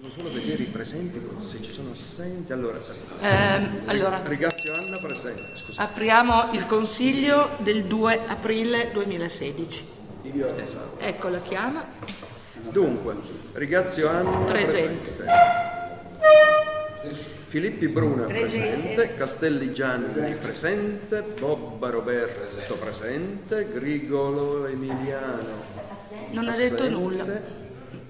Devo solo vedere i presenti, se ci sono assenti. Allora, Ringrazio Anna, presente. Scusa. Apriamo il consiglio del 2 aprile 2016. Esatto. Ecco la chiama. Dunque, Rigazio Anna, presente. Filippi Bruna, presente. Castelli Gianni, presente. Bobba Roberto, presente. Grigolo Emiliano, Non ha assente. detto nulla.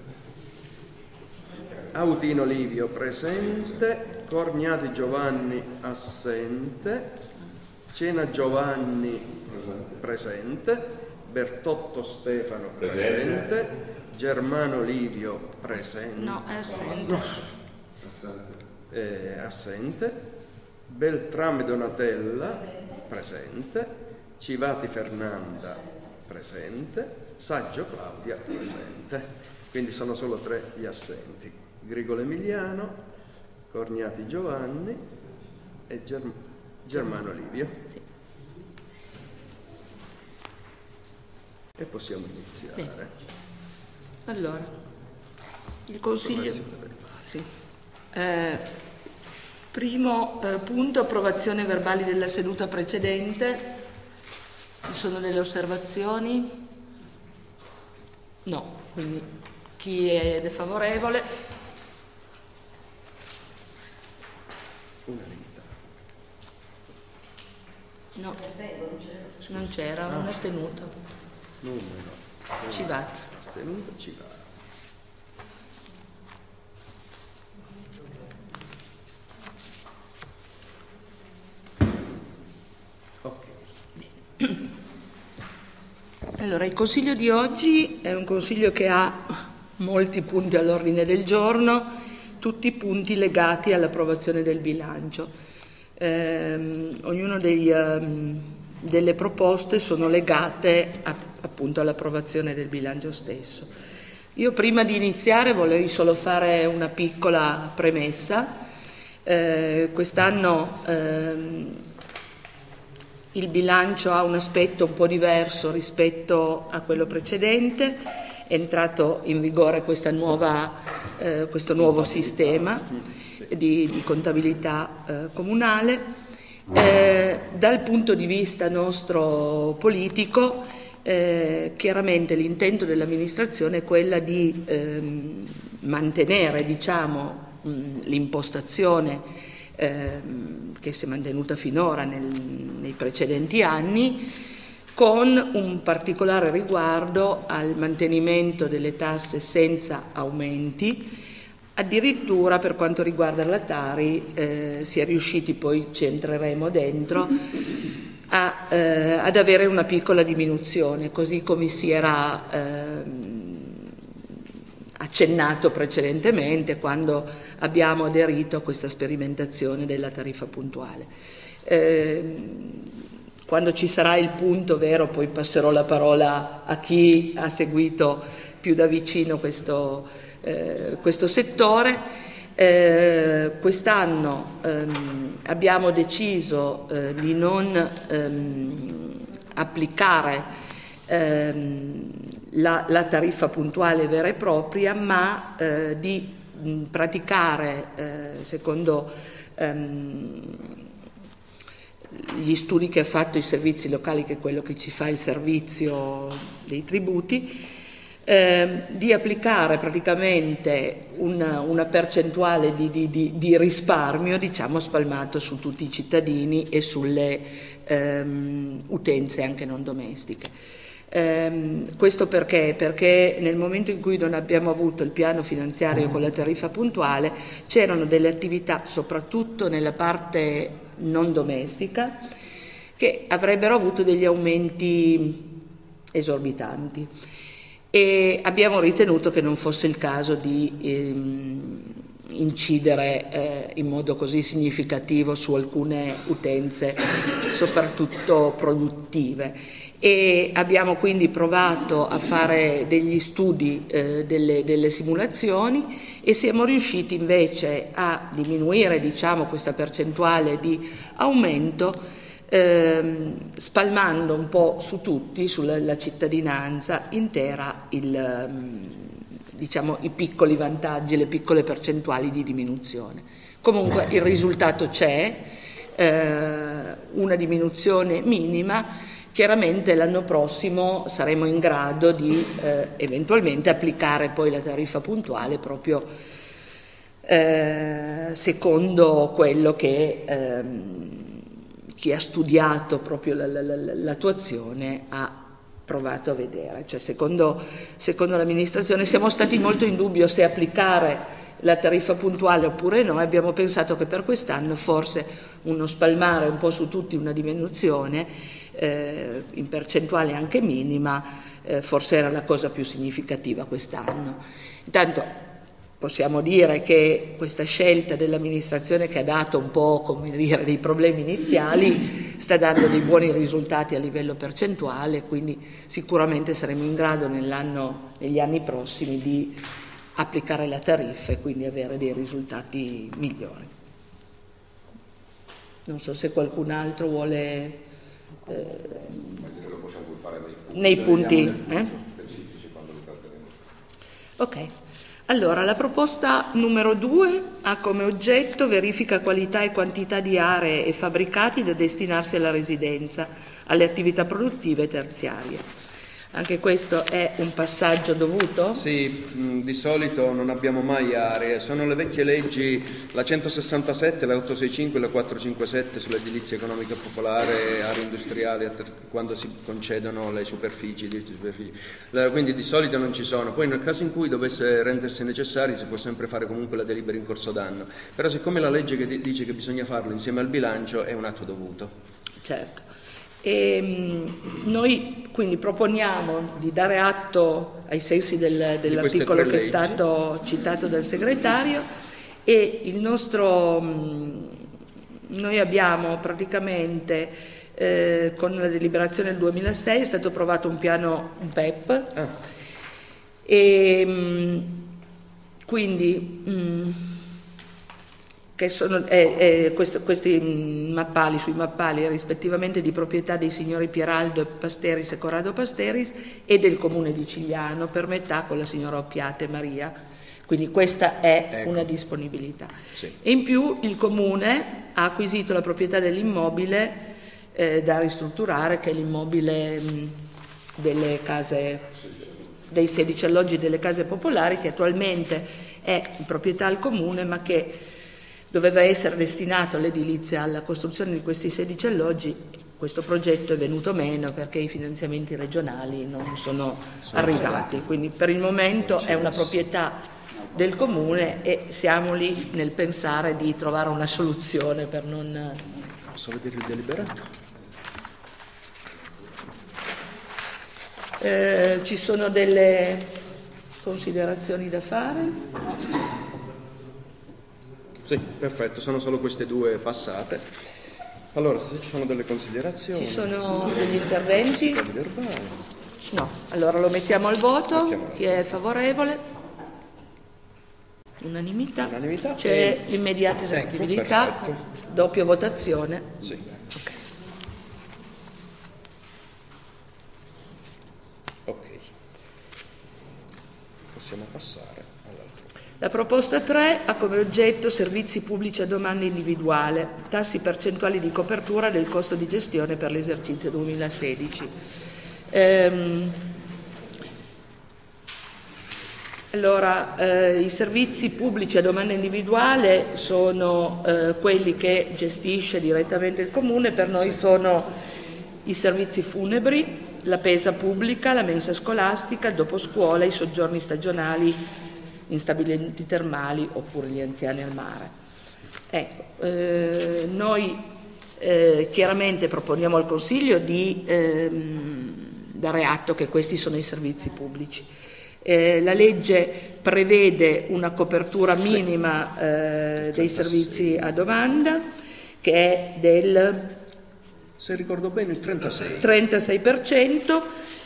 Autino Livio, presente. Corniati Giovanni, assente. Cena Giovanni, presente. Bertotto Stefano, presente. Germano Livio, presente. No, è assente. Assente. Beltrame Donatella, presente. Civati Fernanda, presente. Saggio Claudia, presente. Quindi sono solo 3 gli assenti: Grigolo Emiliano, Corniati Giovanni e Germano Livio. Sì. E possiamo iniziare. Bene. Allora, il consiglio. Sì. Primo punto, approvazione verbali della seduta precedente. Ci sono delle osservazioni? No, quindi chi è favorevole? Unanimità. No, non c'era, un astenuto. Numero. Civati. Astenuto, Civati. Ok. Allora, il consiglio di oggi è un consiglio che ha molti punti all'ordine del giorno, tutti punti legati all'approvazione del bilancio. Ognuno delle proposte sono legate appunto all'approvazione del bilancio stesso. Io prima di iniziare vorrei solo fare una piccola premessa. Quest'anno il bilancio ha un aspetto un po' diverso rispetto a quello precedente, è entrato in vigore questo nuovo sistema di contabilità comunale. Dal punto di vista nostro politico, chiaramente l'intento dell'amministrazione è quella di mantenere, l'impostazione che si è mantenuta finora nei precedenti anni, con un particolare riguardo al mantenimento delle tasse senza aumenti. Addirittura per quanto riguarda la Tari si è riusciti, poi ci entreremo dentro, ad avere una piccola diminuzione, così come si era accennato precedentemente quando abbiamo aderito a questa sperimentazione della tariffa puntuale. Quando ci sarà il punto vero, poi passerò la parola a chi ha seguito più da vicino questo settore. Quest'anno abbiamo deciso di non applicare la tariffa puntuale vera e propria, ma di praticare, secondo gli studi che ha fatto i servizi locali, che è quello che ci fa il servizio dei tributi, di applicare praticamente una percentuale di risparmio, spalmato su tutti i cittadini e sulle utenze anche non domestiche. Questo perché? Perché nel momento in cui non abbiamo avuto il piano finanziario con la tariffa puntuale, c'erano delle attività, soprattutto nella parte non domestica, che avrebbero avuto degli aumenti esorbitanti, e abbiamo ritenuto che non fosse il caso di incidere in modo così significativo su alcune utenze, soprattutto produttive. E abbiamo quindi provato a fare degli studi, delle simulazioni, e siamo riusciti invece a diminuire questa percentuale di aumento, spalmando un po' su tutti, sulla cittadinanza intera, diciamo, i piccoli vantaggi, le piccole percentuali di diminuzione. Comunque il risultato c'è, una diminuzione minima. Chiaramente l'anno prossimo saremo in grado di eventualmente applicare poi la tariffa puntuale proprio secondo quello che chi ha studiato proprio l'attuazione ha provato a vedere. Cioè, secondo l'amministrazione siamo stati molto in dubbio se applicare la tariffa puntuale oppure no, e abbiamo pensato che per quest'anno forse uno spalmare un po' su tutti una diminuzione in percentuale anche minima forse era la cosa più significativa quest'anno. Intanto possiamo dire che questa scelta dell'amministrazione, che ha dato un po', come dire, dei problemi iniziali, sta dando dei buoni risultati a livello percentuale, quindi sicuramente saremo in grado negli anni prossimi di applicare la tariffa e quindi avere dei risultati migliori. Non so se qualcun altro vuole Lo possiamo fare nei punti. specifici quando li tratteremo. Ok. Allora, la proposta numero 2 ha come oggetto verifica qualità e quantità di aree e fabbricati da destinarsi alla residenza, alle attività produttive terziarie. Anche questo è un passaggio dovuto? Sì, di solito non abbiamo mai aree, sono le vecchie leggi, la 167, la 865 e la 457 sull'edilizia economica popolare, aree industriali, quando si concedono le superfici, diritti di superficie. Quindi di solito non ci sono, poi nel caso in cui dovesse rendersi necessario si può sempre fare comunque la delibera in corso d'anno, però siccome la legge che dice che bisogna farlo insieme al bilancio è un atto dovuto. Certo. E noi quindi proponiamo di dare atto ai sensi dell'articolo che è stato citato dal segretario e noi abbiamo praticamente con la deliberazione del 2006 è stato approvato un piano, un PEP e quindi che sono questi mappali, sui mappali rispettivamente di proprietà dei signori Pieraldo Pasteris e Corrado Pasteris e del comune di Cigliano per metà con la signora Oppiate Maria, quindi questa è una disponibilità. Sì. E in più il comune ha acquisito la proprietà dell'immobile da ristrutturare, che è l'immobile delle case, dei 16 alloggi delle case popolari, che attualmente è in proprietà al comune ma che doveva essere destinato all'edilizia, alla costruzione di questi 16 alloggi. Questo progetto è venuto meno perché i finanziamenti regionali non sono arrivati, quindi per il momento è una proprietà del comune e siamo lì nel pensare di trovare una soluzione per non... Posso vedere il deliberato? Ci sono delle considerazioni da fare? Sì, perfetto, sono solo queste due passate. Allora, se ci sono delle considerazioni... Ci sono degli interventi? Verbale. No, allora lo mettiamo al voto. Chi è favorevole? Unanimità. Unanimità. C'è l'immediata esaustibilità, perfetto. doppia votazione. Sì. Ok. Ok. Possiamo passare all'altro. La proposta 3 ha come oggetto servizi pubblici a domanda individuale, tassi percentuali di copertura del costo di gestione per l'esercizio 2016. I servizi pubblici a domanda individuale sono quelli che gestisce direttamente il Comune, per noi sono i servizi funebri, la pesa pubblica, la mensa scolastica, il doposcuola, i soggiorni stagionali in stabilimenti termali oppure gli anziani al mare. Ecco, noi chiaramente proponiamo al Consiglio di dare atto che questi sono i servizi pubblici. La legge prevede una copertura minima dei servizi a domanda che è del, se ricordo bene, il 36%.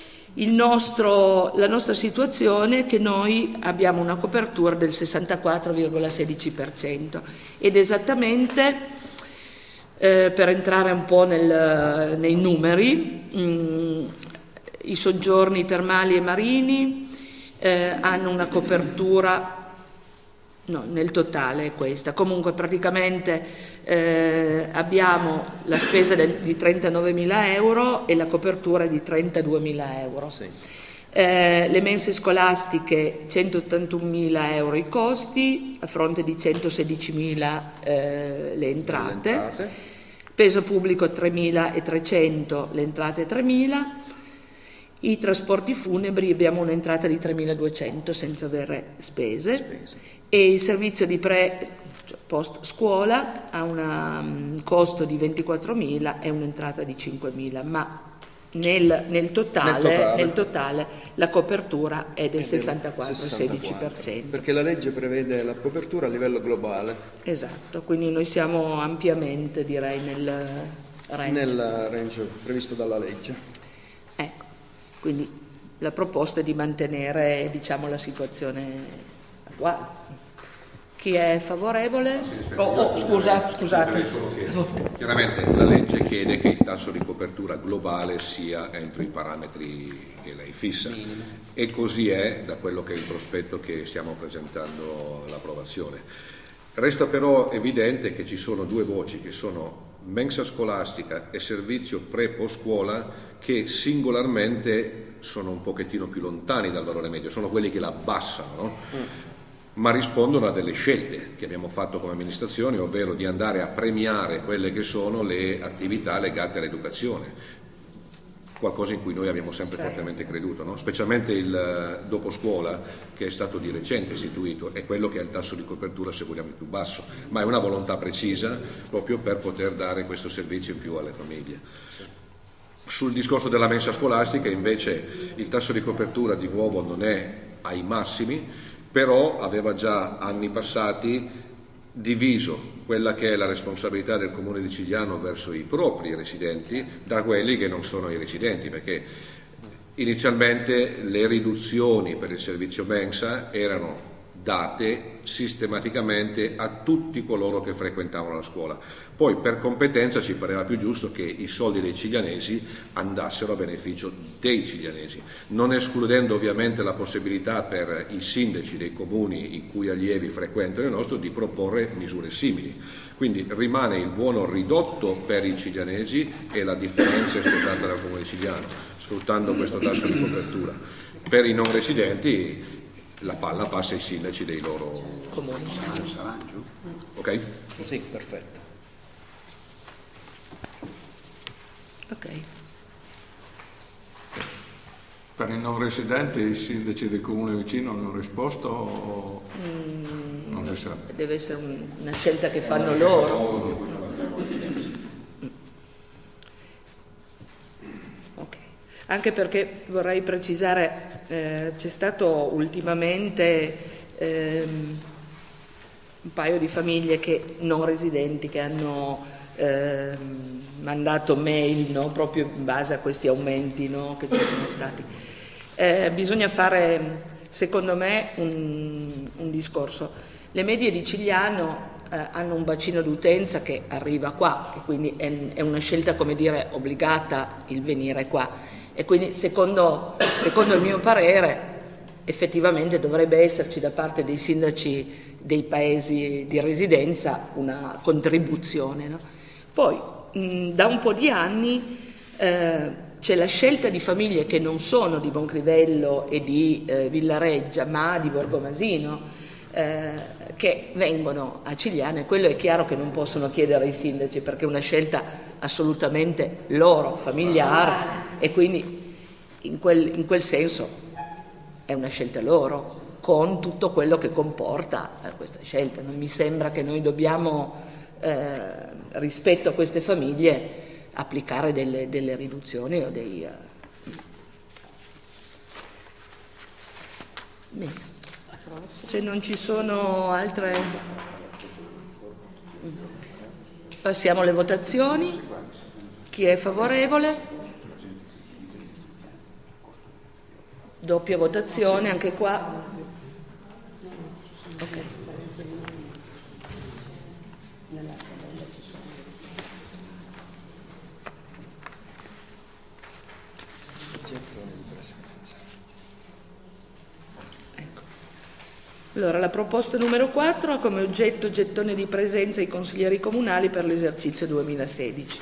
La nostra situazione è che noi abbiamo una copertura del 64,16% ed esattamente, per entrare un po' nei numeri, i soggiorni termali e marini hanno una copertura. No, nel totale è questa. Comunque praticamente abbiamo la spesa di 39.000 euro e la copertura di 32.000 euro. Sì. Le mense scolastiche 181.000 euro i costi, a fronte di 116.000 le entrate. Peso pubblico 3.300, le entrate 3.000. I trasporti funebri abbiamo un'entrata di 3.200 senza avere spese. E il servizio di post scuola ha un costo di 24.000 e un'entrata di 5.000, ma nel totale la copertura è del 64-16%. Perché la legge prevede la copertura a livello globale. Esatto, quindi noi siamo ampiamente, direi, nel range previsto dalla legge. Ecco, quindi la proposta è di mantenere, diciamo, la situazione attuale. Chi è favorevole? Scusate. Chiaramente la legge chiede che il tasso di copertura globale sia entro i parametri che lei fissa. E così è da quello che è il prospetto che stiamo presentando all'approvazione. Resta però evidente che ci sono due voci, che sono mensa scolastica e servizio pre-post scuola, che singolarmente sono un pochettino più lontani dal valore medio, sono quelli che la abbassano, no? Ma rispondono a delle scelte che abbiamo fatto come amministrazione, ovvero di andare a premiare quelle che sono le attività legate all'educazione, qualcosa in cui noi abbiamo sempre fortemente creduto, no? Specialmente il dopo scuola, che è stato di recente istituito, è quello che ha il tasso di copertura, se vogliamo, più basso, ma è una volontà precisa proprio per poter dare questo servizio in più alle famiglie. Sul discorso della mensa scolastica invece il tasso di copertura di nuovo non è ai massimi, però aveva già anni passati diviso quella che è la responsabilità del Comune di Cigliano verso i propri residenti da quelli che non sono i residenti, perché inizialmente le riduzioni per il servizio mensa erano date sistematicamente a tutti coloro che frequentavano la scuola. Poi per competenza ci pareva più giusto che i soldi dei ciglianesi andassero a beneficio dei ciglianesi, non escludendo ovviamente la possibilità per i sindaci dei comuni i cui allievi frequentano il nostro di proporre misure simili. Quindi rimane il buono ridotto per i ciglianesi e la differenza esposata dal Comune di Cigliano, sfruttando questo tasso di copertura. Per i non residenti la palla passa ai sindaci dei loro comuni. Ok? Sì, perfetto. Ok. Per i non residenti i sindaci del comune vicino hanno risposto o non si sa? Deve essere una scelta che fanno loro. Ok. Anche perché vorrei precisare, c'è stato ultimamente un paio di famiglie non residenti che hanno mandato mail, no, proprio in base a questi aumenti, no, che ci sono stati. Bisogna fare, secondo me, un discorso. Le medie di Cigliano hanno un bacino d'utenza che arriva qua e quindi è una scelta, come dire, obbligata il venire qua. E quindi secondo il mio parere effettivamente dovrebbe esserci da parte dei sindaci dei paesi di residenza una contribuzione, no? Poi da un po' di anni c'è la scelta di famiglie che non sono di Boncrivello e di Villareggia ma di Borgomasino che vengono a Cigliano, e quello è chiaro che non possono chiedere ai sindaci perché è una scelta assolutamente loro, familiare, e quindi in quel senso è una scelta loro con tutto quello che comporta questa scelta. Non mi sembra che noi dobbiamo rispetto a queste famiglie applicare delle riduzioni o dei bene. Se non ci sono altre, passiamo alle votazioni. Chi è favorevole? Doppia votazione anche qua. Ok. Allora, la proposta numero 4 ha come oggetto gettone di presenza ai consiglieri comunali per l'esercizio 2016.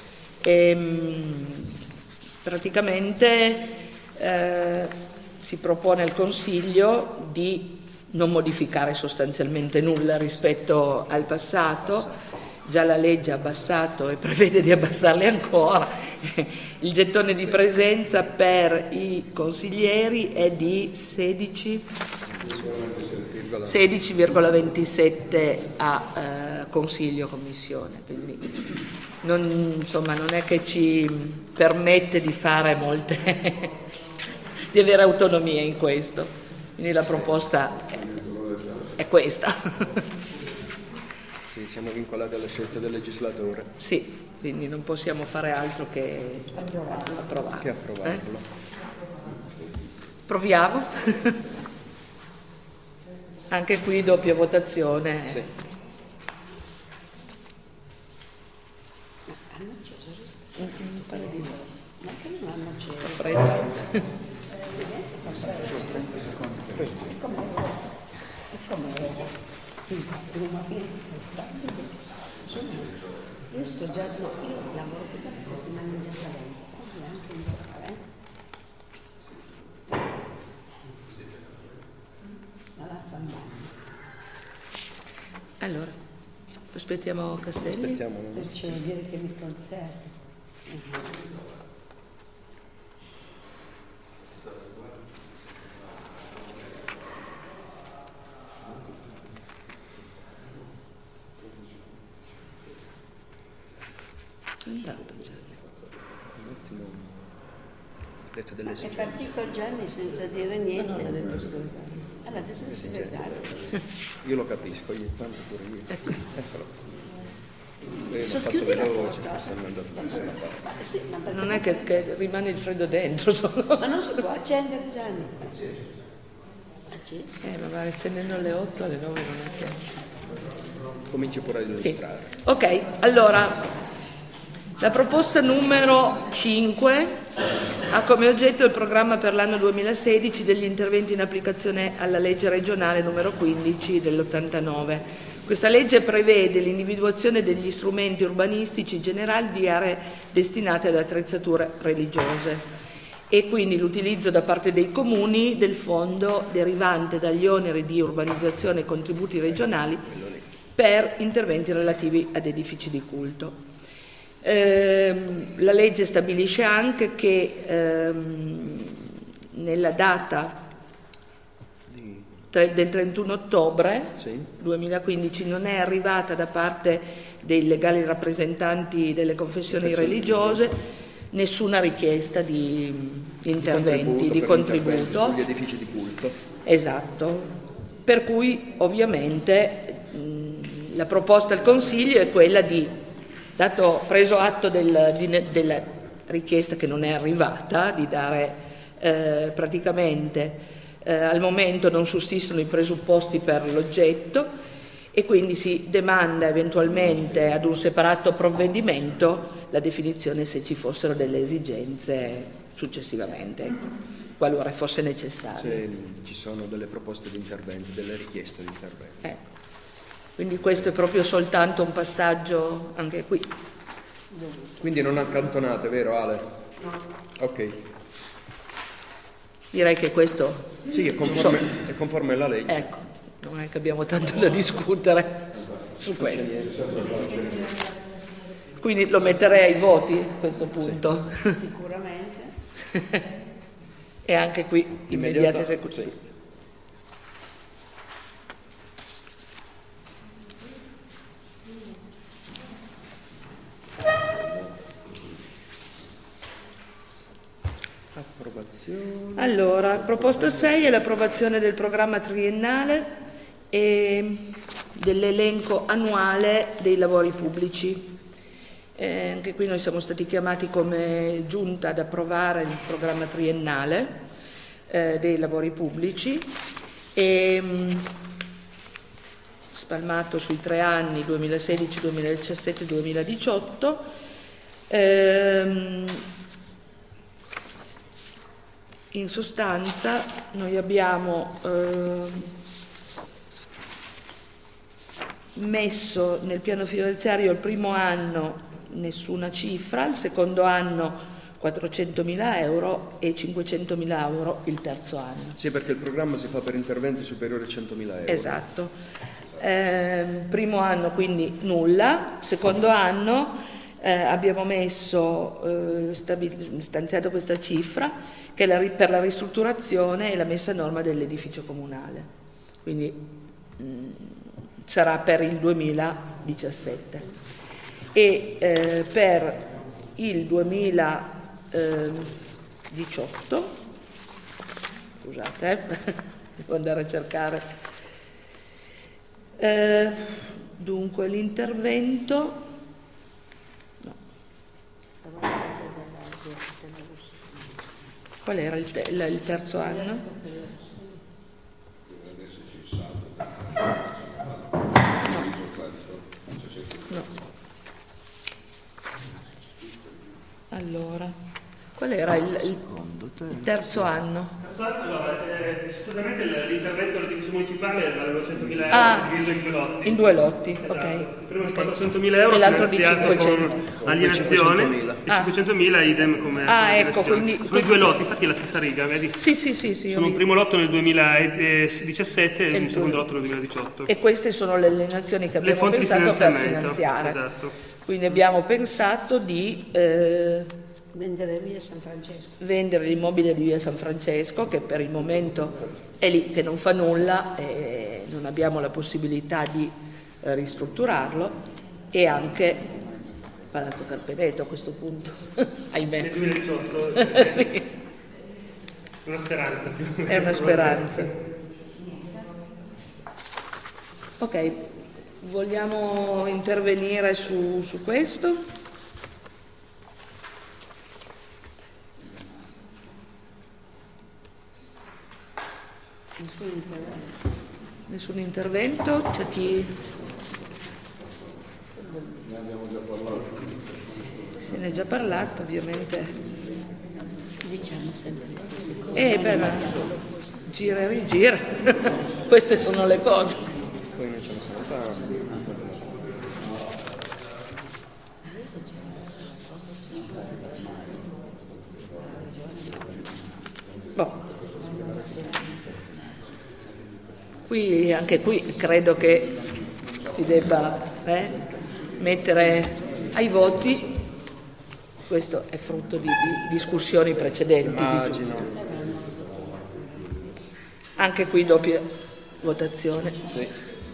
Praticamente si propone al Consiglio di non modificare sostanzialmente nulla rispetto al passato. Già la legge ha abbassato e prevede di abbassarli ancora. Il gettone di presenza per i consiglieri è di 16,27 a consiglio commissione, quindi non è che ci permette di fare di avere autonomia in questo, quindi la proposta è questa. Sì, siamo vincolati alle scelte del legislatore. Sì, quindi non possiamo fare altro che approvarlo. Che approvarlo. Proviamo. Anche qui doppia votazione. Sì. Un paio di no. Ma che non hanno acceso? Freddo. Io sto già, no, io lavoro tutta la settimana in Gerusalemme, quindi anche in Gerusalemme. Ma la fa male. Allora, aspettiamo Castelli. Aspettiamo. Perciò vuol dire che mi conservi. Intanto Gianni. Un attimo. Ha detto delle È esigenze. partito Gianni senza dire niente. No, l'ha detto segretario. Allora, detto il segretario. Io lo capisco, ogni tanto pure io. Eccolo. L'ho So fatto chiudere la veloce, porta. forse è andato da nessuna parte. Ma sì, ma perché Non è che rimane il freddo dentro solo. Ma non si può accendere Gianni. Acceso. Ma va accendendo alle 8, alle 9 non è che... Cominci pure a Sì. illustrare. Ok, allora la proposta numero 5 ha come oggetto il programma per l'anno 2016 degli interventi in applicazione alla legge regionale numero 15 dell'89. Questa legge prevede l'individuazione degli strumenti urbanistici generali di aree destinate ad attrezzature religiose e quindi l'utilizzo da parte dei comuni del fondo derivante dagli oneri di urbanizzazione e contributi regionali per interventi relativi ad edifici di culto. La legge stabilisce anche che nella data del 31 ottobre Sì. 2015 non è arrivata da parte dei legali rappresentanti delle confessioni religiose nessuna richiesta di interventi, di per interventi contributo. sugli edifici di culto. Esatto, per cui ovviamente la proposta al Consiglio è quella di, preso atto della richiesta che non è arrivata, di dare praticamente al momento non sussistono i presupposti per l'oggetto e quindi si demanda eventualmente ad un separato provvedimento la definizione se ci fossero delle esigenze successivamente, ecco, qualora fosse necessario. Se ci sono delle proposte di intervento, delle richieste di intervento. Ecco. Quindi questo è proprio soltanto un passaggio anche qui. Quindi non accantonate, vero Ale? Ok. Direi che questo, Sì, è conforme alla legge. ecco, non è che abbiamo tanto da discutere su questo. Quindi lo metterei ai voti a questo punto. Sicuramente. E anche qui immediata esecuzione. Sì. Approvazione. Allora, proposta 6 è l'approvazione del programma triennale e dell'elenco annuale dei lavori pubblici. Anche qui noi siamo stati chiamati come giunta ad approvare il programma triennale dei lavori pubblici e spalmato sui 3 anni 2016, 2017 e 2018. In sostanza noi abbiamo messo nel piano finanziario il primo anno nessuna cifra, il secondo anno 400.000 euro e 500.000 euro il terzo anno. Sì, perché il programma si fa per interventi superiori a 100.000 euro. Esatto. Primo anno quindi nulla, secondo anno abbiamo stanziato questa cifra che è per la ristrutturazione e la messa a norma dell'edificio comunale, quindi sarà per il 2017 e per il 2018, scusate, devo andare a cercare, dunque l'intervento, no. Qual era il terzo anno? No. Allora, qual era il terzo anno? Allora, sicuramente l'intervento dell'edificio municipale vale 200.000 euro diviso in due lotti. In due lotti, esatto. Ok. Primo di 400.000 euro e l'altro di finanziato 500. con alienazione e 500.000 idem come ecco, quindi sono i due lotti, infatti è la stessa riga, vedi? Sì. Sono un primo lotto nel 2017 e un secondo lotto nel 2018. E queste sono le alienazioni che abbiamo pensato per finanziare. Esatto. Quindi abbiamo pensato di vendere via San Francesco. Vendere l'immobile di via San Francesco, che per il momento è lì che non fa nulla e non abbiamo la possibilità di ristrutturarlo, e anche Palazzo Carpeneto a questo punto, ahimè. Nel 2018 sì. Una speranza più. È una speranza. Ok, vogliamo intervenire su questo? Nessun intervento? C'è chi? Ne abbiamo già parlato. Se ne è già parlato, ovviamente. Diciamo sempre le stesse cose. Ma gira e rigira. Queste sono le cose. Poi noi ce ne siamo tanti. Boh. Anche qui credo che si debba mettere ai voti, questo è frutto di discussioni precedenti. Immagino. Anche qui doppia votazione. Sì.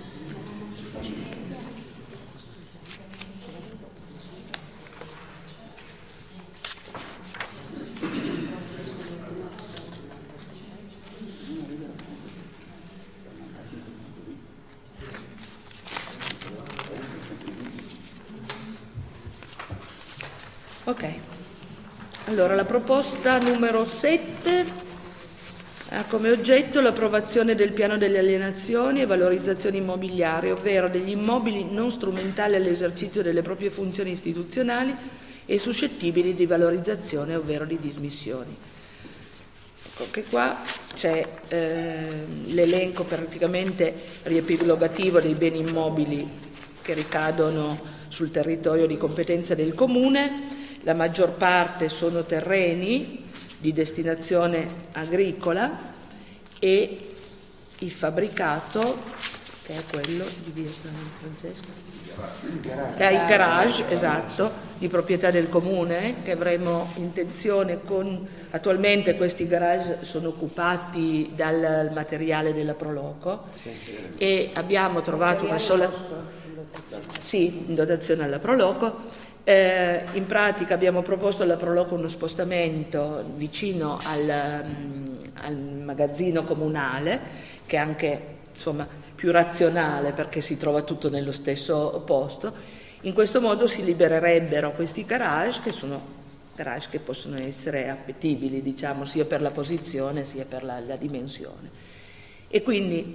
Ok, allora la proposta numero 7 ha come oggetto l'approvazione del piano delle alienazioni e valorizzazioni immobiliari, ovvero degli immobili non strumentali all'esercizio delle proprie funzioni istituzionali e suscettibili di valorizzazione, ovvero di dismissioni. Ecco che qua c'è l'elenco praticamente riepilogativo dei beni immobili che ricadono sul territorio di competenza del Comune. La maggior parte sono terreni di destinazione agricola e il fabbricato, che è quello di via San Francesco, il garage, esatto, di proprietà del Comune, che avremo intenzione attualmente questi garage sono occupati dal materiale della Proloco e abbiamo trovato una sola, sì, in dotazione alla Proloco. In pratica abbiamo proposto alla Proloco uno spostamento vicino al magazzino comunale, che è anche più razionale perché si trova tutto nello stesso posto. In questo modo si libererebbero questi garage, che sono garage che possono essere appetibili, diciamo, sia per la posizione sia per la dimensione. E quindi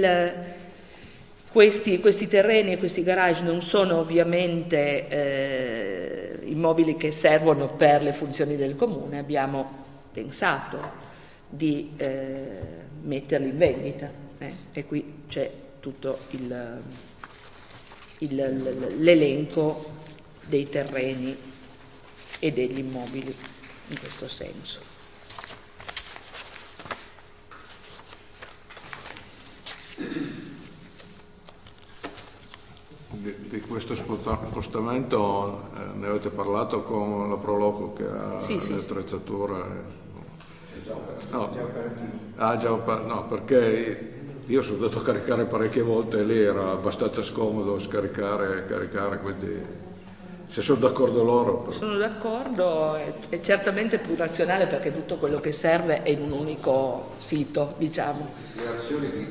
questi terreni e questi garage non sono ovviamente immobili che servono per le funzioni del Comune, abbiamo pensato di metterli in vendita e qui c'è tutto l'elenco dei terreni e degli immobili in questo senso. Di questo spostamento ne avete parlato con la Proloco che ha le attrezzature? No, perché io sono andato a caricare parecchie volte e lì era abbastanza scomodo scaricare e caricare, quindi se sono d'accordo loro. Sono d'accordo, è certamente più razionale perché tutto quello che serve è in un unico sito, diciamo. Le azioni di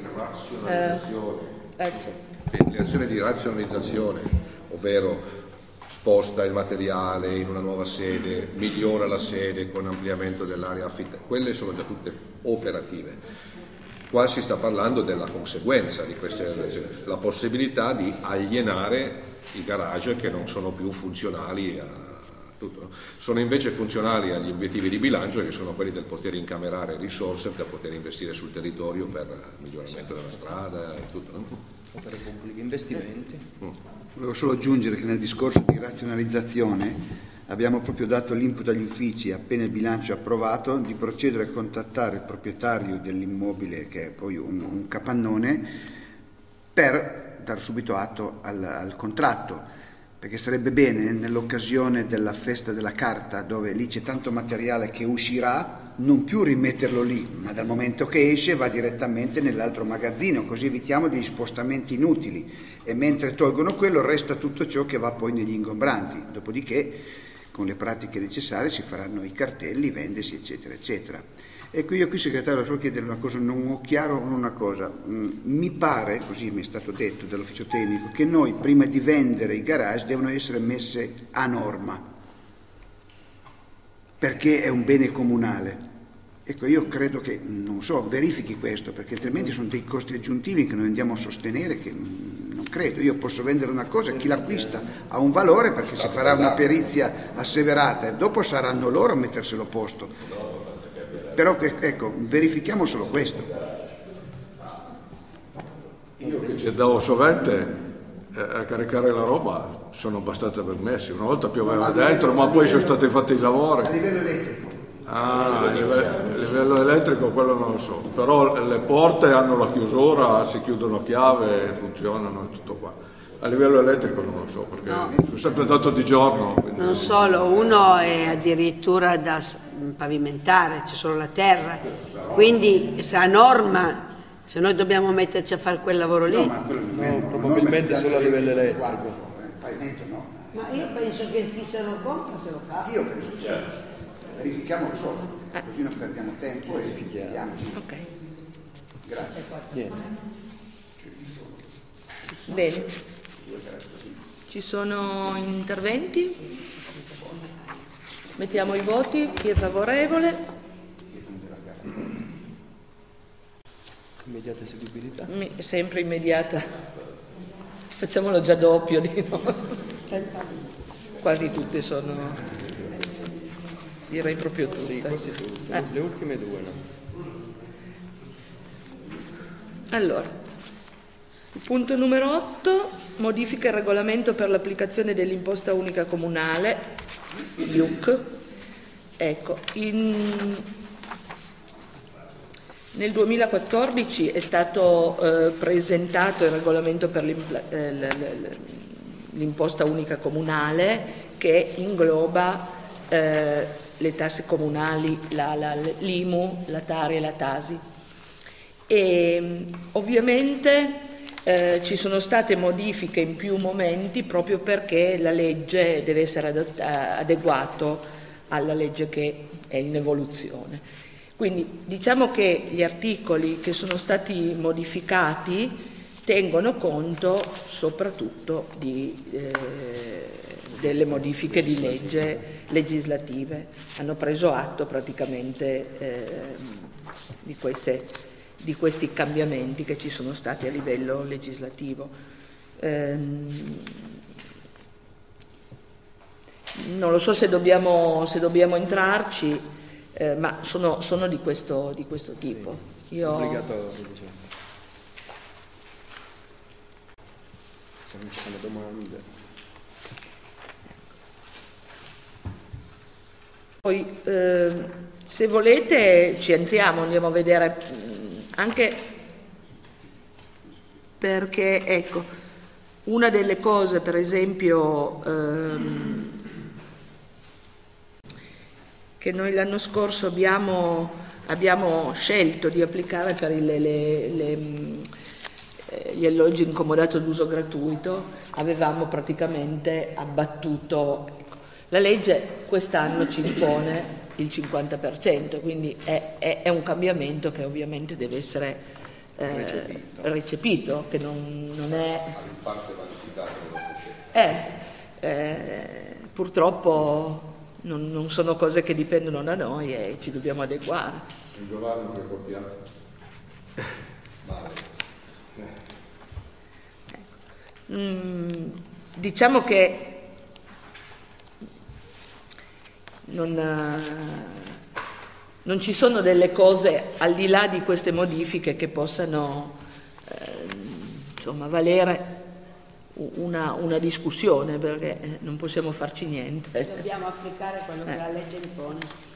razionalizzazione, ovvero sposta il materiale in una nuova sede, migliora la sede con ampliamento dell'area affittata, quelle sono già tutte operative. Qua si sta parlando della conseguenza di queste azioni, la possibilità di alienare i garage che non sono più funzionali a tutto, no? Sono invece funzionali agli obiettivi di bilancio, che sono quelli del poter incamerare risorse per poter investire sul territorio per il miglioramento della strada e tutto, no? Opere pubbliche, investimenti. Volevo solo aggiungere che nel discorso di razionalizzazione abbiamo proprio dato l'input agli uffici, appena il bilancio è approvato, di procedere a contattare il proprietario dell'immobile, che è poi un capannone, per dar subito atto al contratto, perché sarebbe bene nell'occasione della festa della carta, dove lì c'è tanto materiale che uscirà, non più rimetterlo lì, ma dal momento che esce va direttamente nell'altro magazzino, così evitiamo degli spostamenti inutili, e mentre tolgono quello resta tutto ciò che va poi negli ingombranti, dopodiché con le pratiche necessarie si faranno i cartelli, vendesi eccetera eccetera. Ecco, io qui segretario solo chiedere una cosa, non ho chiaro una cosa, mi pare, così mi è stato detto dall'ufficio tecnico, che noi prima di vendere i garage devono essere messe a norma, perché è un bene comunale. Ecco, io credo che, non so, verifichi questo, perché altrimenti sono dei costi aggiuntivi che noi andiamo a sostenere, che non credo. Io posso vendere una cosa, chi l'acquista ha un valore perché si farà una perizia asseverata e dopo saranno loro a metterselo a posto. Però ecco, verifichiamo solo questo. Io che ci andavo sovente a caricare la roba sono abbastanza permessi. Una volta pioveva dentro, ma poi sono stati fatti i lavori. A livello elettrico? A livello elettrico quello non lo so, però le porte hanno la chiusura, si chiudono a chiave, funzionano e tutto qua. A livello elettrico non lo so, perché sono sempre andato di giorno. Quindi... Non solo, uno è addirittura da pavimentare, c'è solo la terra, quindi se a norma, se noi dobbiamo metterci a fare quel lavoro lì... No, probabilmente solo a livello elettrico. Pavimento no. Ma io penso che chi se lo compra se lo fa. Io penso che verifichiamolo solo, così non perdiamo tempo e vediamo. Ok. Grazie. Niente. Bene. Ci sono interventi? Mettiamo i voti. Chi è favorevole? Immediata eseguibilità. Sempre immediata. Facciamolo già doppio di nostro. Quasi tutte sono, direi proprio tutte. Sì, quasi tutte. Le ultime due no. Allora, il punto numero 8, modifica il regolamento per l'applicazione dell'imposta unica comunale, IUC. Ecco, nel 2014 è stato presentato il regolamento per l'imposta unica comunale, che ingloba le tasse comunali, l'IMU, la Tari e la Tasi. E ovviamente ci sono state modifiche in più momenti proprio perché la legge deve essere adeguato alla legge che è in evoluzione. Quindi diciamo che gli articoli che sono stati modificati tengono conto soprattutto delle modifiche di legge legislative, hanno preso atto praticamente di questi cambiamenti che ci sono stati a livello legislativo. Non lo so se dobbiamo entrarci, ma sono di questo tipo. Obbligatorio, diciamo. Se non ci sono domande. Poi, se volete, ci entriamo, andiamo a vedere anche perché, ecco, una delle cose, per esempio, che noi l'anno scorso abbiamo scelto di applicare per gli alloggi in comodato d'uso gratuito, avevamo praticamente abbattuto. La legge quest'anno ci impone il 50%, quindi è un cambiamento che ovviamente deve essere recepito, che non è... purtroppo non sono cose che dipendono da noi e ci dobbiamo adeguare. Il governo che è copiato. Diciamo che non ci sono delle cose al di là di queste modifiche che possano insomma valere una discussione, perché non possiamo farci niente. Dobbiamo applicare quello che la legge impone.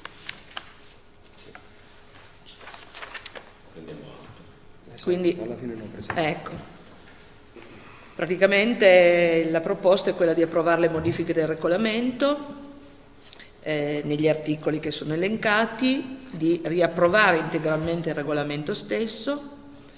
Quindi, alla fine non presenta. ecco, praticamente la proposta è quella di approvare le modifiche del regolamento negli articoli che sono elencati, di riapprovare integralmente il regolamento stesso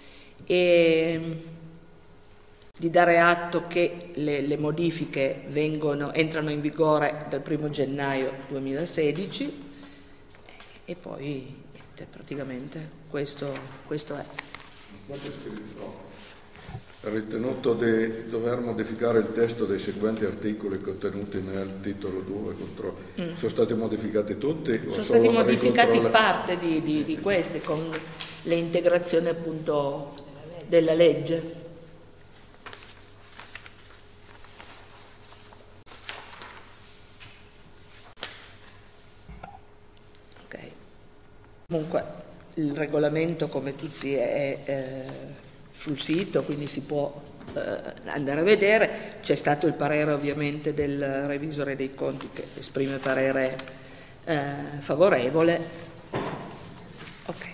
e di dare atto che le modifiche entrano in vigore dal 1 gennaio 2016 e poi praticamente questo è. Ritenuto di dover modificare il testo dei seguenti articoli contenuti nel titolo 2, sono stati modificati tutti? Sono stati modificati parte di queste con le integrazioni appunto della legge. Ok. Comunque il regolamento, come tutti, è sul sito, quindi si può andare a vedere. C'è stato il parere ovviamente del revisore dei conti che esprime parere favorevole. Ok.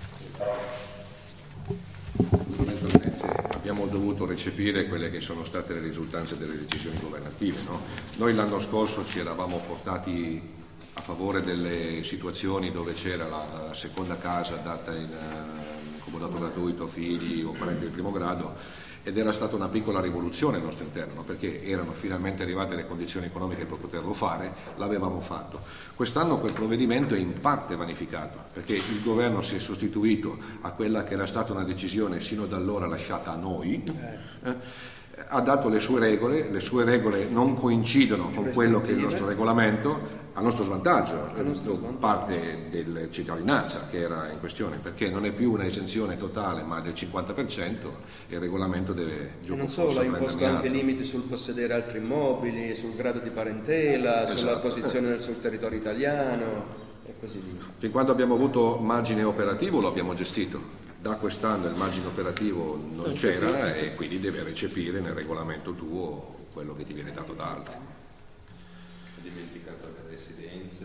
Abbiamo dovuto recepire quelle che sono state le risultanze delle decisioni governative, no? Noi l'anno scorso ci eravamo portati a favore delle situazioni dove c'era la seconda casa data in comodato gratuito, figli o parenti di primo grado, ed era stata una piccola rivoluzione al nostro interno, perché erano finalmente arrivate le condizioni economiche per poterlo fare, l'avevamo fatto. Quest'anno quel provvedimento è in parte vanificato, perché il governo si è sostituito a quella che era stata una decisione sino da allora lasciata a noi, ha dato le sue regole non coincidono con quello che è il nostro regolamento, a nostro svantaggio, parte della cittadinanza che era in questione, perché non è più una esenzione totale ma del 50%, e il regolamento deve e non solo, ha imposto anche limiti sul possedere altri immobili, sul grado di parentela, sulla posizione sul territorio italiano e così via. Fin quando abbiamo avuto margine operativo lo abbiamo gestito. Da quest'anno il margine operativo non c'era e quindi deve recepire nel regolamento tuo quello che ti viene dato da altri. Ho dimenticato le residenze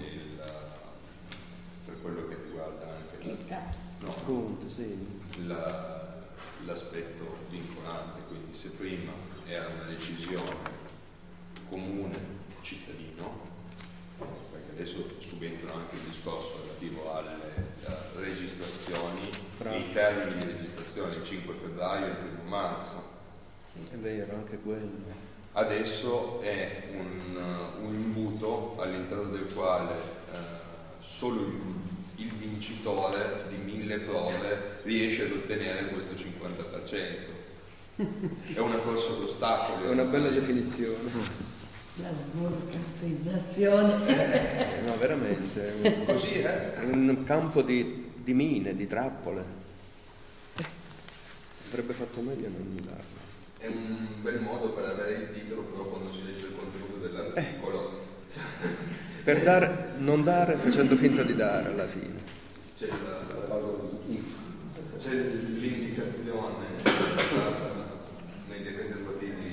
per quello che riguarda anche l'aspetto vincolante, quindi se prima era una decisione comune cittadino, perché adesso subentra anche il discorso relativo alle registrazioni, i termini di registrazione il 5 febbraio e il 1 marzo. Sì, è vero, anche quello. Adesso è un imbuto all'interno del quale solo il vincitore di 1000 prove riesce ad ottenere questo 50%. È una corsa d'ostacoli. È una bella definizione. La sburocratizzazione. No, veramente. Così è. È un campo di mine, di trappole. Avrebbe fatto meglio a non darlo. È un bel modo per avere il titolo, però quando si legge il contenuto dell'articolo... Per non dare facendo finta di dare alla fine. C'è l'indicazione nei decreti attuativi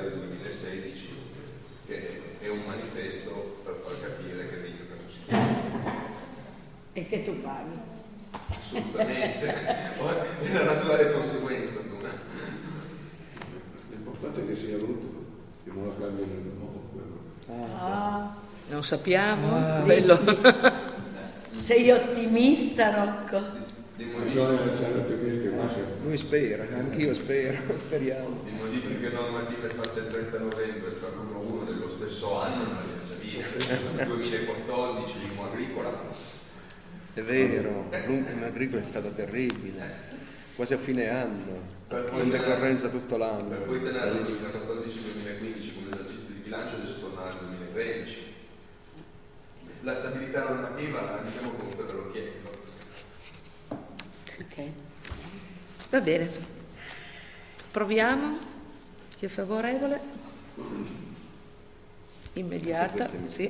finanziaria 2016, che è un manifesto per far capire che è meglio che non si chiama. E che tu paghi. Assolutamente, è la naturale conseguenza. L'importante è che sia brutto, che non la cambiano nel modo. Non sappiamo, quello. Sei ottimista, Rocco? Bisogna essere ottimisti, ma Lui spera, anch'io spero, speriamo. Di modifiche normative fatte il 30 novembre per l'1 dello stesso anno non le abbiamo già viste. Nel 2014 l'IMU agricola. È vero, l'IMU agricola è stata terribile, quasi a fine anno, con decorrenza tutto l'anno. Per poi tenere dal 2014-2015 come esercizio di bilancio e adesso tornare al 2020. La stabilità normativa, diciamo, comunque ve lo chiedo. Ok, va bene. Proviamo. Chi è favorevole? Immediata, sì.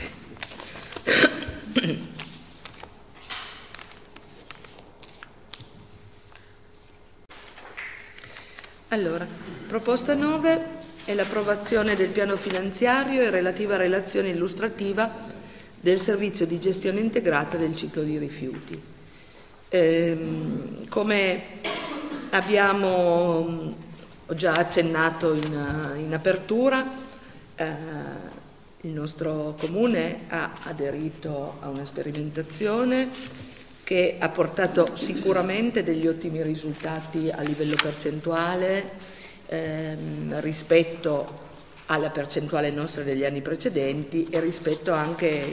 Allora, proposta 9 è l'approvazione del piano finanziario e relativa relazione illustrativa del servizio di gestione integrata del ciclo di rifiuti. Come ho già accennato in apertura, il nostro comune ha aderito a una sperimentazione che ha portato sicuramente degli ottimi risultati a livello percentuale rispetto alla percentuale nostra degli anni precedenti e rispetto anche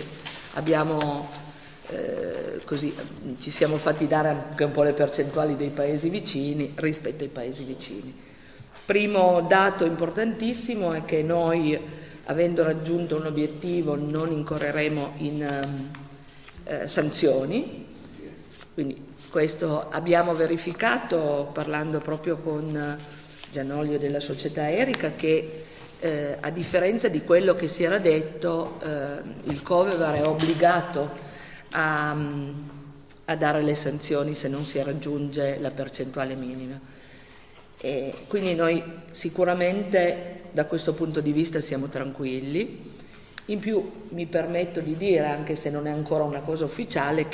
ci siamo fatti dare anche un po' le percentuali dei paesi vicini rispetto ai paesi vicini. Primo dato importantissimo è che noi, avendo raggiunto un obiettivo, non incorreremo in sanzioni, quindi questo abbiamo verificato parlando proprio con Gianolio della società Erica che a differenza di quello che si era detto, il Covevar è obbligato a dare le sanzioni se non si raggiunge la percentuale minima. E quindi noi sicuramente da questo punto di vista siamo tranquilli. In più mi permetto di dire, anche se non è ancora una cosa ufficiale,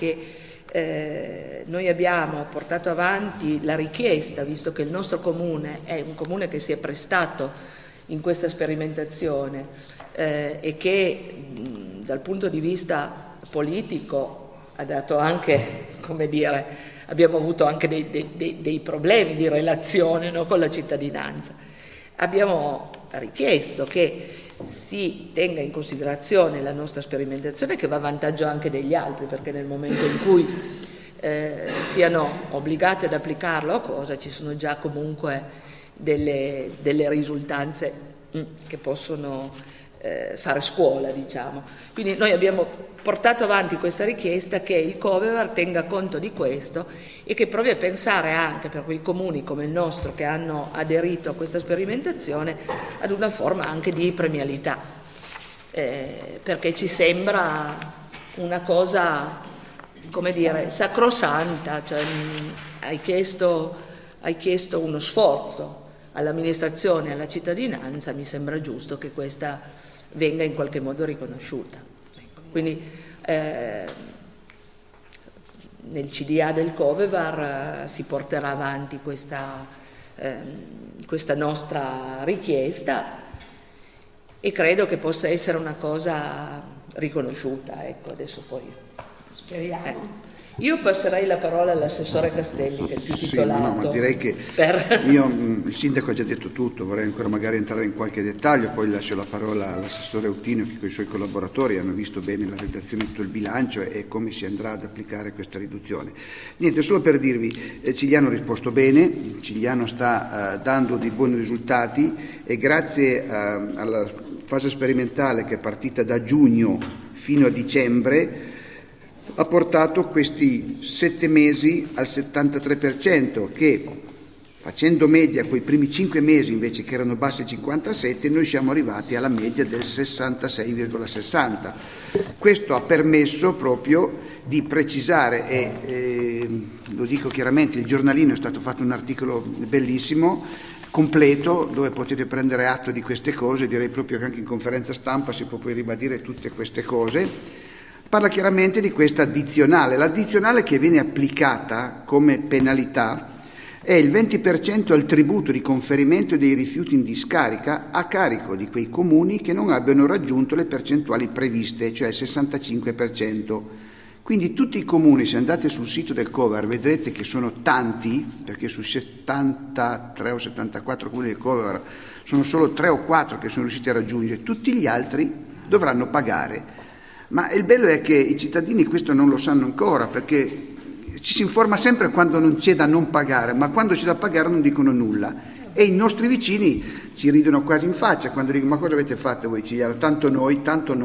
che noi abbiamo portato avanti la richiesta, visto che il nostro comune è un comune che si è prestato in questa sperimentazione e che dal punto di vista politico ha dato anche, come dire, abbiamo avuto anche dei problemi di relazione, no, con la cittadinanza. Abbiamo richiesto che si tenga in considerazione la nostra sperimentazione, che va a vantaggio anche degli altri, perché nel momento in cui siano obbligati ad applicarlo o cosa, ci sono già comunque delle risultanze che possono fare scuola, diciamo. Quindi noi abbiamo portato avanti questa richiesta che il Covevar tenga conto di questo e che provi a pensare anche per quei comuni come il nostro che hanno aderito a questa sperimentazione ad una forma anche di premialità, perché ci sembra una cosa, come dire, sacrosanta, cioè hai chiesto uno sforzo all'amministrazione e alla cittadinanza, mi sembra giusto che questa venga in qualche modo riconosciuta. Ecco. Quindi nel CDA del Covevar si porterà avanti questa nostra richiesta e credo che possa essere una cosa riconosciuta. Ecco, adesso poi speriamo. Io passerei la parola all'assessore Castelli, che è il più titolato. No, ma direi che il sindaco ha già detto tutto, vorrei ancora magari entrare in qualche dettaglio, poi lascio la parola all'assessore Eutinio che con i suoi collaboratori hanno visto bene la redazione di tutto il bilancio e come si andrà ad applicare questa riduzione. Niente, solo per dirvi, Cigliano ha risposto bene, Cigliano sta dando dei buoni risultati e grazie alla fase sperimentale che è partita da giugno fino a dicembre ha portato questi 7 mesi al 73%, che facendo media quei primi 5 mesi invece che erano bassi 57, noi siamo arrivati alla media del 66,60. Questo ha permesso proprio di precisare e lo dico chiaramente, il giornalino è stato fatto un articolo bellissimo completo dove potete prendere atto di queste cose. Direi proprio che anche in conferenza stampa si può poi ribadire tutte queste cose. Parla chiaramente di questa addizionale. L'addizionale che viene applicata come penalità è il 20% al tributo di conferimento dei rifiuti in discarica a carico di quei comuni che non abbiano raggiunto le percentuali previste, cioè il 65%. Quindi tutti i comuni, se andate sul sito del Cover, vedrete che sono tanti, perché su 73 o 74 comuni del Cover sono solo 3 o 4 che sono riusciti a raggiungere, tutti gli altri dovranno pagare. Ma il bello è che i cittadini questo non lo sanno ancora, perché ci si informa sempre quando non c'è da non pagare, ma quando c'è da pagare non dicono nulla. E i nostri vicini ci ridono quasi in faccia quando dicono: ma cosa avete fatto voi Cigliano? Tanto noi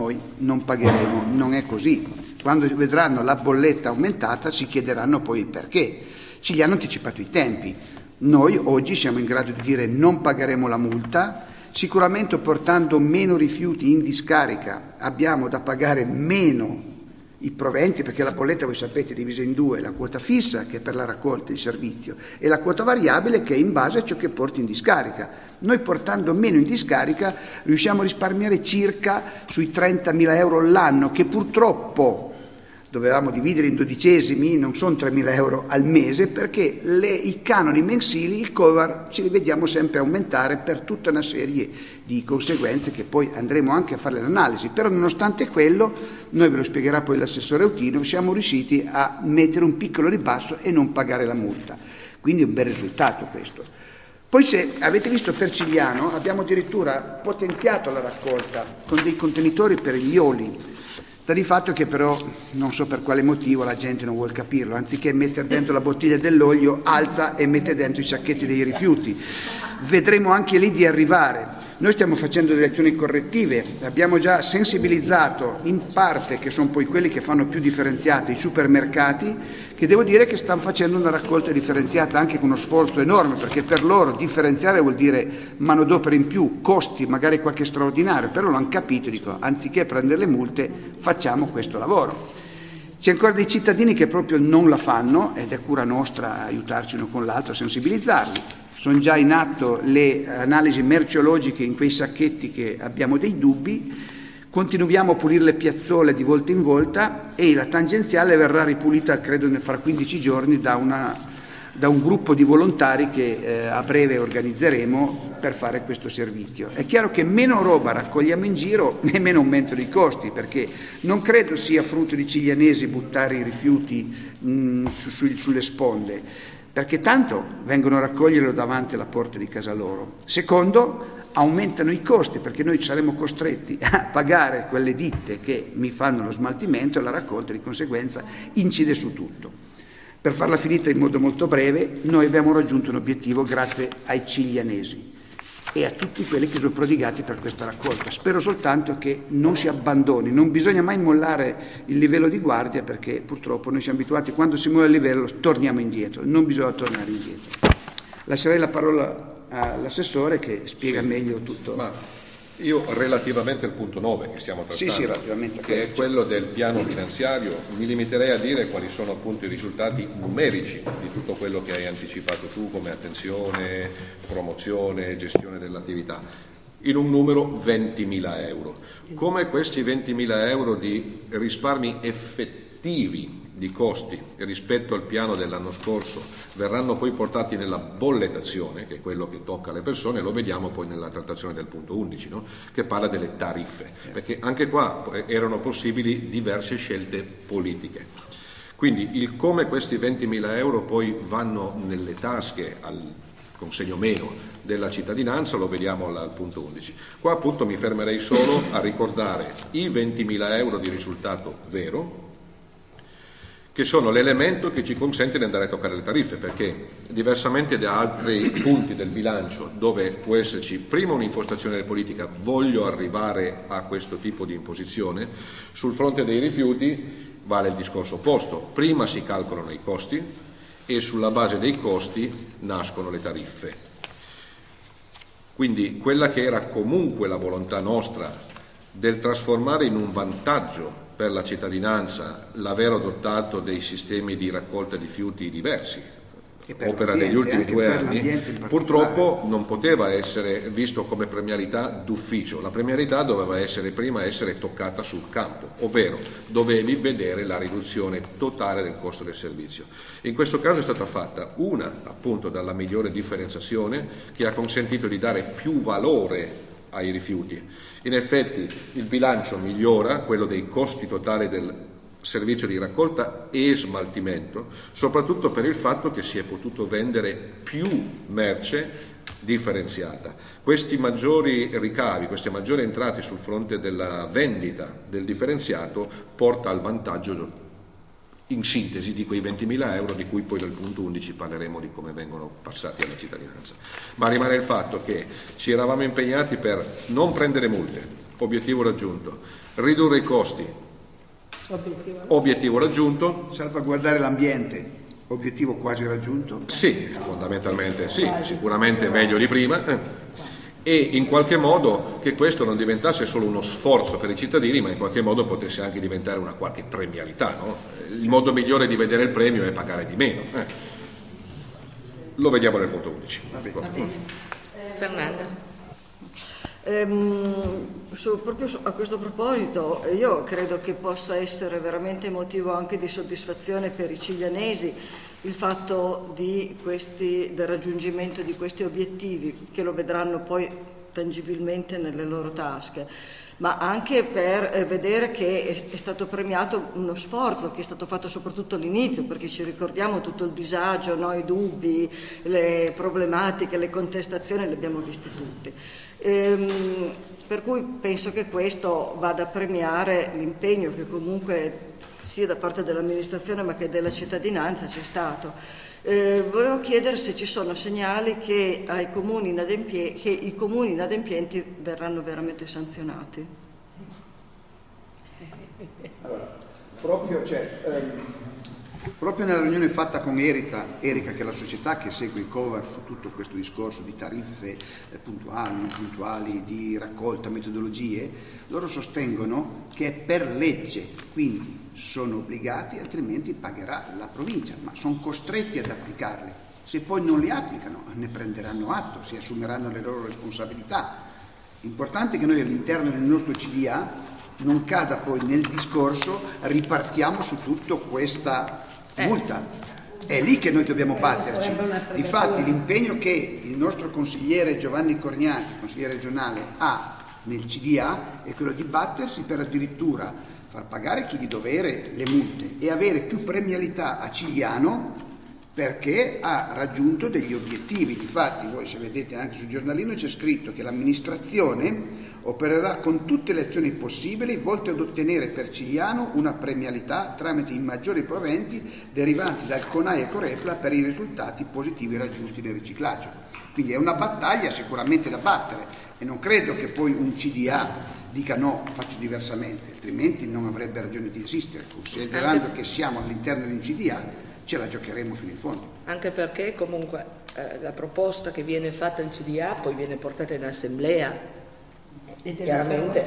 non pagheremo. Non è così. Quando vedranno la bolletta aumentata si chiederanno poi il perché. Cigliano ha anticipato i tempi. Noi oggi siamo in grado di dire non pagheremo la multa. Sicuramente portando meno rifiuti in discarica abbiamo da pagare meno i proventi, perché la bolletta, voi sapete, è divisa in due: la quota fissa, che è per la raccolta e il servizio, e la quota variabile, che è in base a ciò che porti in discarica. Noi, portando meno in discarica, riusciamo a risparmiare circa sui 30.000 euro l'anno, che purtroppo dovevamo dividere in dodicesimi, non sono 3.000 euro al mese, perché i canoni mensili, il Cover, ci li vediamo sempre aumentare per tutta una serie di conseguenze che poi andremo anche a fare l'analisi. Però nonostante quello, noi ve lo spiegherà poi l'assessore Autino, siamo riusciti a mettere un piccolo ribasso e non pagare la multa. Quindi è un bel risultato questo. Poi, se avete visto, per Cigliano abbiamo addirittura potenziato la raccolta con dei contenitori per gli oli. Sta di fatto che però non so per quale motivo la gente non vuole capirlo, anziché mettere dentro la bottiglia dell'olio alza e mette dentro i sacchetti dei rifiuti. Vedremo anche lì di arrivare. Noi stiamo facendo delle azioni correttive, abbiamo già sensibilizzato in parte, che sono poi quelli che fanno più differenziate, i supermercati, che devo dire che stanno facendo una raccolta differenziata anche con uno sforzo enorme, perché per loro differenziare vuol dire manodopera in più, costi, magari qualche straordinario, però l'hanno capito, dico, anziché prendere le multe facciamo questo lavoro. C'è ancora dei cittadini che proprio non la fanno, ed è cura nostra aiutarci uno con l'altro a sensibilizzarli. Sono già in atto le analisi merceologiche in quei sacchetti che abbiamo dei dubbi, continuiamo a pulire le piazzole di volta in volta e la tangenziale verrà ripulita, credo, fra 15 giorni da un gruppo di volontari che a breve organizzeremo per fare questo servizio. È chiaro che meno roba raccogliamo in giro e meno aumentano i costi, perché non credo sia frutto di ciglianesi buttare i rifiuti sulle sponde, perché tanto vengono a raccoglierlo davanti alla porta di casa loro. Secondo, aumentano i costi, perché noi saremo costretti a pagare quelle ditte che mi fanno lo smaltimento e la raccolta, di conseguenza incide su tutto. Per farla finita in modo molto breve, noi abbiamo raggiunto un obiettivo grazie ai ciglianesi e a tutti quelli che sono prodigati per questa raccolta. Spero soltanto che non si abbandoni, non bisogna mai mollare il livello di guardia, perché purtroppo noi siamo abituati, quando si molla il livello torniamo indietro, non bisogna tornare indietro. Lascerei la parola all'assessore che spiega meglio tutto. Ma io, relativamente al punto 9 che stiamo trattando, sì, relativamente a che è quello del piano finanziario, mi limiterei a dire quali sono appunto i risultati numerici di tutto quello che hai anticipato tu come attenzione, promozione, gestione dell'attività. In un numero 20.000 euro. Come questi 20.000 euro di risparmi effettivi di costi rispetto al piano dell'anno scorso verranno poi portati nella bollettazione, che è quello che tocca alle persone, lo vediamo poi nella trattazione del punto 11, no? Che parla delle tariffe, perché anche qua erano possibili diverse scelte politiche. Quindi il come questi 20.000 euro poi vanno nelle tasche al consegno meno della cittadinanza lo vediamo al punto 11. Qua appunto mi fermerei solo a ricordare i 20.000 euro di risultato vero, che sono l'elemento che ci consente di andare a toccare le tariffe, perché diversamente da altri punti del bilancio dove può esserci prima un'impostazione politica, voglio arrivare a questo tipo di imposizione, sul fronte dei rifiuti vale il discorso opposto, prima si calcolano i costi e sulla base dei costi nascono le tariffe. Quindi quella che era comunque la volontà nostra del trasformare in un vantaggio per la cittadinanza l'aver adottato dei sistemi di raccolta di rifiuti diversi, opera degli ultimi 2 anni, purtroppo non poteva essere visto come premialità d'ufficio. La premialità doveva essere prima essere toccata sul campo, ovvero dovevi vedere la riduzione totale del costo del servizio. In questo caso è stata fatta una, appunto, dalla migliore differenziazione, che ha consentito di dare più valore ai rifiuti. In effetti il bilancio migliora, quello dei costi totali del servizio di raccolta e smaltimento, soprattutto per il fatto che si è potuto vendere più merce differenziata. Questi maggiori ricavi, queste maggiori entrate sul fronte della vendita del differenziato porta al vantaggio, in sintesi, di quei 20.000 euro di cui poi nel punto 11 parleremo di come vengono passati alla cittadinanza. Ma rimane il fatto che ci eravamo impegnati per non prendere multe, obiettivo raggiunto, ridurre i costi, obiettivo raggiunto. Salvaguardare l'ambiente, obiettivo quasi raggiunto? Sì, fondamentalmente sì, sicuramente meglio di prima, e in qualche modo che questo non diventasse solo uno sforzo per i cittadini, ma in qualche modo potesse anche diventare una qualche premialità, no? Il modo migliore di vedere il premio è pagare di meno. Lo vediamo nel punto 11. Fernanda. Proprio a questo proposito, io credo che possa essere veramente motivo anche di soddisfazione per i ciglianesi il fatto del raggiungimento di questi obiettivi, che lo vedranno poi tangibilmente nelle loro tasche, ma anche per vedere che è stato premiato uno sforzo che è stato fatto soprattutto all'inizio, perché ci ricordiamo tutto il disagio, no? I dubbi, le problematiche, le contestazioni le abbiamo viste tutti. Per cui penso che questo vada a premiare l'impegno che comunque sia da parte dell'amministrazione ma che della cittadinanza c'è stato. Volevo chiedere se ci sono segnali che i comuni inadempienti verranno veramente sanzionati. Allora, proprio nella riunione fatta con Erica, che è la società che segue il cover su tutto questo discorso di tariffe puntuali, non puntuali, di raccolta, metodologie, loro sostengono che è per legge, quindi sono obbligati, altrimenti pagherà la provincia, ma sono costretti ad applicarli. Se poi non li applicano, ne prenderanno atto, si assumeranno le loro responsabilità. L'importante è che noi all'interno del nostro CDA non cada poi nel discorso ripartiamo su tutto questa multa. È lì che noi dobbiamo batterci. Difatti l'impegno che il nostro consigliere Giovanni Corniati, consigliere regionale, ha nel CDA è quello di battersi per addirittura far pagare chi di dovere le multe e avere più premialità a Cigliano perché ha raggiunto degli obiettivi. Difatti voi, se vedete anche sul giornalino, c'è scritto che l'amministrazione opererà con tutte le azioni possibili volte ad ottenere per Cigliano una premialità tramite i maggiori proventi derivanti dal CONAI e Corepla per i risultati positivi raggiunti nel riciclaggio. Quindi è una battaglia sicuramente da battere e non credo che poi un CDA dica no, faccio diversamente, altrimenti non avrebbe ragione di esistere. Considerando che siamo all'interno di un CDA, ce la giocheremo fino in fondo. Anche perché comunque la proposta che viene fatta in CDA poi viene portata in assemblea. Chiaramente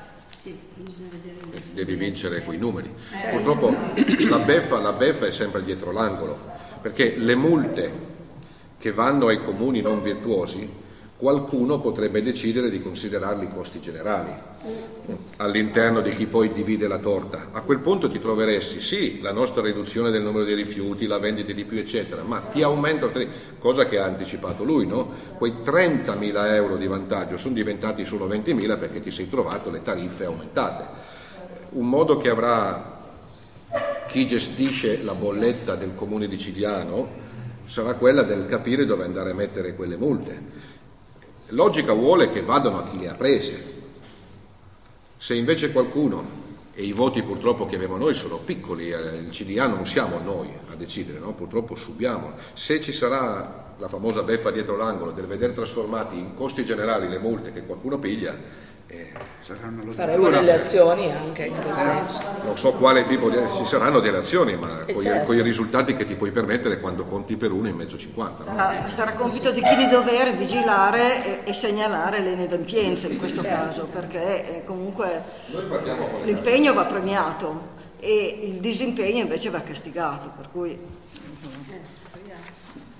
devi vincere quei numeri. Purtroppo la beffa è sempre dietro l'angolo, perché le multe che vanno ai comuni non virtuosi qualcuno potrebbe decidere di considerarli costi generali all'interno di chi poi divide la torta. A quel punto ti troveresti sì la nostra riduzione del numero di rifiuti, la vendita di più eccetera, ma ti aumenta, cosa che ha anticipato lui, no? Quei 30.000 euro di vantaggio sono diventati solo 20.000 perché ti sei trovato le tariffe aumentate. Un modo che avrà chi gestisce la bolletta del comune di Cigliano sarà quella del capire dove andare a mettere quelle multe. Logica vuole che vadano a chi le ha prese. Se invece qualcuno, e i voti purtroppo che abbiamo noi sono piccoli, il CDA non siamo noi a decidere, no? Purtroppo subiamo. Se ci sarà la famosa beffa dietro l'angolo del vedere trasformati in costi generali le multe che qualcuno piglia, faremo delle azioni anche in quel senso. Non so quale tipo ci saranno delle azioni, ma con i risultati che ti puoi permettere quando conti per uno in mezzo 50. No? Sarà compito di chi di dovere vigilare e segnalare le inadempienze in questo caso, perché comunque l'impegno va premiato e il disimpegno invece va castigato, per cui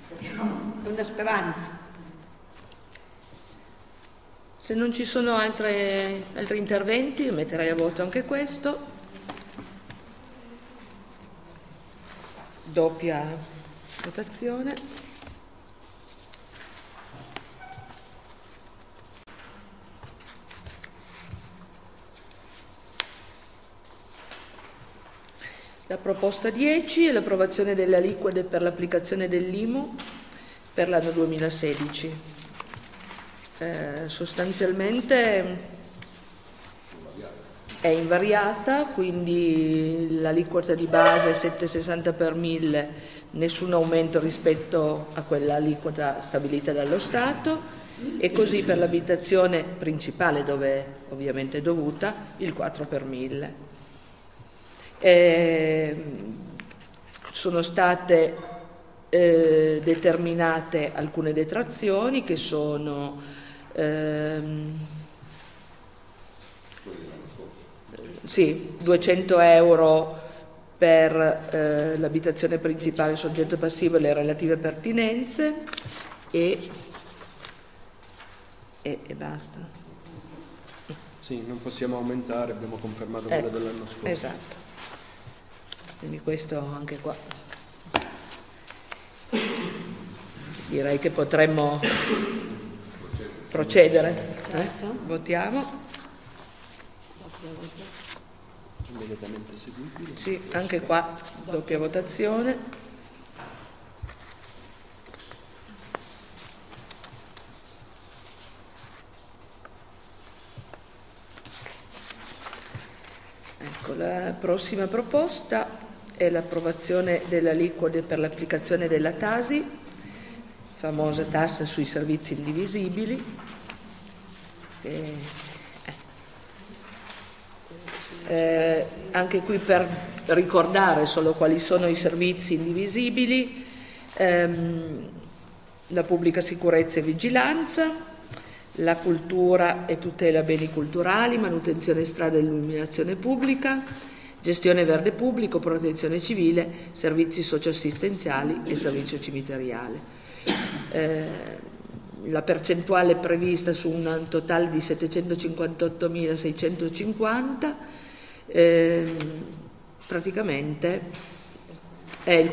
È una speranza. Se non ci sono altri interventi, metterei a voto anche questo. Doppia votazione. La proposta 10 è l'approvazione delle aliquote per l'applicazione dell'IMU per l'anno 2016. Sostanzialmente è invariata, quindi l'aliquota di base è 7,60 per 1000, nessun aumento rispetto a quella aliquota stabilita dallo Stato, e così per l'abitazione principale, dove ovviamente è dovuta, il 4 per 1000. Sono state determinate alcune detrazioni che sono sì, 200 euro per l'abitazione principale, soggetto passivo e le relative pertinenze, e basta. Sì, non possiamo aumentare, abbiamo confermato quello dell'anno scorso. Esatto. Quindi questo anche qua. Direi che potremmo procedere. Votiamo. Immediatamente seguibile. Sì, anche qua doppia votazione. Ecco, la prossima proposta è l'approvazione delle aliquote per l'applicazione della TASI, famosa tassa sui servizi indivisibili. Anche qui per ricordare solo quali sono i servizi indivisibili: la pubblica sicurezza e vigilanza, la cultura e tutela beni culturali, manutenzione strada e illuminazione pubblica, gestione verde pubblico, protezione civile, servizi socioassistenziali e servizio cimiteriale. La percentuale prevista su un totale di 758.650 praticamente è il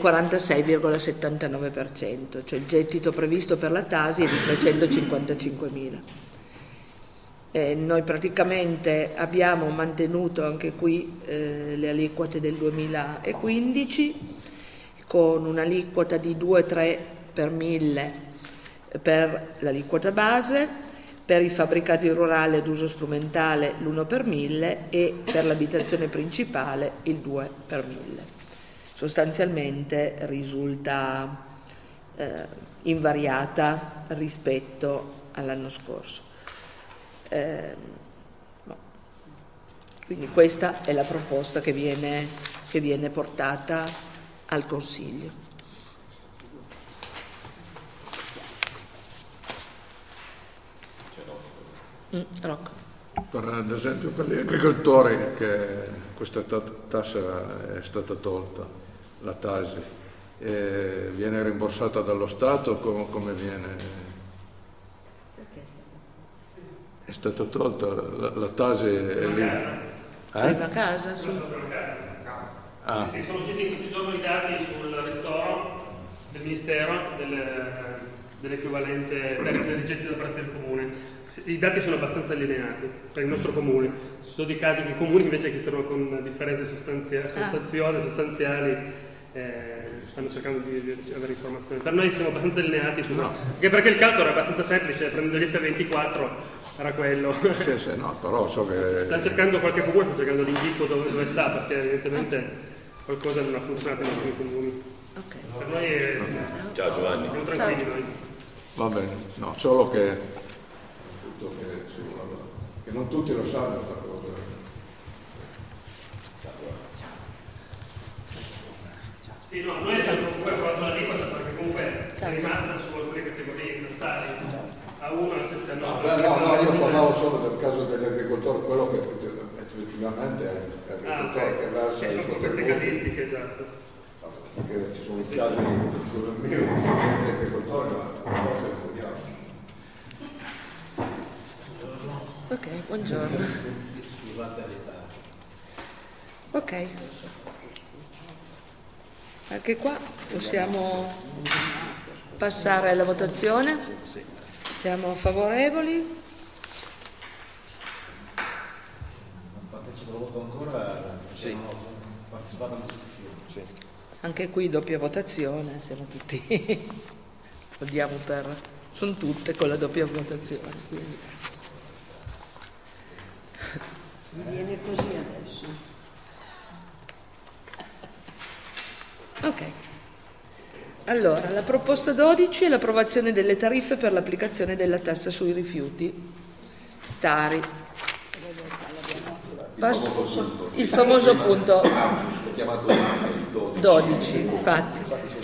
46,79%, cioè il gettito previsto per la Tasi è di 355.000. Noi praticamente abbiamo mantenuto anche qui le aliquote del 2015 con un'aliquota di 2,3 per 1000 per l'aliquota base, per i fabbricati rurali ad uso strumentale l'1 per 1000 e per l'abitazione principale il 2 per 1000. Sostanzialmente risulta invariata rispetto all'anno scorso. Quindi questa è la proposta che viene portata al Consiglio. Rocco. Ad esempio per gli agricoltori che questa tassa è stata tolta, la Tasi, viene rimborsata dallo Stato, come viene? È stata tolta la Tasi è lì. Prima casa? Sì, sono usciti in questi giorni i dati sul ristoro del Ministero dell'equivalente del gettito da parte del Comune. I dati sono abbastanza allineati per il nostro Comune. Ci sono dei casi che i Comuni invece che stanno con differenze sostanziali stanno cercando di avere informazioni. Per noi siamo abbastanza allineati anche perché il calcolo è abbastanza semplice, prendendo l'F24 era quello. Sì, no, però so che sta cercando qualche Comune, sta cercando l'indico dove sta, perché evidentemente qualcosa non ha funzionato in alcuni Comuni. Okay. Per noi Ciao Giovanni. siamo tranquilli noi. va bene, no, solo che non tutti lo sanno questa cosa. Sì, no, noi abbiamo comunque approvato l'aliquota perché comunque è rimasta su alcune categorie da stati a 1, a 7, a 9. No, io parlavo solo del caso dell'agricoltore, quello che effettivamente è agricoltore, che versa con queste casistiche, esatto. Perché ci sono casi sul mio esperienza che controllo, ma forse lo vediamo. Ok, buongiorno. Ok. Anche qua possiamo passare alla votazione. Siamo favorevoli? Partecipo al voto ancora? Sì. Partecipato alla discussione? Sì. Anche qui doppia votazione, siamo tutti, andiamo per, sono tutte con la doppia votazione. Quindi. Viene così adesso. Ok. Allora, la proposta 12 è l'approvazione delle tariffe per l'applicazione della tassa sui Tari. Il famoso punto 12, infatti.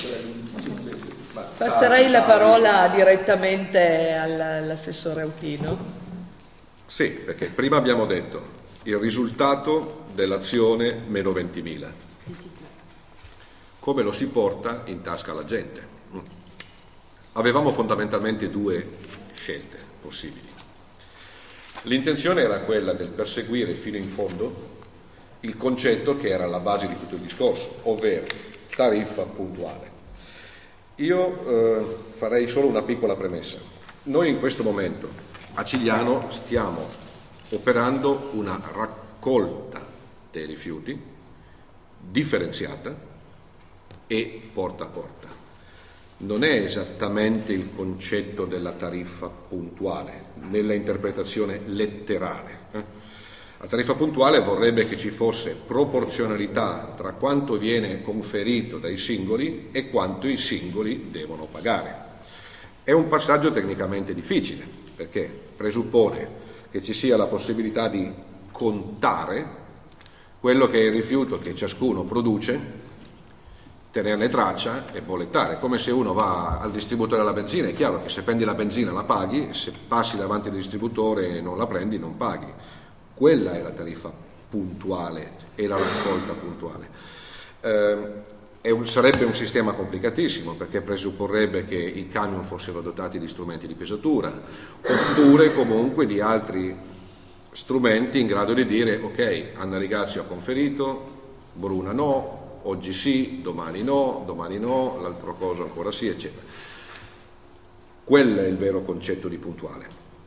Passerei la parola direttamente all'assessore Autino. Sì, perché prima abbiamo detto il risultato dell'azione meno 20.000. Come lo si porta in tasca la gente? Avevamo fondamentalmente due scelte possibili. L'intenzione era quella del perseguire fino in fondo il concetto che era alla base di tutto il discorso, ovvero tariffa puntuale. Io farei solo una piccola premessa. Noi in questo momento a Cigliano stiamo operando una raccolta dei rifiuti differenziata e porta a porta. Non è esattamente il concetto della tariffa puntuale nella interpretazione letterale. La tariffa puntuale vorrebbe che ci fosse proporzionalità tra quanto viene conferito dai singoli e quanto i singoli devono pagare. È un passaggio tecnicamente difficile perché presuppone che ci sia la possibilità di contare quello che è il rifiuto che ciascuno produce, tenerne traccia e bollettare, come se uno va al distributore della benzina. È chiaro che se prendi la benzina la paghi, se passi davanti al distributore e non la prendi non paghi. Quella è la tariffa puntuale e la raccolta puntuale. Sarebbe un sistema complicatissimo perché presupporrebbe che i camion fossero dotati di strumenti di pesatura oppure comunque di altri strumenti in grado di dire ok, Anna Rigazio ha conferito, Bruna no, oggi sì, domani no, l'altro coso ancora sì, eccetera. Quello è il vero concetto di puntuale.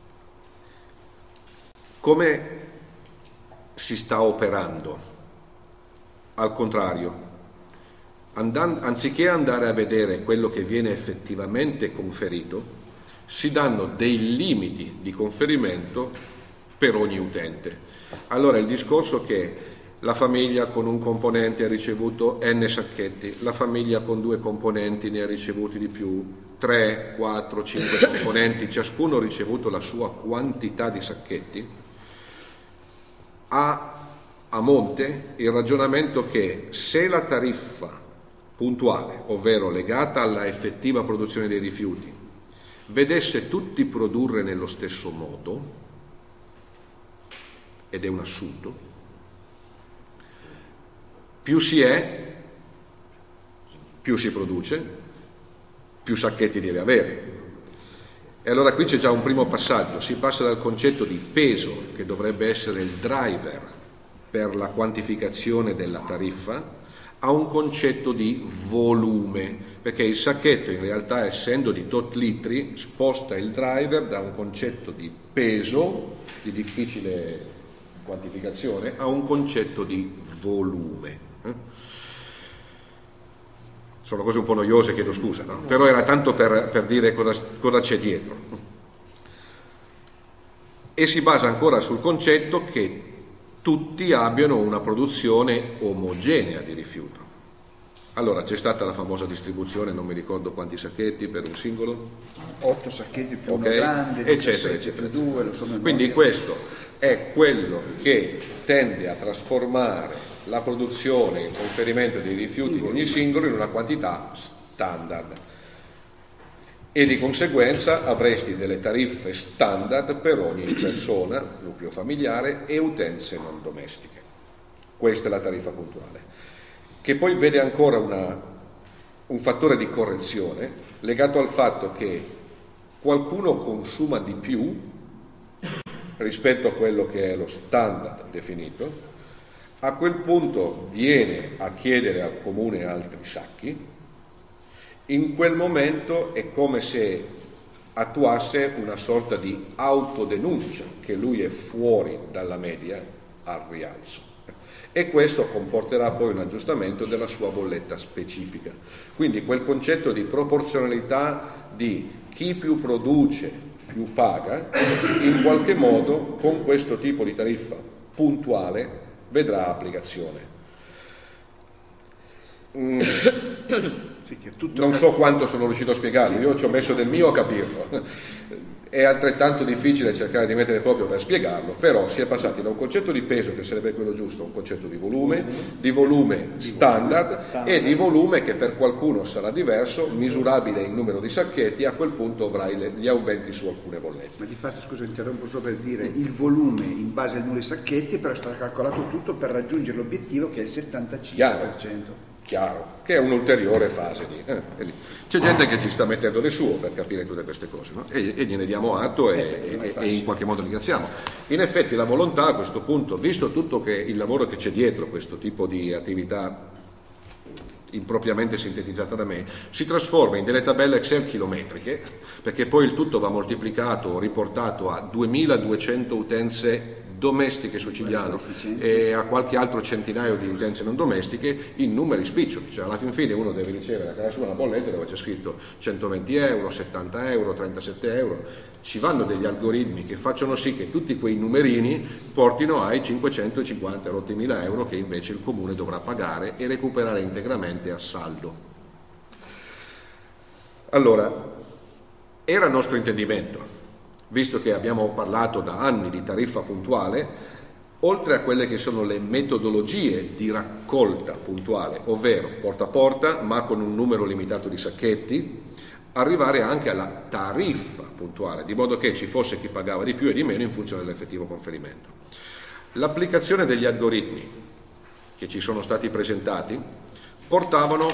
Come si sta operando? Al contrario, anziché andare a vedere quello che viene effettivamente conferito, si danno dei limiti di conferimento per ogni utente. Allora il discorso che la famiglia con un componente ha ricevuto n sacchetti, la famiglia con 2 componenti ne ha ricevuti di più, 3, 4, 5 componenti, ciascuno ha ricevuto la sua quantità di sacchetti, ha a monte il ragionamento che se la tariffa puntuale, ovvero legata alla effettiva produzione dei rifiuti, vedesse tutti produrre nello stesso modo, ed è un assunto, più si è, più si produce, più sacchetti deve avere. E allora qui c'è già un primo passaggio, si passa dal concetto di peso, che dovrebbe essere il driver per la quantificazione della tariffa, a un concetto di volume, perché il sacchetto in realtà, essendo di tot litri, sposta il driver da un concetto di peso, di difficile quantificazione, a un concetto di volume. Sono cose un po' noiose, chiedo scusa, no? Però era tanto per dire cosa c'è dietro. E si basa ancora sul concetto che tutti abbiano una produzione omogenea di rifiuto. Allora c'è stata la famosa distribuzione, non mi ricordo quanti sacchetti per un singolo, 8 sacchetti più uno grande, eccetera, 17 più 2, insomma. Quindi questo è quello che tende a trasformare la produzione e il conferimento dei rifiuti di ogni singolo in una quantità standard, e di conseguenza avresti delle tariffe standard per ogni persona, nucleo familiare e utenze non domestiche. Questa è la tariffa puntuale. che poi vede ancora un fattore di correzione legato al fatto che qualcuno consuma di più rispetto a quello che è lo standard definito, a quel punto viene a chiedere al comune altri sacchi. In quel momento è come se attuasse una sorta di autodenuncia che lui è fuori dalla media al rialzo, e questo comporterà poi un aggiustamento della sua bolletta specifica. Quindi quel concetto di proporzionalità di chi più produce più paga, in qualche modo con questo tipo di tariffa puntuale vedrà applicazione. Non so quanto sono riuscito a spiegarlo, io ci ho messo del mio a capirlo. È altrettanto difficile cercare di mettere proprio per spiegarlo, però si è passati da un concetto di peso, che sarebbe quello giusto, a un concetto di volume standard e di volume che per qualcuno sarà diverso, misurabile in numero di sacchetti. A quel punto avrai gli aumenti su alcune bollette. Ma di fatto, scusa, interrompo solo per dire, il volume in base al numero di sacchetti però è stato calcolato tutto per raggiungere l'obiettivo che è il 75%. Chiaro, che è un'ulteriore fase di... C'è gente che ci sta mettendo le sue per capire tutte queste cose, no? E gliene diamo atto e in qualche modo ringraziamo. In effetti la volontà a questo punto, visto tutto il lavoro che c'è dietro questo tipo di attività impropriamente sintetizzata da me, si trasforma in delle tabelle Excel chilometriche, perché poi il tutto va moltiplicato o riportato a 2200 utenze domestiche su Cigliano e a qualche altro centinaio di utenze non domestiche in numeri spiccioli, cioè alla fin fine uno deve ricevere una bolletta dove c'è scritto 120 euro, 70 euro, 37 euro. Ci vanno degli algoritmi che facciano sì che tutti quei numerini portino ai 550 mila euro che invece il comune dovrà pagare e recuperare integramente a saldo. Allora, era nostro intendimento, visto che abbiamo parlato da anni di tariffa puntuale, oltre a quelle che sono le metodologie di raccolta puntuale, ovvero porta a porta ma con un numero limitato di sacchetti, arrivare anche alla tariffa puntuale, di modo che ci fosse chi pagava di più e di meno in funzione dell'effettivo conferimento. L'applicazione degli algoritmi che ci sono stati presentati portavano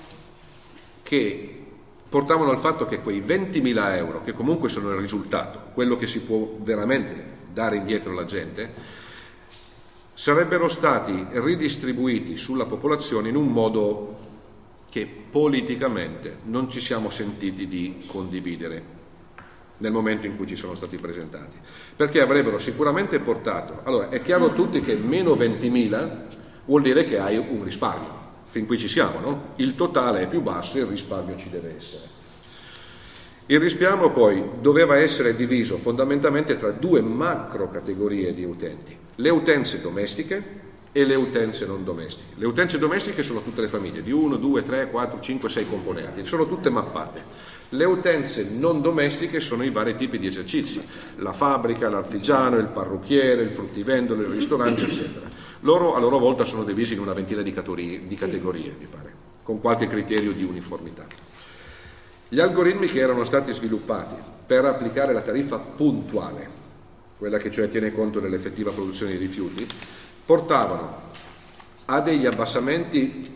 al fatto che quei 20.000 euro, che comunque sono il risultato, quello che si può veramente dare indietro alla gente, sarebbero stati ridistribuiti sulla popolazione in un modo che politicamente non ci siamo sentiti di condividere nel momento in cui ci sono stati presentati, perché avrebbero sicuramente portato... Allora, è chiaro a tutti che meno 20.000 vuol dire che hai un risparmio. Fin qui ci siamo, no? Il totale è più basso e il risparmio ci deve essere. Il risparmio poi doveva essere diviso fondamentalmente tra due macro categorie di utenti: le utenze domestiche e le utenze non domestiche. Le utenze domestiche sono tutte le famiglie, di 1, 2, 3, 4, 5, 6 componenti, sono tutte mappate. Le utenze non domestiche sono i vari tipi di esercizi, la fabbrica, l'artigiano, il parrucchiere, il fruttivendolo, il ristorante, eccetera. Loro a loro volta sono divisi in una ventina di categorie, mi pare, con qualche criterio di uniformità. Gli algoritmi che erano stati sviluppati per applicare la tariffa puntuale, quella che cioè tiene conto dell'effettiva produzione di rifiuti, portavano a degli abbassamenti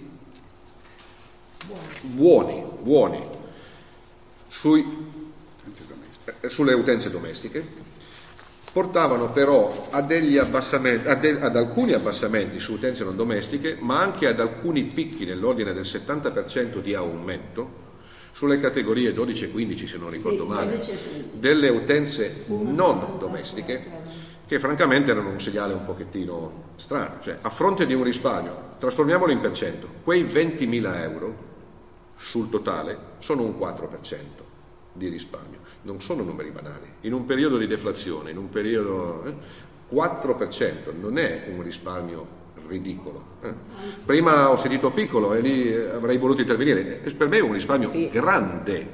buoni sulle utenze domestiche, portavano però a ad alcuni abbassamenti su utenze non domestiche, ma anche ad alcuni picchi nell'ordine del 70% di aumento sulle categorie 12 e 15, se non ricordo male, delle utenze non domestiche, che francamente erano un segnale un pochettino strano. Cioè, a fronte di un risparmio, trasformiamolo in percento, quei 20.000 euro sul totale sono un 4% di risparmio. Non sono numeri banali. In un periodo di deflazione, 4% non è un risparmio ridicolo. Prima ho sentito piccolo e lì avrei voluto intervenire. Per me è un risparmio grande.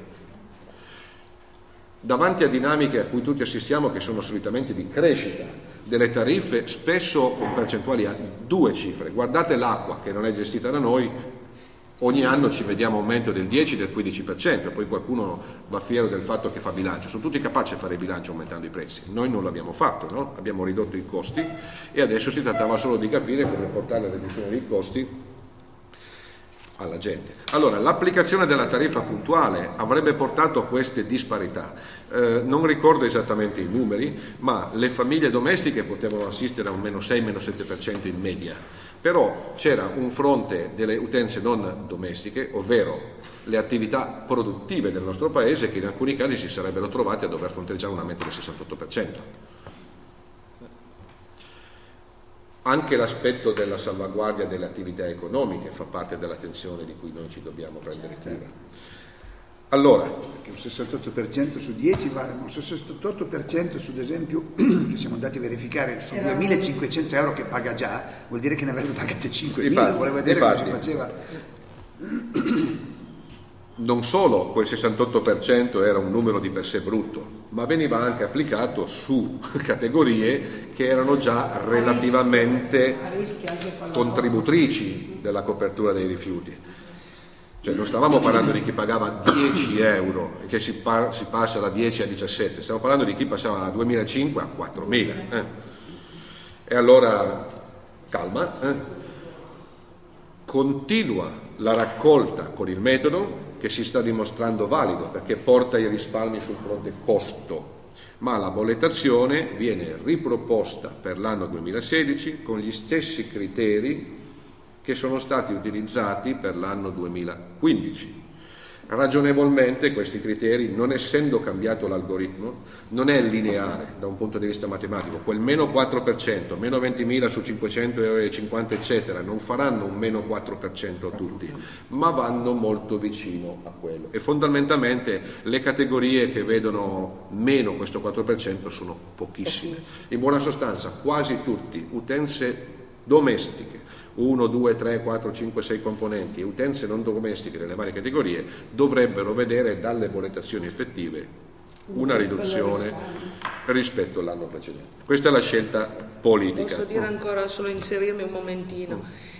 Davanti a dinamiche a cui tutti assistiamo, che sono solitamente di crescita delle tariffe, spesso con percentuali a 2 cifre. Guardate l'acqua, che non è gestita da noi, ogni anno ci vediamo aumento del 10, del 15%, poi qualcuno va fiero del fatto che fa bilancio. Sono tutti capaci di fare bilancio aumentando i prezzi. Noi non l'abbiamo fatto, no? Abbiamo ridotto i costi e adesso si trattava solo di capire come portare la riduzione dei costi alla gente. Allora, l'applicazione della tariffa puntuale avrebbe portato a queste disparità. Non ricordo esattamente i numeri, ma le famiglie domestiche potevano assistere a un meno 6, meno 7% in media. Però c'era un fronte delle utenze non domestiche, ovvero le attività produttive del nostro paese, che in alcuni casi si sarebbero trovate a dover fronteggiare un aumento del 68%. Anche l'aspetto della salvaguardia delle attività economiche fa parte dell'attenzione di cui noi ci dobbiamo prendere cura. Allora, perché un 68% su 10 vale, ma un 68% su, ad esempio, che siamo andati a verificare, su 2.500 euro che paga già, vuol dire che ne avrebbe pagate 5.000, volevo vedere come si faceva. Non solo quel 68% era un numero di per sé brutto, ma veniva anche applicato su categorie che erano già relativamente contributrici della copertura dei rifiuti. Cioè non stavamo parlando di chi pagava 10 euro e che si passa da 10 a 17, stiamo parlando di chi passava da 2.500 a 4.000. E allora, calma, continua la raccolta con il metodo che si sta dimostrando valido perché porta i risparmi sul fronte costo, ma la bollettazione viene riproposta per l'anno 2016 con gli stessi criteri che sono stati utilizzati per l'anno 2015. Ragionevolmente questi criteri, non essendo cambiato l'algoritmo, non è lineare da un punto di vista matematico. Quel meno 4%, meno 20.000 su 550 eccetera, non faranno un meno 4% a tutti, ma vanno molto vicino a quello. E fondamentalmente le categorie che vedono meno questo 4% sono pochissime. In buona sostanza quasi tutti, utenze domestiche, 1, 2, 3, 4, 5, 6 componenti e utenze non domestiche delle varie categorie dovrebbero vedere dalle bollettazioni effettive una riduzione rispetto all'anno precedente. Questa è la scelta politica. Posso dire ancora, solo inserirmi un momentino?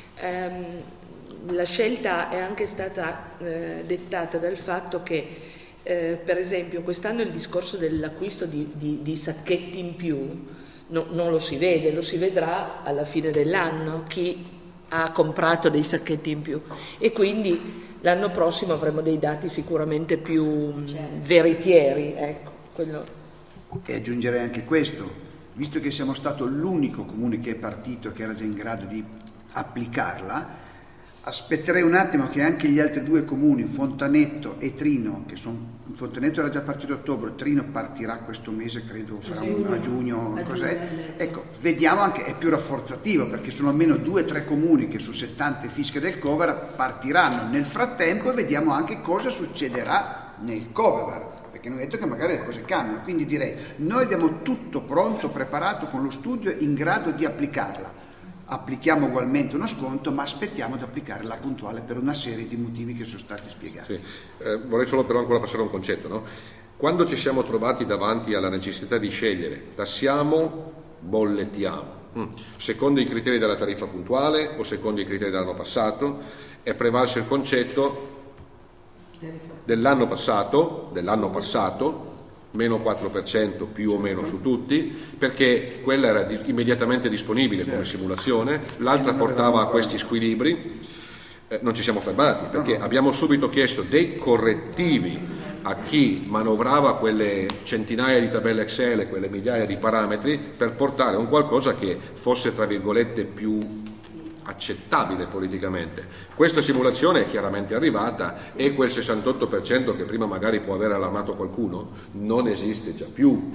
La scelta è anche stata dettata dal fatto che per esempio quest'anno il discorso dell'acquisto di sacchetti in più non lo si vede, lo si vedrà alla fine dell'anno chi ha comprato dei sacchetti in più e quindi l'anno prossimo avremo dei dati sicuramente più veritieri, ecco, quello. E aggiungerei anche questo, visto che siamo stato l'unico comune che è partito e che era già in grado di applicarla, aspetterei un attimo che anche gli altri due comuni, Fontanetto e Trino, Fontanetto era già partito a ottobre, Trino partirà questo mese, credo farà a giugno, cos'è? Ecco, vediamo anche, è più rafforzativo perché sono almeno 2 o 3 comuni che su 70 fische del Covevar partiranno nel frattempo e vediamo anche cosa succederà nel Covevar. Perché noi abbiamo detto che magari le cose cambiano, quindi direi noi abbiamo tutto pronto, preparato con lo studio in grado di applicarla. Applichiamo ugualmente uno sconto, ma aspettiamo di applicare la puntuale per una serie di motivi che sono stati spiegati. Sì. Vorrei solo però ancora passare un concetto, no? Quando ci siamo trovati davanti alla necessità di scegliere, tassiamo, bollettiamo, secondo i criteri della tariffa puntuale o secondo i criteri dell'anno passato, è prevalso il concetto dell'anno passato, meno 4% più o meno su tutti, perché quella era immediatamente disponibile come simulazione, l'altra portava a questi squilibri. Non ci siamo fermati perché abbiamo subito chiesto dei correttivi a chi manovrava quelle centinaia di tabelle Excel, quelle migliaia di parametri, per portare un qualcosa che fosse tra virgolette più accettabile politicamente. Questa simulazione è chiaramente arrivata e quel 68% che prima magari può aver allarmato qualcuno non esiste già più,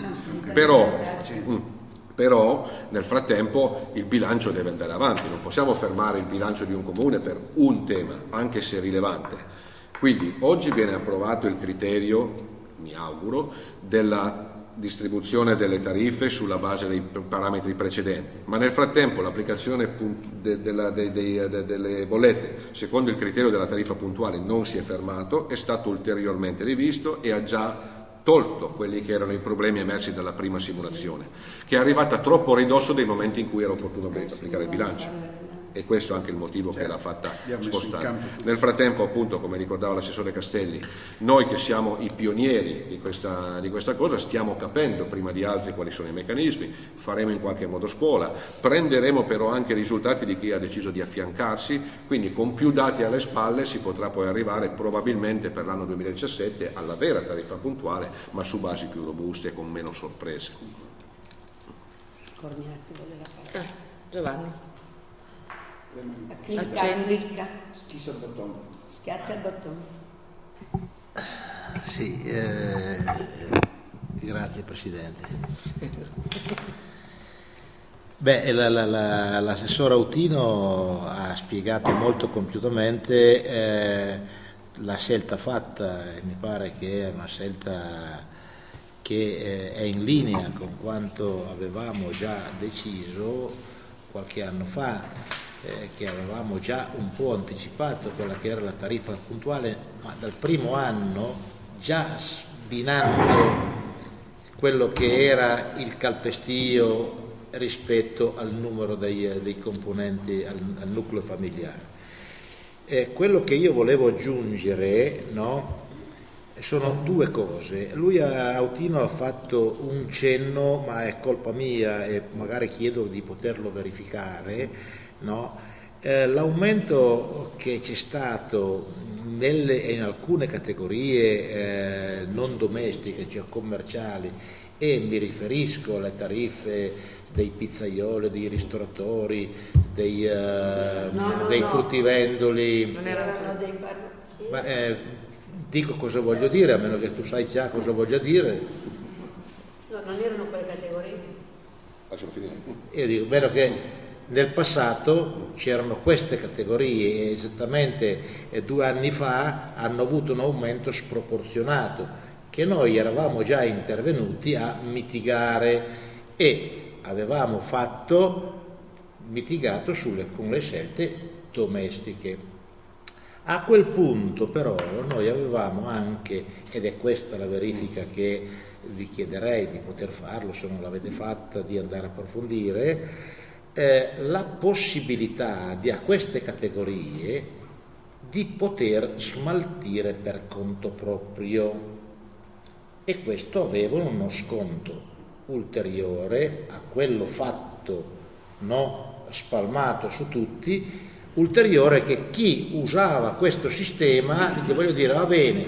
però nel frattempo il bilancio deve andare avanti, non possiamo fermare il bilancio di un comune per un tema, anche se rilevante. Quindi oggi viene approvato il criterio, mi auguro, della distribuzione delle tariffe sulla base dei parametri precedenti, ma nel frattempo l'applicazione delle bollette secondo il criterio della tariffa puntuale non si è fermato, è stato ulteriormente rivisto e ha già tolto quelli che erano i problemi emersi dalla prima simulazione, che è arrivata troppo a ridosso dei momenti in cui era opportuno applicare il bilancio. e questo è anche il motivo che l'ha fatta spostare. Nel frattempo, appunto, come ricordava l'assessore Castelli, noi che siamo i pionieri di questa cosa stiamo capendo prima di altri quali sono i meccanismi, faremo in qualche modo scuola, prenderemo però anche i risultati di chi ha deciso di affiancarsi, quindi con più dati alle spalle si potrà poi arrivare probabilmente per l'anno 2017 alla vera tariffa puntuale, ma su basi più robuste e con meno sorprese. Corniati voleva fare. Giovanni. Clicca. Schiaccia il bottone. Sì, grazie Presidente. Beh, l'assessore Autino ha spiegato molto compiutamente la scelta fatta, e mi pare che è una scelta che è in linea con quanto avevamo già deciso qualche anno fa, che avevamo già un po' anticipato quella che era la tariffa puntuale, ma dal primo anno già sbinando quello che era il calpestio rispetto al numero dei componenti, al nucleo familiare. Quello che io volevo aggiungere, no, sono due cose. Lui, Autino, ha fatto un cenno, ma è colpa mia e magari chiedo di poterlo verificare, no? L'aumento che c'è stato in alcune categorie non domestiche, cioè commerciali, e mi riferisco alle tariffe dei pizzaioli, dei ristoratori, dei fruttivendoli. Non erano dei parrucchieri? Dico cosa voglio dire, a meno che tu sai già cosa voglio dire. No, non erano quelle categorie. Lascialo finire. Io dico, meno che nel passato c'erano queste categorie e esattamente 2 anni fa hanno avuto un aumento sproporzionato che noi eravamo già intervenuti a mitigare e avevamo mitigato con le scelte domestiche. A quel punto però noi avevamo anche, ed è questa la verifica che vi chiederei di poter farlo se non l'avete fatta, di andare a approfondire, la possibilità a queste categorie di poter smaltire per conto proprio, e questo aveva uno sconto ulteriore a quello fatto, no, spalmato su tutti, ulteriore, che chi usava questo sistema, che voglio dire, va bene,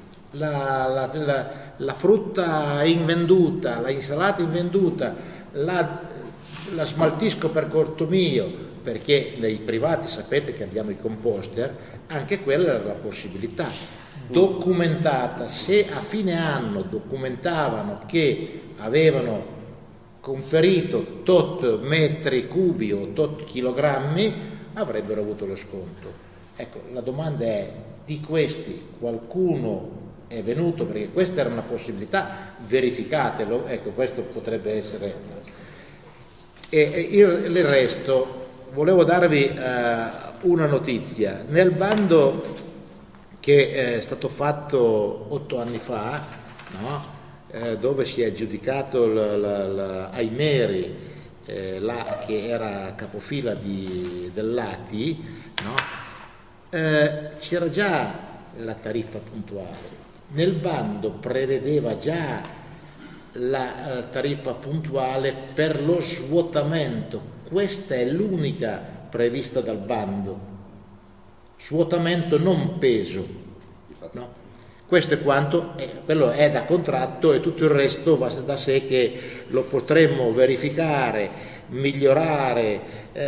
la frutta invenduta, la insalata invenduta, la smaltisco per conto mio, perché nei privati sapete che abbiamo i composter, anche quella era la possibilità documentata. Se a fine anno documentavano che avevano conferito tot metri cubi o tot chilogrammi, avrebbero avuto lo sconto. Ecco, la domanda è: di questi qualcuno è venuto? Perché questa era una possibilità, verificatelo. Ecco, questo potrebbe essere. E il resto, volevo darvi una notizia. Nel bando che è stato fatto 8 anni fa, no? Dove si è aggiudicato Aimeri, che era capofila dell'ATI, no? C'era già la tariffa puntuale. Nel bando prevedeva già la tariffa puntuale per lo svuotamento. Questa è l'unica prevista dal bando, svuotamento non peso, no? Questo è quanto, quello è da contratto, e tutto il resto va da sé che lo potremmo verificare, migliorare,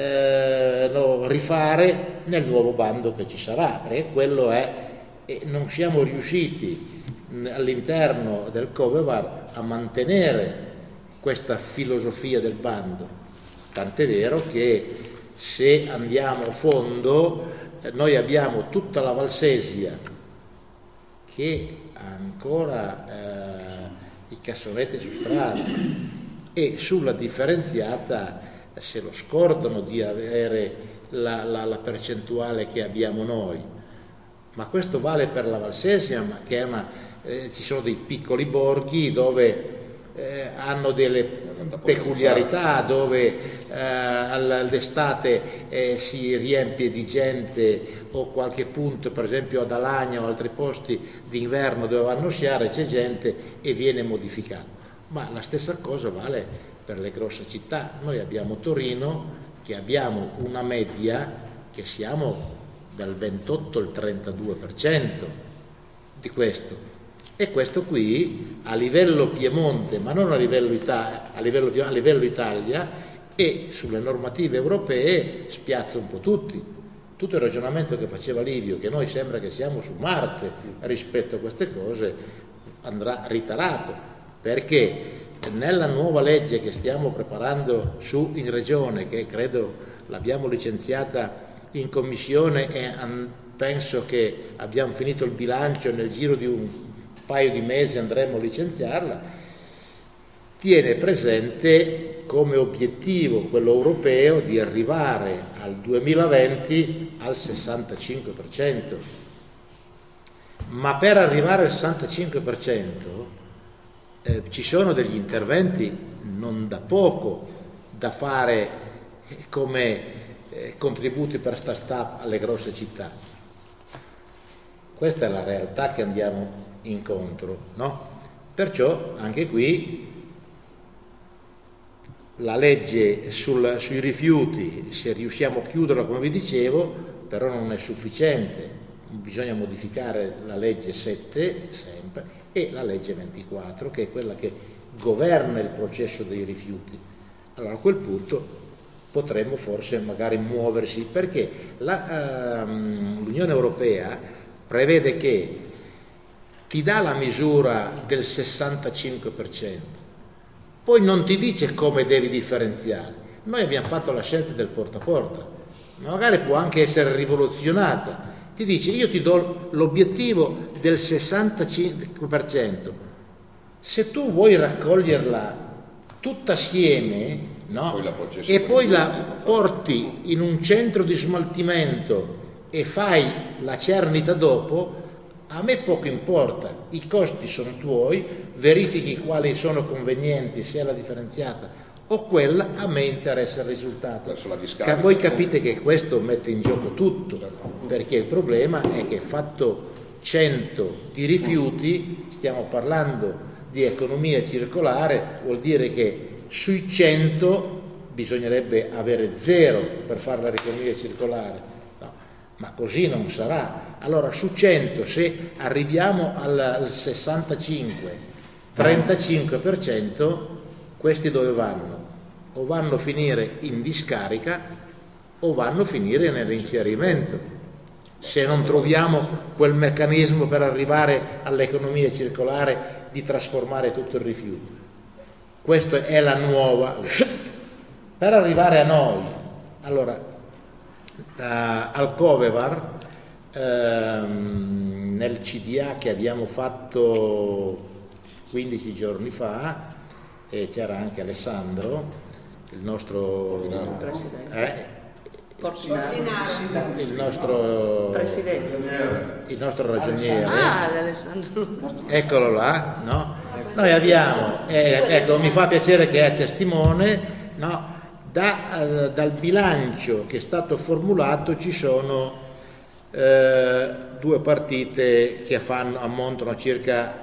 rifare nel nuovo bando che ci sarà, perché quello è, e non siamo riusciti all'interno del Covevar a mantenere questa filosofia del bando, tant'è vero che se andiamo a fondo noi abbiamo tutta la Valsesia che ha ancora i cassonetti su strada, e sulla differenziata se lo scordano di avere la percentuale che abbiamo noi, ma questo vale per la Valsesia, ma che è ci sono dei piccoli borghi dove hanno delle peculiarità dove all'estate si riempie di gente, o qualche punto, per esempio ad Alagna o altri posti d'inverno dove vanno a sciare c'è gente e viene modificato. Ma la stessa cosa vale per le grosse città. Noi abbiamo Torino, che abbiamo una media che siamo dal 28 al 32% di questo. E questo qui a livello Piemonte, ma non a livello Italia, e sulle normative europee spiazza un po' tutti. Tutto il ragionamento che faceva Livio, che noi sembra che siamo su Marte rispetto a queste cose, andrà ritarato, perché nella nuova legge che stiamo preparando in Regione, che credo l'abbiamo licenziata in Commissione e penso che abbiamo finito il bilancio, nel giro di un paio di mesi andremo a licenziarla, tiene presente come obiettivo quello europeo di arrivare al 2020 al 65%. Ma per arrivare al 65% ci sono degli interventi non da poco da fare come contributi per start-up alle grosse città. Questa è la realtà che andiamo incontro, no? Perciò anche qui la legge sui rifiuti, se riusciamo a chiuderla come vi dicevo, però non è sufficiente, bisogna modificare la legge 7 sempre e la legge 24, che è quella che governa il processo dei rifiuti. Allora a quel punto potremmo forse magari muoversi, perché l'Unione Europea prevede che ti dà la misura del 65%, poi non ti dice come devi differenziare. Noi abbiamo fatto la scelta del porta a porta, ma magari può anche essere rivoluzionata. Ti dice: io ti do l'obiettivo del 65%, se tu vuoi raccoglierla tutta assieme, no? E poi la porti in un centro di smaltimento e fai la cernita dopo, a me poco importa, i costi sono tuoi, verifichi quali sono convenienti, sia la differenziata o quella, a me interessa il risultato. Voi capite che questo mette in gioco tutto, perché il problema è che fatto 100 di rifiuti, stiamo parlando di economia circolare, vuol dire che sui 100 bisognerebbe avere 0 per fare l'economia circolare. No, ma così non sarà. Allora su 100, se arriviamo al 65-35%, questi dove vanno? O vanno a finire in discarica o vanno a finire nel reinserimento, se non troviamo quel meccanismo per arrivare all'economia circolare di trasformare tutto il rifiuto. Questa è la nuova. Per arrivare a noi, allora, al Covevar, nel CDA che abbiamo fatto 15 giorni fa, e c'era anche Alessandro, il nostro ragioniere, eccolo là, no? Noi abbiamo, ecco, mi fa piacere che è testimone, no? Dal bilancio che è stato formulato ci sono 2 partite che ammontano a circa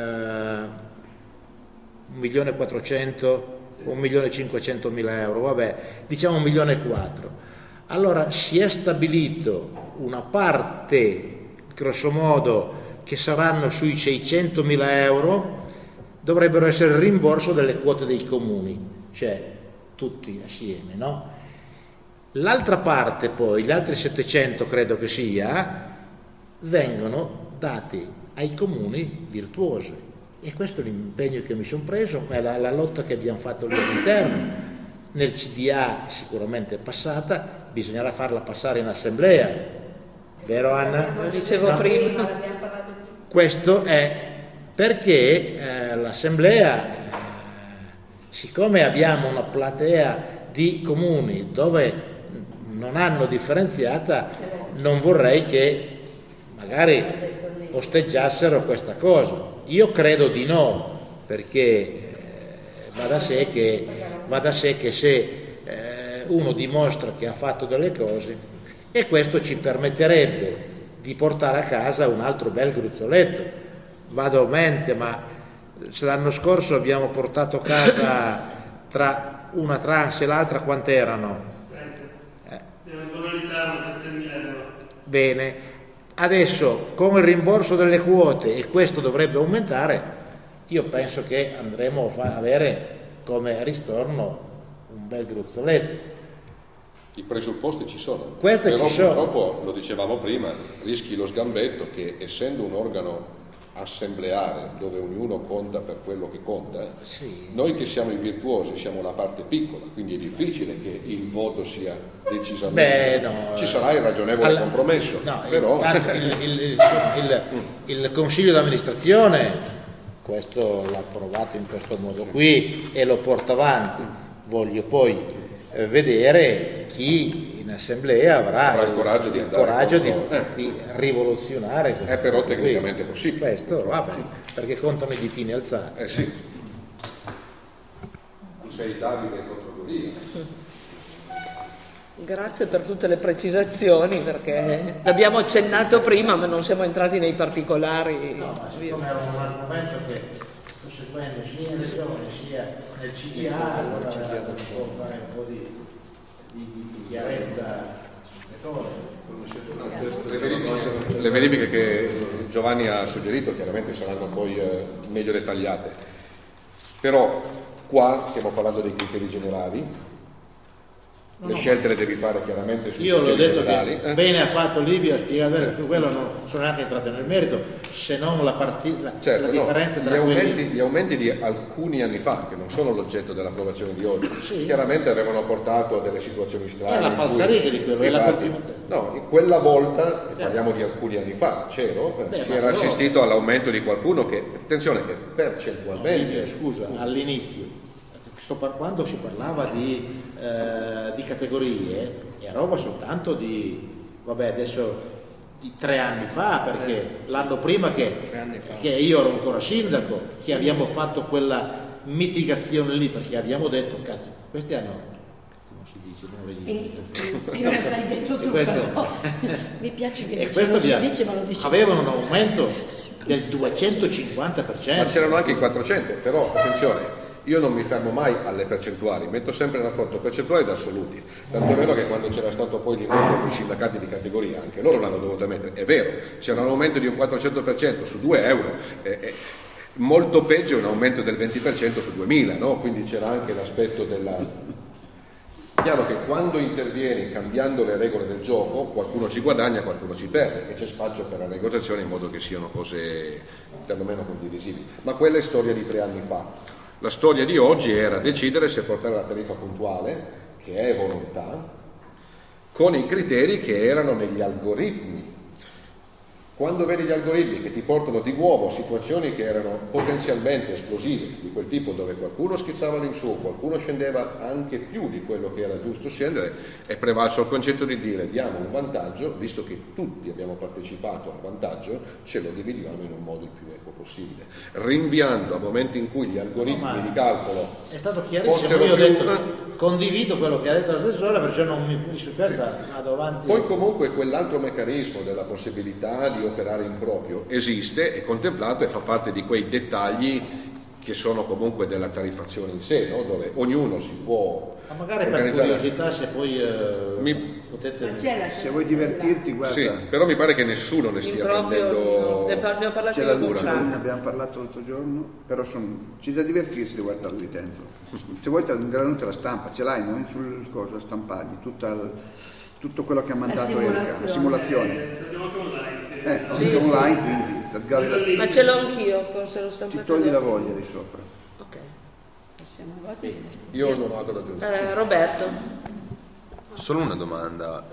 1.400.000 o 1.500.000 euro, vabbè, diciamo 1.400.000. Allora si è stabilito una parte, grosso modo, che saranno sui 600.000 euro, dovrebbero essere il rimborso delle quote dei comuni, cioè tutti assieme, no? L'altra parte poi, gli altri 700 credo che sia, vengono dati ai comuni virtuosi. E questo è l'impegno che mi sono preso, è la lotta che abbiamo fatto lì all'interno. Nel CDA sicuramente è passata, bisognerà farla passare in assemblea, vero Anna? Lo dicevo prima. Questo è perché l'assemblea, siccome abbiamo una platea di comuni dove non hanno differenziata, non vorrei che magari osteggiassero questa cosa. Io credo di no, perché va da sé che se uno dimostra che ha fatto delle cose, e questo ci permetterebbe di portare a casa un altro bel gruzzoletto. Vado a mente, ma se l'anno scorso abbiamo portato a casa tra una trans e l'altra quant'erano? 30.000 euro. Bene, adesso con il rimborso delle quote, e questo dovrebbe aumentare, io penso che andremo a avere come ristorno un bel gruzzoletto. I presupposti ci sono, Questo però ci sono. purtroppo, lo dicevamo prima, rischi lo sgambetto che, essendo un organo assembleare dove ognuno conta per quello che conta, noi che siamo i virtuosi siamo la parte piccola, quindi è difficile che il voto sia decisamente... ci sarà il ragionevole compromesso, però... il consiglio d'amministrazione questo l'ha approvato in questo modo qui e lo porta avanti. Voglio poi vedere chi in assemblea avrà il coraggio di rivoluzionare questo. È però tecnicamente possibile. Questo va bene, perché contano i ditini alzati. Sì. Tu sei Davide contro Golia. Grazie per tutte le precisazioni, perché l'abbiamo accennato prima ma non siamo entrati nei particolari. No, ma siccome era un argomento che sto seguendo sia in regione sia nel CDA, allora fare un po' di chiarezza su queste cose. Le verifiche che Giovanni ha suggerito chiaramente saranno poi meglio dettagliate, però qua stiamo parlando dei criteri generali. Le scelte le devi fare chiaramente sui io l'ho detto generali. Che bene ha fatto Livio a spiegare, su quello non sono neanche entrato nel merito, se non la differenza tra gli aumenti di alcuni anni fa, che non sono l'oggetto dell'approvazione di oggi, chiaramente avevano portato a delle situazioni strane. È la falsariga di quello, è la continuità. No, quella volta, parliamo di alcuni anni fa, si era assistito all'aumento di qualcuno che, attenzione, che percentualmente... No, scusa, all'inizio, quando si parlava di categorie, è roba soltanto di, adesso di 3 anni fa, perché l'anno prima che io ero ancora sindaco, che abbiamo fatto quella mitigazione lì, perché abbiamo detto, cazzo, questi hanno, non si dice, non registro. E non stai detto tu, però. Mi piace che non si dice, ma lo dice. Avevano un aumento del 250%. Ma c'erano anche i 400, però attenzione, io non mi fermo mai alle percentuali, metto sempre in raffronto percentuali ed assoluti, tanto è vero che quando c'era stato poi l'incontro con i sindacati di categoria, anche loro l'hanno dovuto mettere, è vero, c'era un aumento di un 400% su 2 euro, molto peggio un aumento del 20% su 2000, no? Quindi c'era anche l'aspetto della... Chiaro che quando intervieni cambiando le regole del gioco, qualcuno ci guadagna, qualcuno ci perde, e c'è spazio per la negoziazione in modo che siano cose perlomeno condivisibili, ma quella è storia di 3 anni fa. La storia di oggi era decidere se portare la tariffa puntuale, che è volontà, con i criteri che erano negli algoritmi. Quando vedi gli algoritmi che ti portano di nuovo a situazioni che erano potenzialmente esplosive, di quel tipo dove qualcuno schizzava all'insù, qualcuno scendeva anche più di quello che era giusto scendere, è prevalso il concetto di dire diamo un vantaggio, visto che tutti abbiamo partecipato al vantaggio, ce lo dividiamo in un modo il più equo possibile, rinviando a momenti in cui gli algoritmi di calcolo è stato chiarissimo. Io ho detto condivido quello che ha detto l'assessore, perciò non mi soffermo, vado avanti. Poi comunque quell'altro meccanismo della possibilità di operare in proprio esiste, è contemplato e fa parte di quei dettagli che sono comunque della tariffazione in sé, no? Dove ognuno si può ma magari per curiosità, se poi potete, se vuoi divertirti, guarda. Sì, però mi pare che nessuno ne stia prendendo. Ne ho parlato c'è la luce, ne abbiamo parlato l'altro giorno, però c'è da divertirsi di guardarli lì dentro. Se vuoi te la stampa, ce l'hai, no? Sul coso, la stampagli, tutto quello che ha mandato Erika, la simulazione. Anche online, quindi ma ce l'ho anch'io, se lo ti togli la voglia di sopra. Ok. Passiamo avanti. Io non ho da aggiungere. Roberto. Solo una domanda.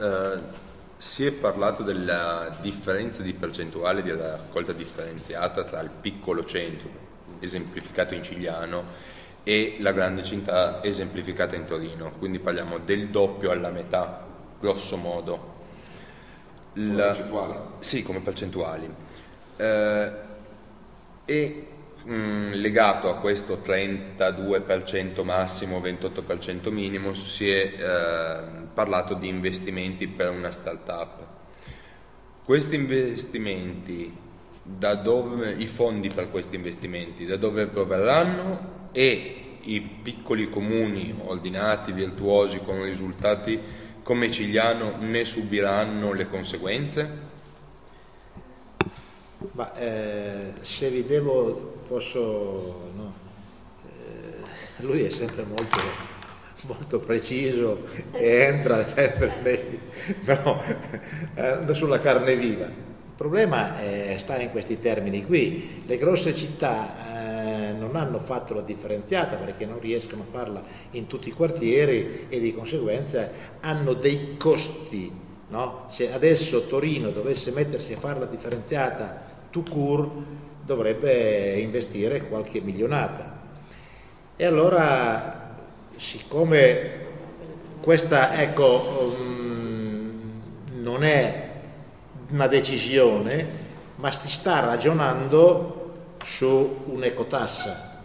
Si è parlato della differenza di percentuale della raccolta differenziata tra il piccolo centro, esemplificato in Cigliano, e la grande città, esemplificata in Torino. Quindi parliamo del doppio alla metà, grosso modo. Come percentuali? Sì, come percentuali. E legato a questo 32% massimo, 28% minimo, si è parlato di investimenti per una startup. Questi investimenti, i fondi per questi investimenti, da dove proverranno, e i piccoli comuni ordinati, virtuosi, con risultati come Cigliano ne subiranno le conseguenze? Ma se vi devo, posso, no? Lui è sempre molto preciso e entra sempre sulla carne viva. Il problema sta in questi termini qui. Le grosse città non hanno fatto la differenziata perché non riescono a farla in tutti i quartieri e di conseguenza hanno dei costi, no? Se adesso Torino dovesse mettersi a fare la differenziata tout court, dovrebbe investire qualche milionata. E allora, siccome questa, non è una decisione, ma si sta ragionando su un'ecotassa,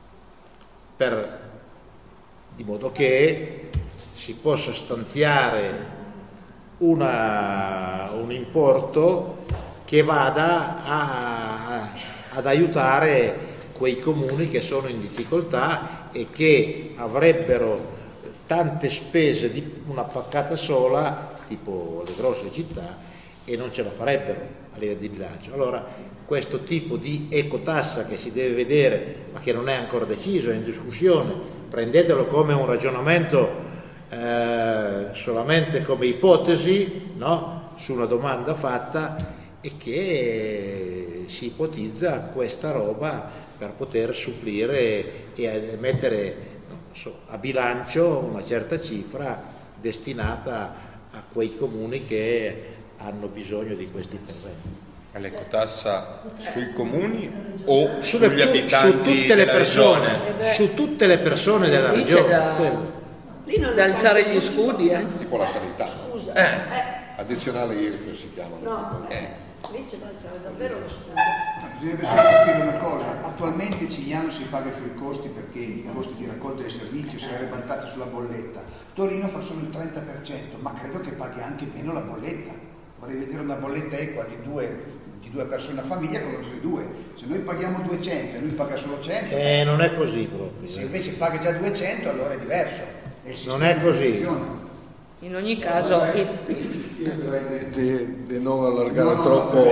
di modo che si possa stanziare un importo che vada ad aiutare quei comuni che sono in difficoltà e che avrebbero tante spese di una paccata sola, tipo le grosse città, e non ce la farebbero a livello di bilancio. Allora questo tipo di ecotassa che si deve vedere, ma che non è ancora deciso, è in discussione, prendetelo come un ragionamento solamente come ipotesi, no? Su una domanda fatta, e che si ipotizza questa roba per poter supplire e mettere a bilancio una certa cifra destinata a quei comuni che hanno bisogno di questi interventi. L'ecotassa sui comuni o sugli abitanti su tutte le della persone, regione? Su tutte le persone della regione. Da alzare gli scudi, tipo la sanità. Addizionale IRPEF si chiama. No. Lì c'è da alzare davvero lo scudo. Bisognerebbe solo capire una cosa: attualmente Cigliano si paga sui costi perché i costi di raccolta del servizio si è ribaltati sulla bolletta. Torino fa solo il 30%, ma credo che paghi anche meno la bolletta. Vorrei vedere una bolletta equa di due persone a famiglia con i due. Se noi paghiamo 200 e lui paga solo 100, non è così proprio. Se invece paga già 200, allora è diverso. Non è così. In ogni caso, di non allargare troppo,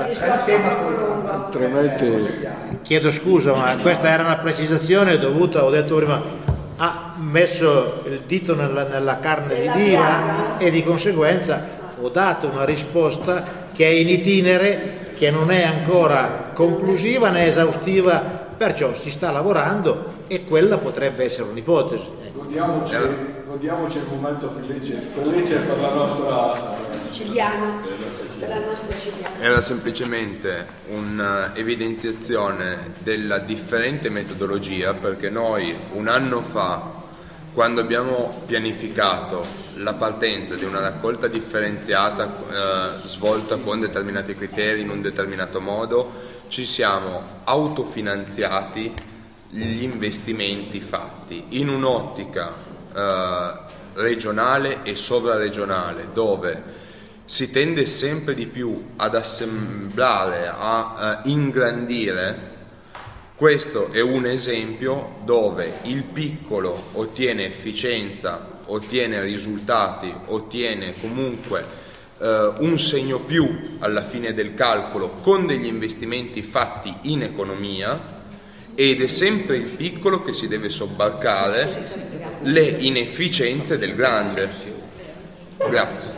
altrimenti. Chiedo scusa, ma questa era una precisazione dovuta, ho detto prima, ha messo il dito nella carne di diva e di conseguenza ho dato una risposta che è in itinere, che non è ancora conclusiva né esaustiva, perciò si sta lavorando e quella potrebbe essere un'ipotesi. Godiamoci il momento felice per la nostra Cigliano, per la nostra Cigliano. Era semplicemente un'evidenziazione della differente metodologia, perché noi un anno fa, quando abbiamo pianificato la partenza di una raccolta differenziata svolta con determinati criteri in un determinato modo, ci siamo autofinanziati gli investimenti fatti in un'ottica regionale e sovraregionale, dove si tende sempre di più ad assemblare, a ingrandire. Questo è un esempio dove il piccolo ottiene efficienza, ottiene risultati, ottiene comunque un segno più alla fine del calcolo con degli investimenti fatti in economia, ed è sempre il piccolo che si deve sobbarcare le inefficienze del grande. Grazie.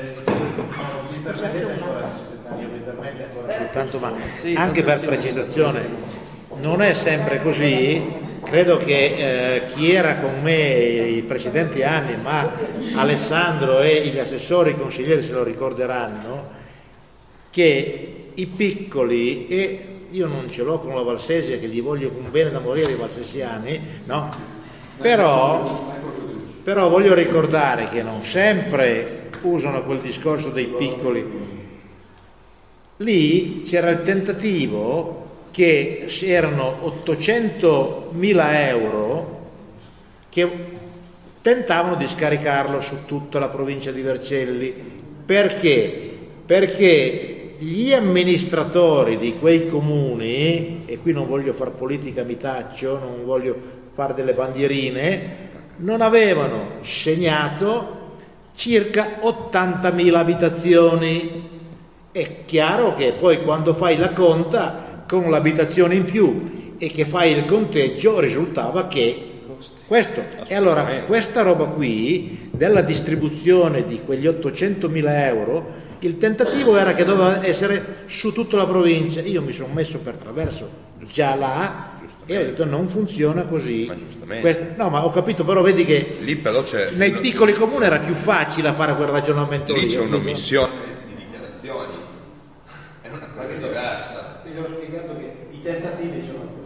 Soltanto, ma anche per precisazione, non è sempre così. Credo che chi era con me i precedenti anni, ma Alessandro e gli assessori consiglieri se lo ricorderanno, che i piccoli, e io non ce l'ho con la Valsesia che gli voglio un bene da morire i valsesiani, no? Però voglio ricordare che non sempre usano quel discorso dei piccoli. Lì c'era il tentativo che erano 800.000 euro che tentavano di scaricarlo su tutta la provincia di Vercelli. Perché? Perché gli amministratori di quei comuni, e qui non voglio far politica mitaccio, non voglio fare delle bandierine, non avevano segnato circa 80.000 abitazioni. È chiaro che poi quando fai la conta con l'abitazione in più e che fai il conteggio risultava che questo. E allora questa roba qui della distribuzione di quegli 800.000 euro, il tentativo era che doveva essere su tutta la provincia. Io mi sono messo per traverso già là e ho detto non funziona così. Ma giustamente. No, ma ho capito, però vedi che lì però c'è nei piccoli comuni era più facile fare quel ragionamento lì. Lì c'è un'omissione di dichiarazioni, è una cosa diversa. Ti ho spiegato che i tentativi sono così.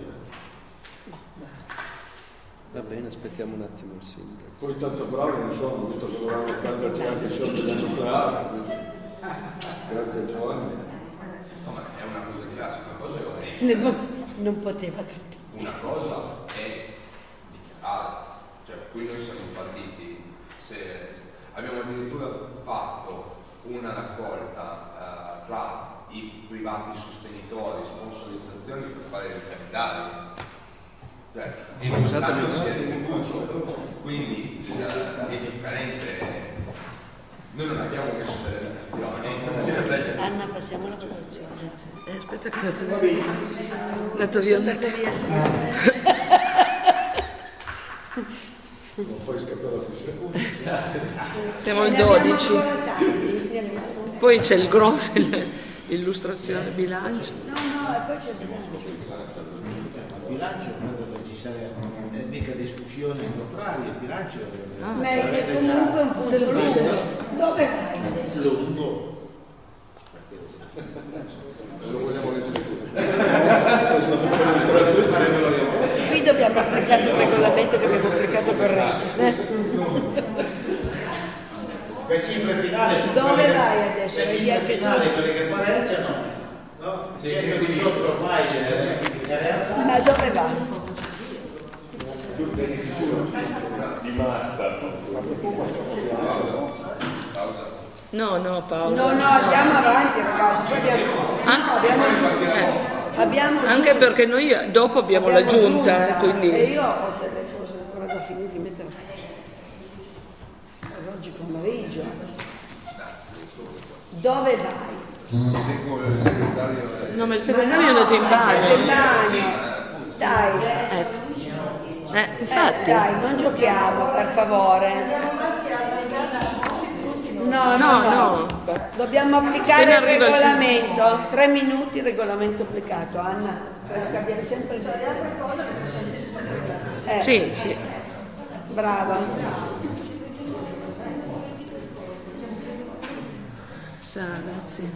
Va bene, aspettiamo un attimo il sindaco. Poi tanto bravi non sono, visto che dovranno prenderci anche i soldi del nucleare. Grazie Giovanni. No, ma è una cosa diversa, una cosa è onesta. Non poteva tutto. Una cosa è dichiarare, cioè qui noi siamo partiti, abbiamo addirittura fatto una raccolta tra i privati sostenitori, sponsorizzazioni per fare i capitali. Cioè, e non stanno sia ripetuto, quindi è differente. Noi non abbiamo messo delle abitazioni. Anna, passiamo alla votazione. Aspetta che la tua via. Sono andato via Non fai scappare la fissione. Siamo al 12. Poi c'è il grosso, l'illustrazione bilancio. No, e poi c'è il bilancio. Il bilancio credo che ci sia mica discussione contraria, il bilancio Ma è comunque un punto lungo. Dove vai? lungo. Lo vogliamo leggere tutti. Qui dobbiamo applicare il regolamento che abbiamo applicato per Regis. Le cifre finali sono Dove quelle vai adesso? Le Vedi cifre anche finali, tu. quelle che pareggiano, no? 118 ormai in realtà. Ma dove vai? Di massa. No, Paolo. No, andiamo avanti ragazzi. Abbiamo Anche perché noi dopo abbiamo la giunta, quindi. E io ho delle cose ancora da finire di mettere a posto. Per oggi pomeriggio. Dove vai? Seguo il segretario. No, ma il segretario è andato in bagno. Dai. Infatti. Dai, non giochiamo, per favore. No. Dobbiamo applicare il Appena arriva il regolamento. 3 minuti il regolamento applicato. Anna, credo che abbia sempre delle altre cose che possiamo discutere. Sì. Brava. Ragazzi.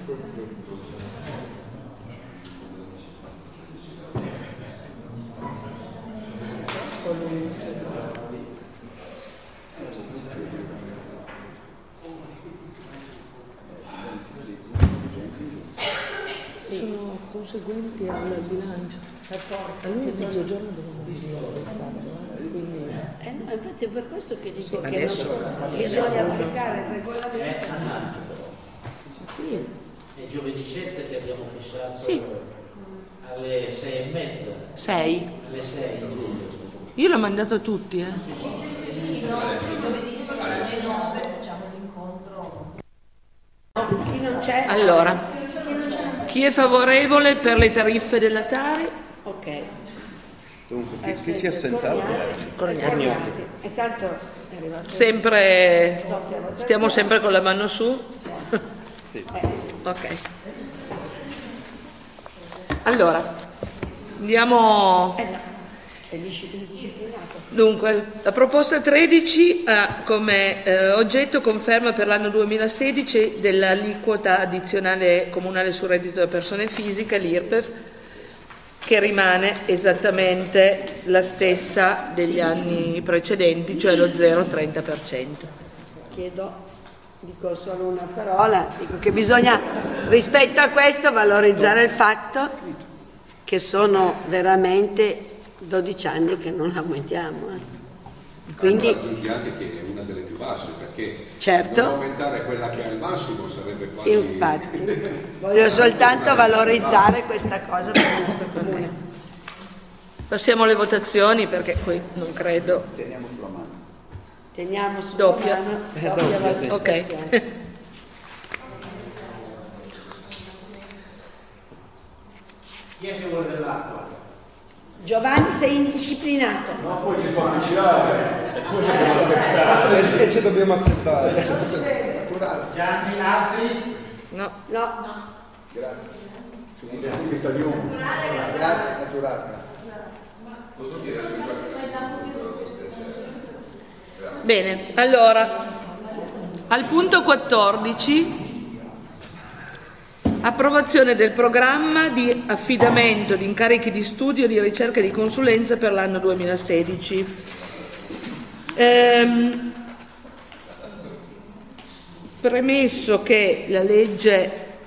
Sono conseguenti al bilancio. A lui il mezzogiorno dobbiamo pensare, quindi. No, infatti è per questo che dico che adesso bisogna applicare il regolamento. Sì. È giovedì 7 che abbiamo fissato alle 6:30. 6. Alle 6 giugno. Io l'ho mandato a tutti, Sì, no, giovedì alle 9 facciamo l'incontro. Chi non c'è? Allora, chi è favorevole per le tariffe della Tari? Ok. Dunque, chi si è assentato? Corniati. E tanto è arrivato. Sempre, stiamo sempre con la mano su? Sì. Ok. Allora, andiamo. Dunque, la proposta 13 ha come oggetto conferma per l'anno 2016 dell'aliquota addizionale comunale sul reddito della persona fisica, l'IRPEF, che rimane esattamente la stessa degli anni precedenti, cioè lo 0,30%. Dico solo una parola, dico che bisogna rispetto a questo valorizzare il fatto che sono veramente 12 anni che non l'aumentiamo. Quindi aggiungi anche che è una delle più basse, perché certo, non aumentare quella che è al massimo sarebbe quasi... Infatti, voglio soltanto valorizzare questa cosa per il nostro comune. Passiamo alle votazioni perché poi non credo. Teniamo sulla mano. Teniamo sulla Doppia. mano. Doppia, sì. Ok. Chi è che vuole dell'acqua? Giovanni, sei indisciplinato. No, poi ci fa pisciare e poi ci dobbiamo aspettare. E ci dobbiamo aspettare. Gianni, altri? No. Grazie. Grazie, naturale. Posso dire anche Bene, allora, al punto 14, approvazione del programma di affidamento di incarichi di studio, di ricerca e di consulenza per l'anno 2016. Premesso che la legge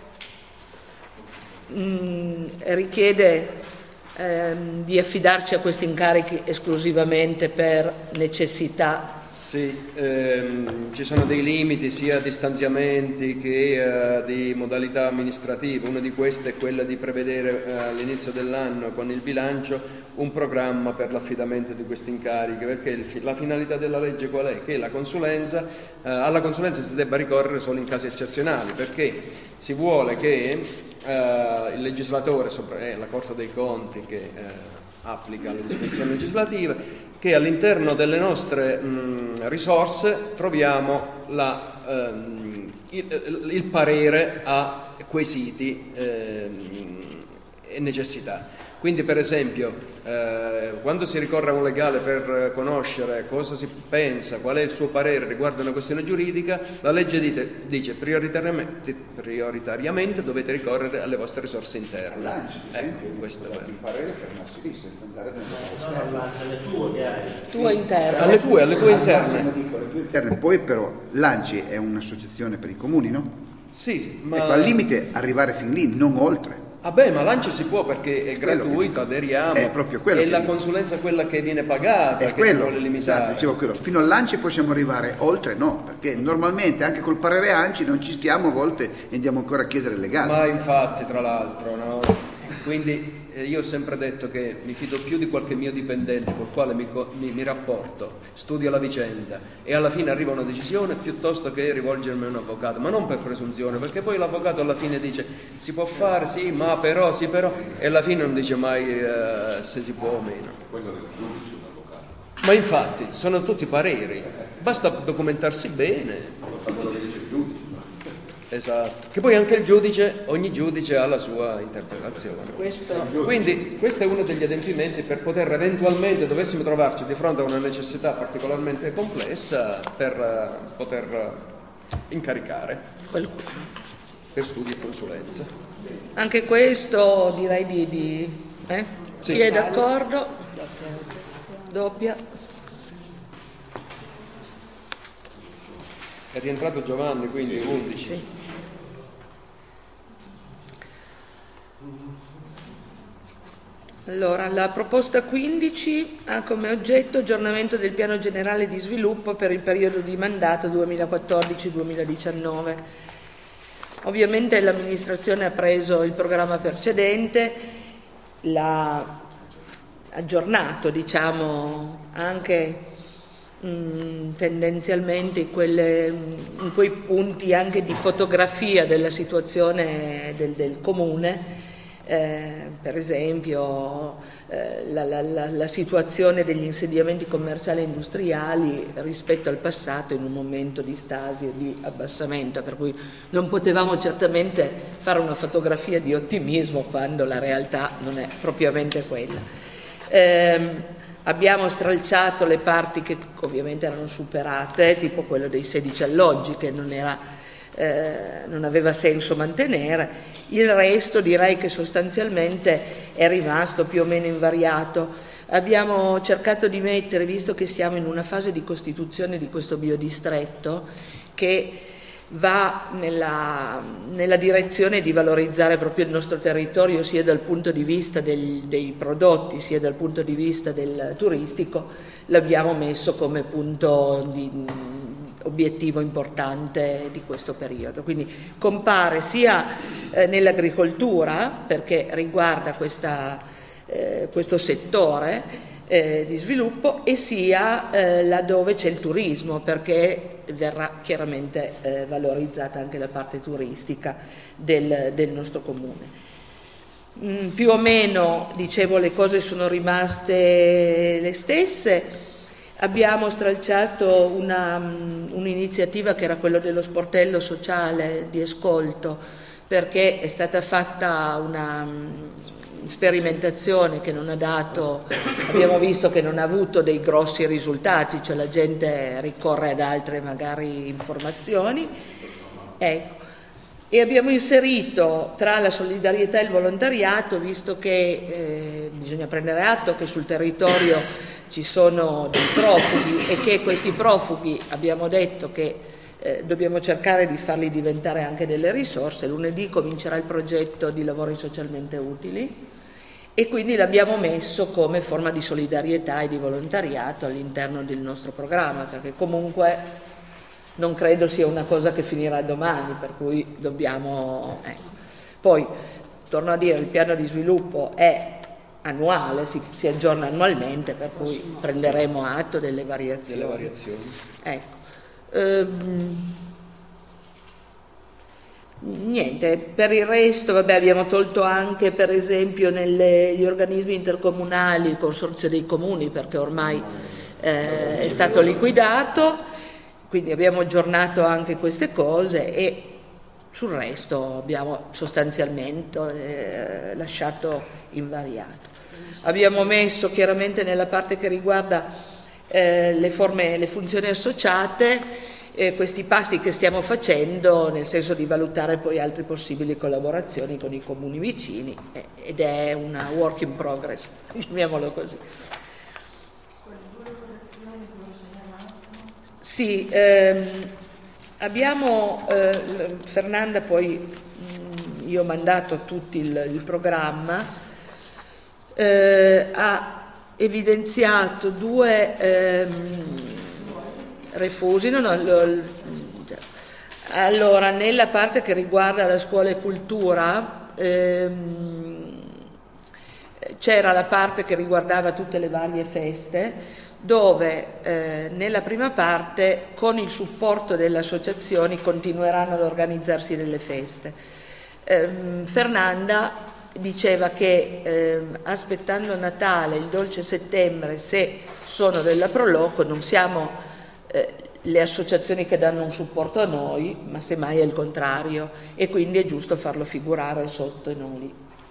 richiede di affidarci a questi incarichi esclusivamente per necessità. Sì, ci sono dei limiti sia di stanziamenti che di modalità amministrative. Una di queste è quella di prevedere all'inizio dell'anno con il bilancio un programma per l'affidamento di questi incarichi, perché la finalità della legge qual è? Che la consulenza, alla consulenza si debba ricorrere solo in casi eccezionali, perché si vuole che il legislatore, la Corte dei Conti che applica le disposizioni legislative, che all'interno delle nostre risorse troviamo il parere a quesiti e necessità. Quindi per esempio quando si ricorre a un legale per conoscere cosa si pensa, qual è il suo parere riguardo una questione giuridica, la legge dice prioritariamente dovete ricorrere alle vostre risorse interne. Ecco, questo è il parere fermarsi lì senza andare nelle alle tue che hai. Tue interne. Alle tue interne. Dico, alle tue interne. Poi però l'ANCI è un'associazione per i comuni, no? Sì, ma... Ecco, al limite arrivare fin lì, non oltre. Ah beh, ma l'ANCI si può perché è gratuito, aderiamo, è proprio quello è la consulenza quella che viene pagata, è che quello, si vuole limitare. esatto, dicevo quello. Fino all'ANCI possiamo arrivare, oltre no, perché normalmente anche col parere ANCI non ci stiamo a volte e andiamo ancora a chiedere legale. Ma infatti, tra l'altro, no? Quindi io ho sempre detto che mi fido più di qualche mio dipendente col quale mi rapporto, studio la vicenda e alla fine arriva una decisione piuttosto che rivolgermi a un avvocato, ma non per presunzione, perché poi l'avvocato alla fine dice si può fare, sì, ma però, sì, però, e alla fine non dice mai se si può o meno. quello del giudice un avvocato. Ma infatti sono tutti pareri, basta documentarsi bene. Quello che dice il giudice. Esatto, che poi anche il giudice, ogni giudice ha la sua interpretazione. Quindi questo è uno degli adempimenti per poter eventualmente, dovessimo trovarci di fronte a una necessità particolarmente complessa, per poter incaricare Qualcuno. per studi e consulenza. Anche questo direi Sì. Chi è d'accordo? Doppia. È rientrato Giovanni, quindi 11. Sì. Allora, la proposta 15 ha come oggetto aggiornamento del piano generale di sviluppo per il periodo di mandato 2014-2019. Ovviamente l'amministrazione ha preso il programma precedente, l'ha aggiornato, diciamo, anche tendenzialmente in quei punti anche di fotografia della situazione del comune. Per esempio la situazione degli insediamenti commerciali e industriali rispetto al passato in un momento di stasi e di abbassamento, per cui non potevamo certamente fare una fotografia di ottimismo quando la realtà non è propriamente quella. Abbiamo stralciato le parti che ovviamente erano superate, tipo quello dei 16 alloggi che non aveva senso mantenere. Il resto direi che sostanzialmente è rimasto più o meno invariato. Abbiamo cercato di mettere, visto che siamo in una fase di costituzione di questo biodistretto, che va nella direzione di valorizzare proprio il nostro territorio sia dal punto di vista dei prodotti sia dal punto di vista del turistico, l'abbiamo messo come punto di obiettivo importante di questo periodo. Quindi compare sia nell'agricoltura, perché riguarda questo settore di sviluppo, e sia laddove c'è il turismo, perché verrà chiaramente valorizzata anche la parte turistica del nostro comune. Più o meno, dicevo, le cose sono rimaste le stesse. Abbiamo stralciato un'iniziativa che era quello dello sportello sociale di Escolto, perché è stata fatta una sperimentazione che non ha dato, abbiamo visto che non ha avuto dei grossi risultati, cioè la gente ricorre ad altre magari informazioni, ecco. E abbiamo inserito tra la solidarietà e il volontariato, visto che bisogna prendere atto che sul territorio ci sono dei profughi e che questi profughi abbiamo detto che dobbiamo cercare di farli diventare anche delle risorse. Lunedì comincerà il progetto di lavori socialmente utili e quindi l'abbiamo messo come forma di solidarietà e di volontariato all'interno del nostro programma, perché comunque non credo sia una cosa che finirà domani, per cui dobbiamo... Poi, torno a dire, il piano di sviluppo è annuale, si aggiorna annualmente, per cui prenderemo atto delle variazioni. Ecco. Niente, per il resto vabbè, abbiamo tolto anche per esempio negli organismi intercomunali il consorzio dei comuni, perché ormai è stato liquidato, quindi abbiamo aggiornato anche queste cose e sul resto abbiamo sostanzialmente lasciato invariato. Abbiamo messo chiaramente nella parte che riguarda le funzioni associate questi passi che stiamo facendo, nel senso di valutare poi altre possibili collaborazioni con i comuni vicini, ed è una work in progress, chiamiamolo così. Sì, abbiamo, Fernanda, poi io ho mandato a tutti il programma, ha evidenziato due refusi. Allora, nella parte che riguarda la scuola e cultura c'era la parte che riguardava tutte le varie feste, dove nella prima parte con il supporto delle associazioni continueranno ad organizzarsi delle feste. Fernanda diceva che aspettando Natale, il dolce settembre, se sono della Proloco, non siamo le associazioni che danno un supporto a noi, ma semmai è il contrario, e quindi è giusto farlo figurare sotto i nomi.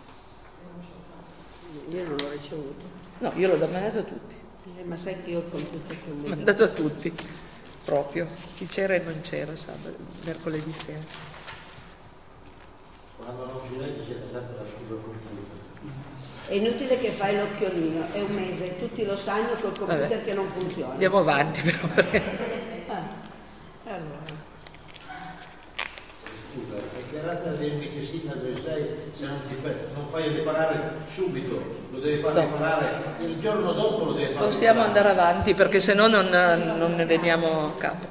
Io non l'ho ricevuto. No, io l'ho mandato a tutti. Ma sai che io ho computer con me. Mandato a tutti, proprio. Chi c'era e non c'era sabato, mercoledì sera. Quando non si legge siete sempre la scusa computer. È inutile che fai l'occhiolino, è un mese, tutti lo sanno col computer che non funziona. Andiamo avanti però. Allora. Scusa, perché grazie all'efficacità del 6, se non fai riparare subito, lo devi far riparare il giorno dopo, lo devi fare. Possiamo andare avanti perché se no non ne veniamo a capo.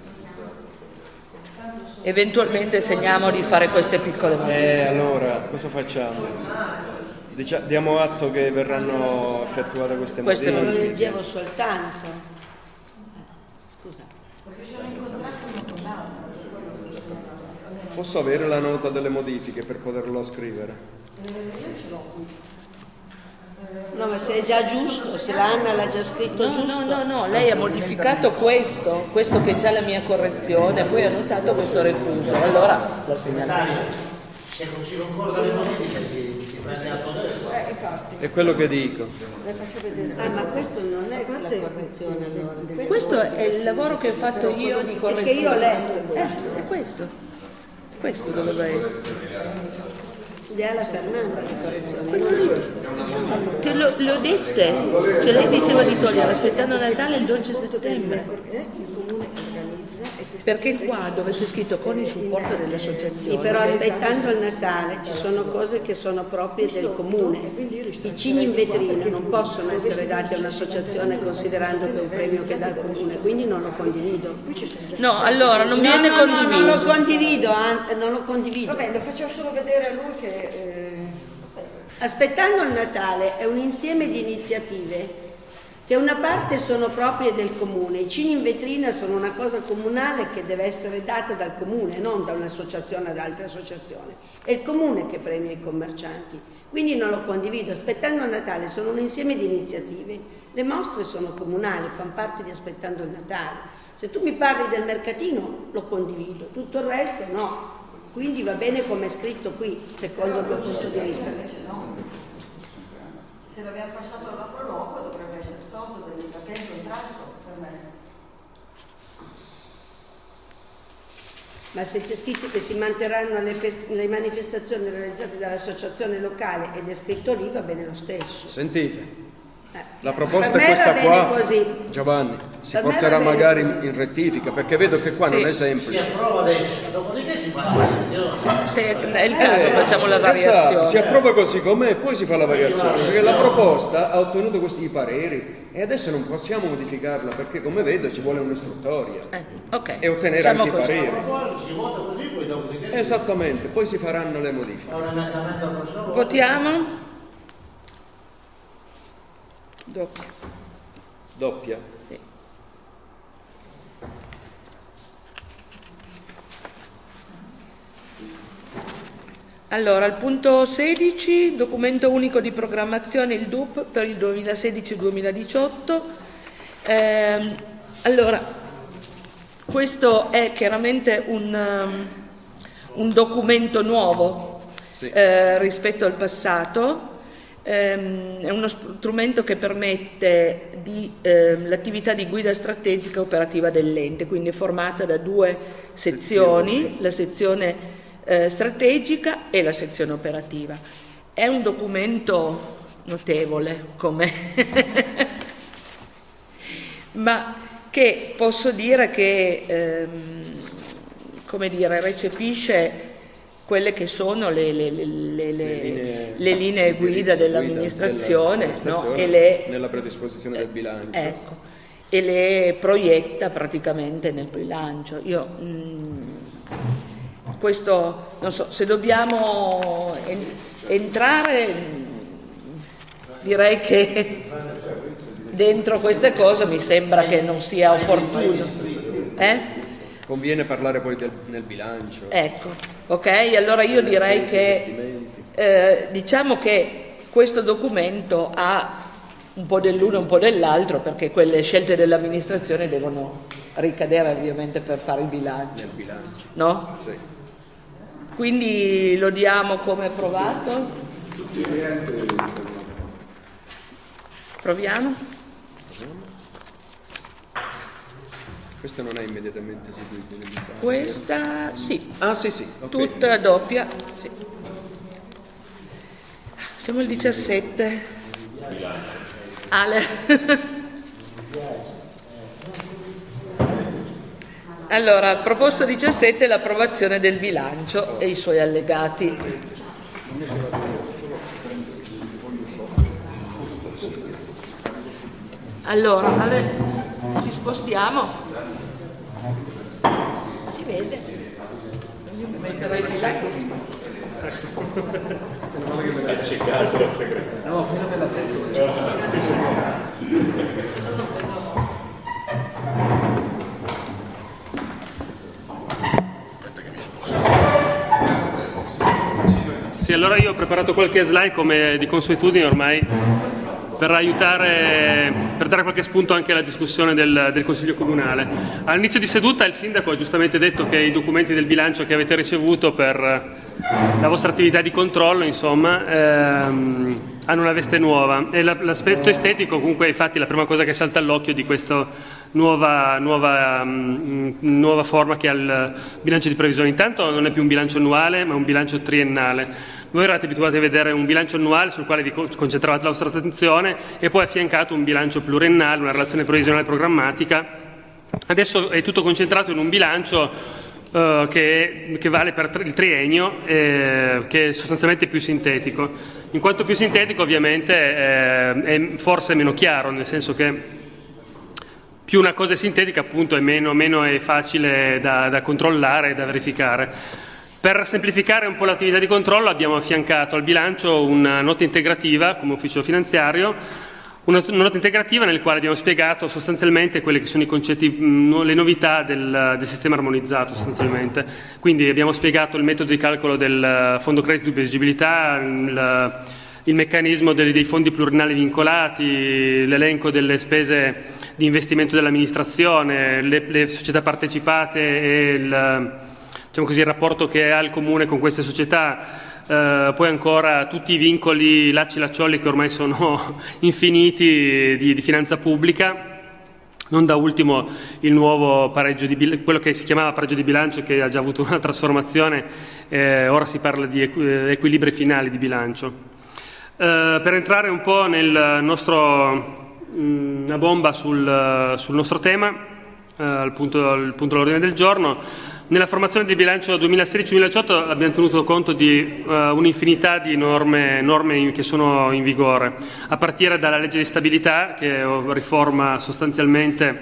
Eventualmente segniamo di fare queste piccole modifiche. Allora, cosa facciamo? Diamo atto che verranno effettuate queste modifiche. Lo leggevo soltanto. Scusa. Posso avere la nota delle modifiche per poterlo scrivere? No, ma se è già giusto, se l'Anna l'ha già scritto giusto. No, lei ha modificato questo che è già la mia correzione, poi ha notato questo refuso, allora lo segnaliamo. Se non si concorda le modifiche si prende atto adesso. Infatti. È quello che dico. Le faccio vedere. Ma questo non è la correzione allora. Questo è il lavoro che ho fatto io di correzione. Perché io ho letto. È questo. Questo doveva essere. Di alla Fernanda di correzione. Che l'ho dette. Cioè lei diceva di togliere aspettando Natale il dolce settembre. Il comune organizza e perché qua dove c'è scritto con il supporto delle associazioni. Sì, però aspettando il Natale ci sono cose che sono proprie del comune. I cigni in vetrina non possono essere dati a un'associazione considerando che è un premio che dà il comune, quindi non lo condivido. No, allora non viene condiviso. Non lo condivido. Vabbè, lo facciamo solo vedere a lui che... Aspettando il Natale è un insieme di iniziative che una parte sono proprie del comune, i cigni in vetrina sono una cosa comunale che deve essere data dal comune, non da un'associazione ad altre associazioni. È il comune che premia i commercianti, quindi non lo condivido. Aspettando il Natale sono un insieme di iniziative, le mostre sono comunali, fanno parte di Aspettando il Natale. Se tu mi parli del mercatino lo condivido, tutto il resto no. Quindi va bene come è scritto qui, secondo il mio punto di vista. Se l'abbiamo passato alla proloco dovrebbe essere tolto perché è in contrasto per me. Ma se c'è scritto che si manterranno le manifestazioni realizzate dall'associazione locale ed è scritto lì, va bene lo stesso. Sentite, la proposta è Per me questa va bene qua, così. Giovanni, si Per me porterà va bene magari così. in rettifica, perché vedo che qua non è Si semplice. approva adesso, dopodiché si fa la variazione. Se è il caso facciamo la variazione. Esatto, si approva così com'è e poi si fa la variazione, perché la proposta ha ottenuto questi pareri e adesso non possiamo modificarla perché come vedo ci vuole un'istruttoria Ok, e ottenere facciamo anche i così. pareri. Poi si vota così, poi dopodiché si Esattamente, poi si faranno le modifiche. fa un emendamento al prossimo voto. Votiamo? Doppia. Sì. Allora, al punto 16, documento unico di programmazione, il DUP per il 2016-2018. Allora, questo è chiaramente un documento nuovo rispetto al passato. È uno strumento che permette l'attività di guida strategica operativa dell'ente, quindi è formata da due sezioni, la sezione strategica e la sezione operativa. È un documento notevole ma che posso dire che recepisce quelle che sono le linee guida dell'amministrazione, no? Nella predisposizione del bilancio. Ecco, e le proietta praticamente nel bilancio. Questo non so, se dobbiamo entrare, direi che dentro queste cose mi sembra che non sia opportuno. Conviene parlare poi nel bilancio. Ecco, ok, allora io direi che diciamo che questo documento ha un po' dell'uno e un po' dell'altro, perché quelle scelte dell'amministrazione devono ricadere ovviamente per fare il bilancio. Nel bilancio. No? Sì. Quindi lo diamo come approvato? Proviamo? Questa non è immediatamente eseguibile. Questa sì. Ah sì, okay. Tutta doppia. Sì. Siamo al 17. Allora, proposto 17 l'approvazione del bilancio e i suoi allegati. Allora, ci spostiamo. Si vede. Io mi metterei di là. Ha ceccato la segretaria. No, cosa me l'ha detto? Sì, allora io ho preparato qualche slide come di consuetudine ormai per aiutare, per dare qualche spunto anche alla discussione del Consiglio Comunale. All'inizio di seduta il Sindaco ha giustamente detto che i documenti del bilancio che avete ricevuto per la vostra attività di controllo, insomma, hanno una veste nuova e l'aspetto estetico comunque infatti è la prima cosa che salta all'occhio di questa nuova forma che ha il bilancio di previsione. Intanto non è più un bilancio annuale ma un bilancio triennale. Voi eravate abituati a vedere un bilancio annuale sul quale vi concentravate la vostra attenzione e poi affiancato un bilancio pluriennale, una relazione previsionale programmatica Adesso è tutto concentrato in un bilancio che vale per il triennio, che è sostanzialmente più sintetico. In quanto più sintetico, ovviamente è forse meno chiaro, nel senso che più una cosa è sintetica, appunto, è meno è facile da controllare e da verificare. Per semplificare un po' l'attività di controllo abbiamo affiancato al bilancio una nota integrativa come ufficio finanziario, una nota integrativa nel quale abbiamo spiegato sostanzialmente quelli che sono i concetti, le novità del sistema armonizzato sostanzialmente. Quindi abbiamo spiegato il metodo di calcolo del fondo credito di esigibilità, il meccanismo dei fondi pluriennali vincolati, l'elenco delle spese di investimento dell'amministrazione, le società partecipate e diciamo così, il rapporto che ha il Comune con queste società. Poi ancora tutti i vincoli, lacci laccioli che ormai sono infiniti di finanza pubblica, non da ultimo il nuovo pareggio di bilancio, quello che si chiamava pareggio di bilancio, che ha già avuto una trasformazione, ora si parla di equilibri finali di bilancio. Per entrare un po' nel nostro una bomba sul nostro tema, il punto all'ordine del giorno. Nella formazione del bilancio 2016-2018 abbiamo tenuto conto di un'infinità di norme che sono in vigore, a partire dalla legge di stabilità, che riforma sostanzialmente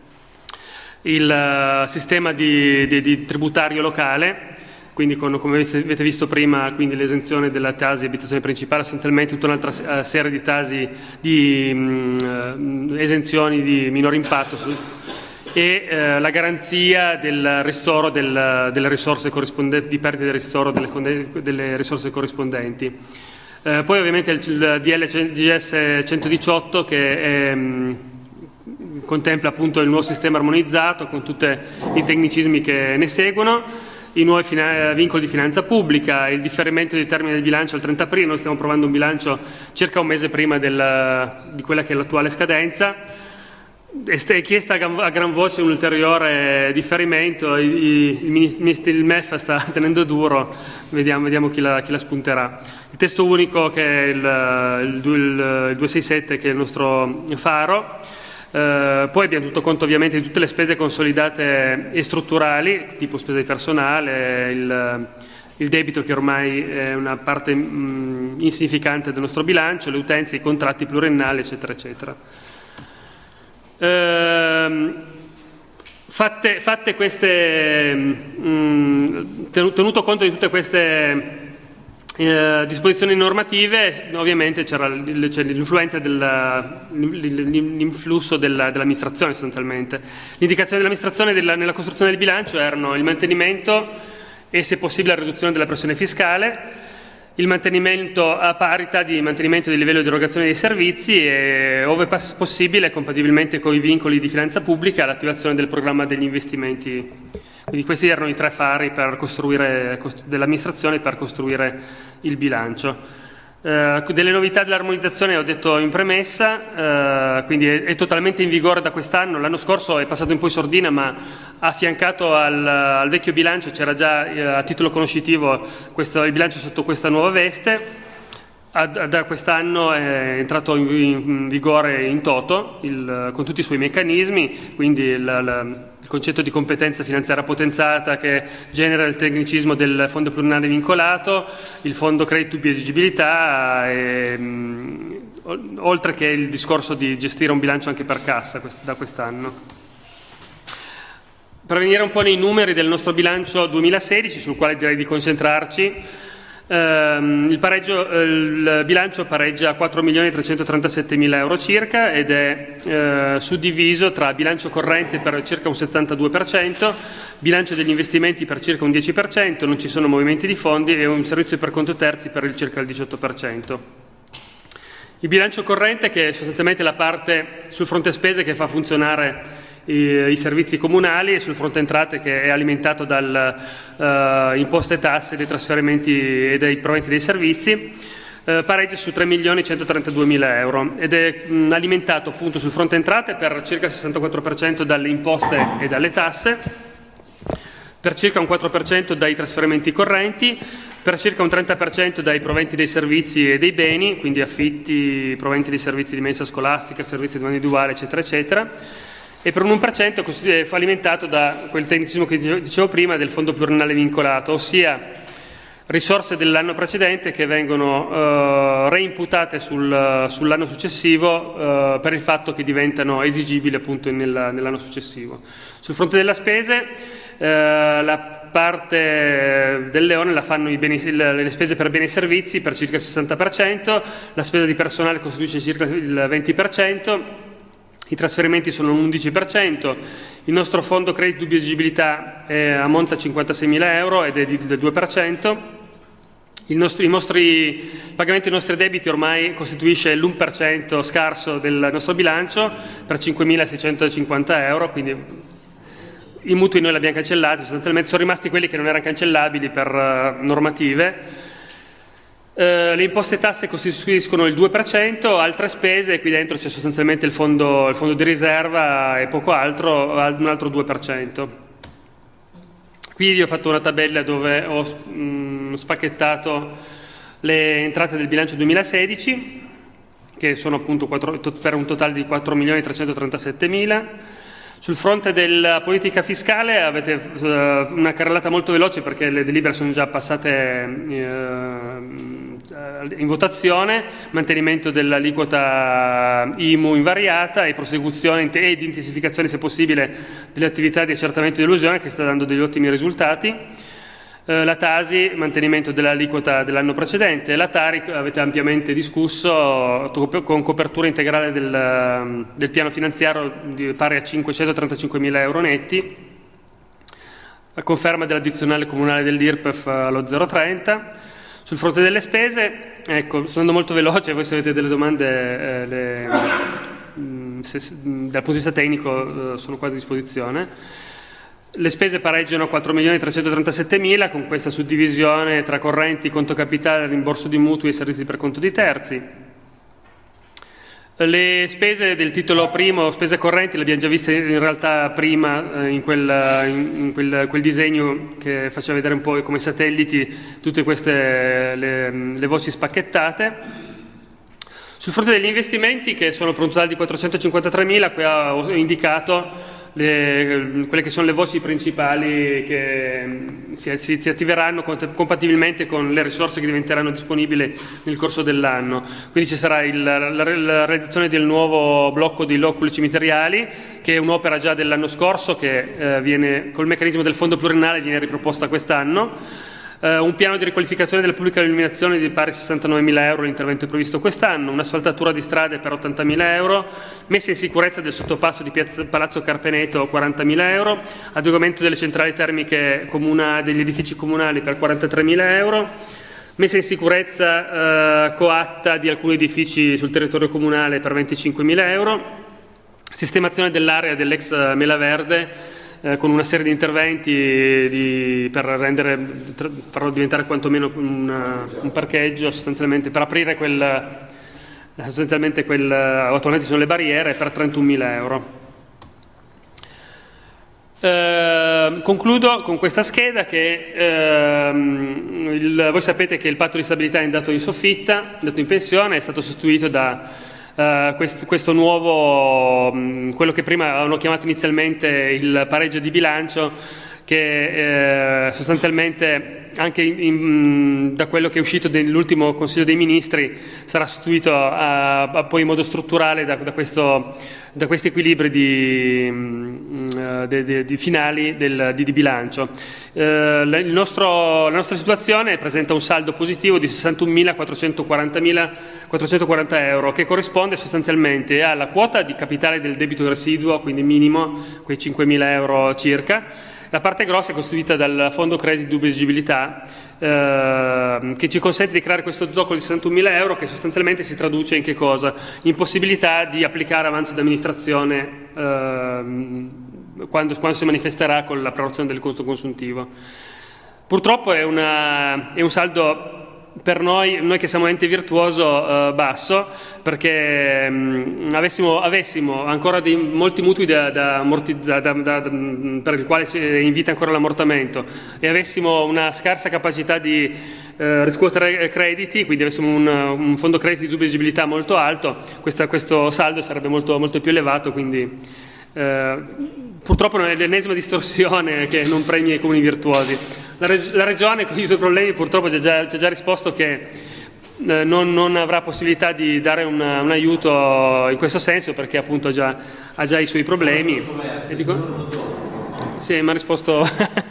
il sistema di tributario locale, quindi come avete visto prima, quindi l'esenzione della tasi abitazione principale, sostanzialmente tutta un'altra serie di tasi di esenzioni di minore impatto e la garanzia del ristoro delle risorse corrispondenti, di perdita del ristoro delle risorse corrispondenti. Poi ovviamente il DLGS 118 che contempla appunto il nuovo sistema armonizzato con tutti i tecnicismi che ne seguono, i nuovi vincoli di finanza pubblica, il differimento dei termini del bilancio al 30 aprile. Noi stiamo provando un bilancio circa un mese prima di quella che è l'attuale scadenza. È chiesta a gran voce un ulteriore differimento, il MEF sta tenendo duro, vediamo chi la spunterà. Il testo unico che è il 267, che è il nostro faro. Poi abbiamo tenuto conto ovviamente di tutte le spese consolidate e strutturali, tipo spesa di personale, il debito che ormai è una parte insignificante del nostro bilancio, le utenze, i contratti pluriennali, eccetera, eccetera. Fatte queste, tenuto conto di tutte queste disposizioni normative, ovviamente c'è l'influenza l'influsso dell'amministrazione sostanzialmente. L'indicazione dell'amministrazione nella costruzione del bilancio erano il mantenimento e, se possibile, la riduzione della pressione fiscale, il mantenimento a parità di mantenimento del livello di erogazione dei servizi e, ove possibile, compatibilmente con i vincoli di finanza pubblica, l'attivazione del programma degli investimenti. Quindi questi erano i tre fari dell'amministrazione per costruire il bilancio. Delle novità dell'armonizzazione ho detto in premessa, quindi è totalmente in vigore da quest'anno. L'anno scorso è passato un po' in sordina, ma affiancato al vecchio bilancio c'era già a titolo conoscitivo il bilancio sotto questa nuova veste. Da quest'anno è entrato in vigore in toto con tutti i suoi meccanismi, quindi il concetto di competenza finanziaria potenziata che genera il tecnicismo del fondo pluriennale vincolato, il fondo credito di esigibilità, oltre che il discorso di gestire un bilancio anche per cassa da quest'anno. Per venire un po' nei numeri del nostro bilancio 2016, sul quale direi di concentrarci, il bilancio pareggia a 4.337.000 euro circa ed è suddiviso tra bilancio corrente per circa un 72%, bilancio degli investimenti per circa un 10%, non ci sono movimenti di fondi, e un servizio per conto terzi per circa il 18%. Il bilancio corrente, che è sostanzialmente la parte sul fronte spese che fa funzionare i servizi comunali, e sul fronte entrate che è alimentato dal imposte e tasse, dei trasferimenti e dei proventi dei servizi, pareggia su 3.132.000 euro ed è alimentato appunto sul fronte entrate per circa il 64% dalle imposte e dalle tasse, per circa un 4% dai trasferimenti correnti, per circa un 30% dai proventi dei servizi e dei beni, quindi affitti, proventi dei servizi di mensa scolastica, servizi di individuale, eccetera, eccetera, e per un 1% è alimentato da quel tecnicismo che dicevo prima del fondo pluriennale vincolato, ossia risorse dell'anno precedente che vengono reimputate sull'anno successivo per il fatto che diventano esigibili appunto nell'anno successivo. Sul fronte della spese, la parte del leone la fanno le spese per beni e servizi per circa il 60%, la spesa di personale costituisce circa il 20%, i trasferimenti sono un 11%, il nostro fondo credito di esiggibilità ammonta a 56.000 euro ed è del 2%, i pagamenti dei nostri debiti ormai costituisce l'1% scarso del nostro bilancio per 5.650 euro, quindi i mutui noi li abbiamo cancellati, sostanzialmente sono rimasti quelli che non erano cancellabili per normative. Le imposte e tasse costituiscono il 2%, altre spese, qui dentro c'è sostanzialmente il fondo di riserva e poco altro, un altro 2%. Qui vi ho fatto una tabella dove ho spacchettato le entrate del bilancio 2016, che sono appunto per un totale di 4.337.000. Sul fronte della politica fiscale avete una carrellata molto veloce perché le delibere sono già passate in votazione, mantenimento dell'aliquota IMU invariata e prosecuzione ed intensificazione, se possibile, delle attività di accertamento di elusione che sta dando degli ottimi risultati. La Tasi, mantenimento dell'aliquota dell'anno precedente, la Tari avete ampiamente discusso con copertura integrale del piano finanziario pari a 535.000 euro netti, a conferma dell'addizionale comunale dell'IRPEF allo 0,30. Sul fronte delle spese, ecco, sono andando molto veloce, voi se avete delle domande dal punto di vista tecnico sono qua a disposizione. Le spese pareggiano a 4.337.000 con questa suddivisione tra correnti, conto capitale, rimborso di mutui e servizi per conto di terzi. Le spese del titolo primo, spese correnti, le abbiamo già viste in realtà prima in quel disegno che faceva vedere un po' come satelliti tutte queste le voci spacchettate. Sul fronte degli investimenti, che sono per un totale di 453.000, qui ho indicato quelle che sono le voci principali che si attiveranno compatibilmente con le risorse che diventeranno disponibili nel corso dell'anno. Quindi ci sarà la realizzazione del nuovo blocco di loculi cimiteriali, che è un'opera già dell'anno scorso che viene col meccanismo del fondo pluriennale viene riproposta quest'anno. Un piano di riqualificazione della pubblica illuminazione di pari 69.000 euro, l'intervento è previsto quest'anno, un'asfaltatura di strade per 80.000 euro, messa in sicurezza del sottopasso di Palazzo Carpeneto 40.000 euro, adeguamento delle centrali termiche degli edifici comunali per 43.000 euro, messa in sicurezza coatta di alcuni edifici sul territorio comunale per 25.000 euro, sistemazione dell'area dell'ex Mela Verde con una serie di interventi per farlo diventare quantomeno un parcheggio, sostanzialmente per aprire attualmente ci sono le barriere, per 31.000 euro. Concludo con questa scheda che voi sapete che il patto di stabilità è andato in soffitta, è andato in pensione, è stato sostituito da questo nuovo, quello che prima avevano chiamato inizialmente il pareggio di bilancio, che sostanzialmente anche da quello che è uscito dell'ultimo Consiglio dei Ministri sarà sostituito poi in modo strutturale da questi equilibri finali di bilancio. La nostra situazione presenta un saldo positivo di 61.440 euro, che corrisponde sostanzialmente alla quota di capitale del debito residuo, quindi minimo, quei 5.000 euro circa. La parte grossa è costituita dal fondo credito di esiggibilità, che ci consente di creare questo zoccolo di 61.000 euro, che sostanzialmente si traduce in che cosa? In possibilità di applicare avanzo di amministrazione quando si manifesterà con l'approvazione del costo consuntivo. Purtroppo è un saldo per noi che siamo ente virtuoso basso, perché avessimo ancora molti mutui per il quale invita ancora l'ammortamento, e avessimo una scarsa capacità di riscuotere crediti, quindi avessimo un fondo crediti di esiggibilità molto alto, questo saldo sarebbe molto, molto più elevato, quindi Purtroppo è l'ennesima distorsione che non premia i comuni virtuosi. La Regione con i suoi problemi purtroppo ci ha già risposto che non avrà possibilità di dare un aiuto in questo senso, perché appunto ha già i suoi problemi. E dico? Sì, mi ha risposto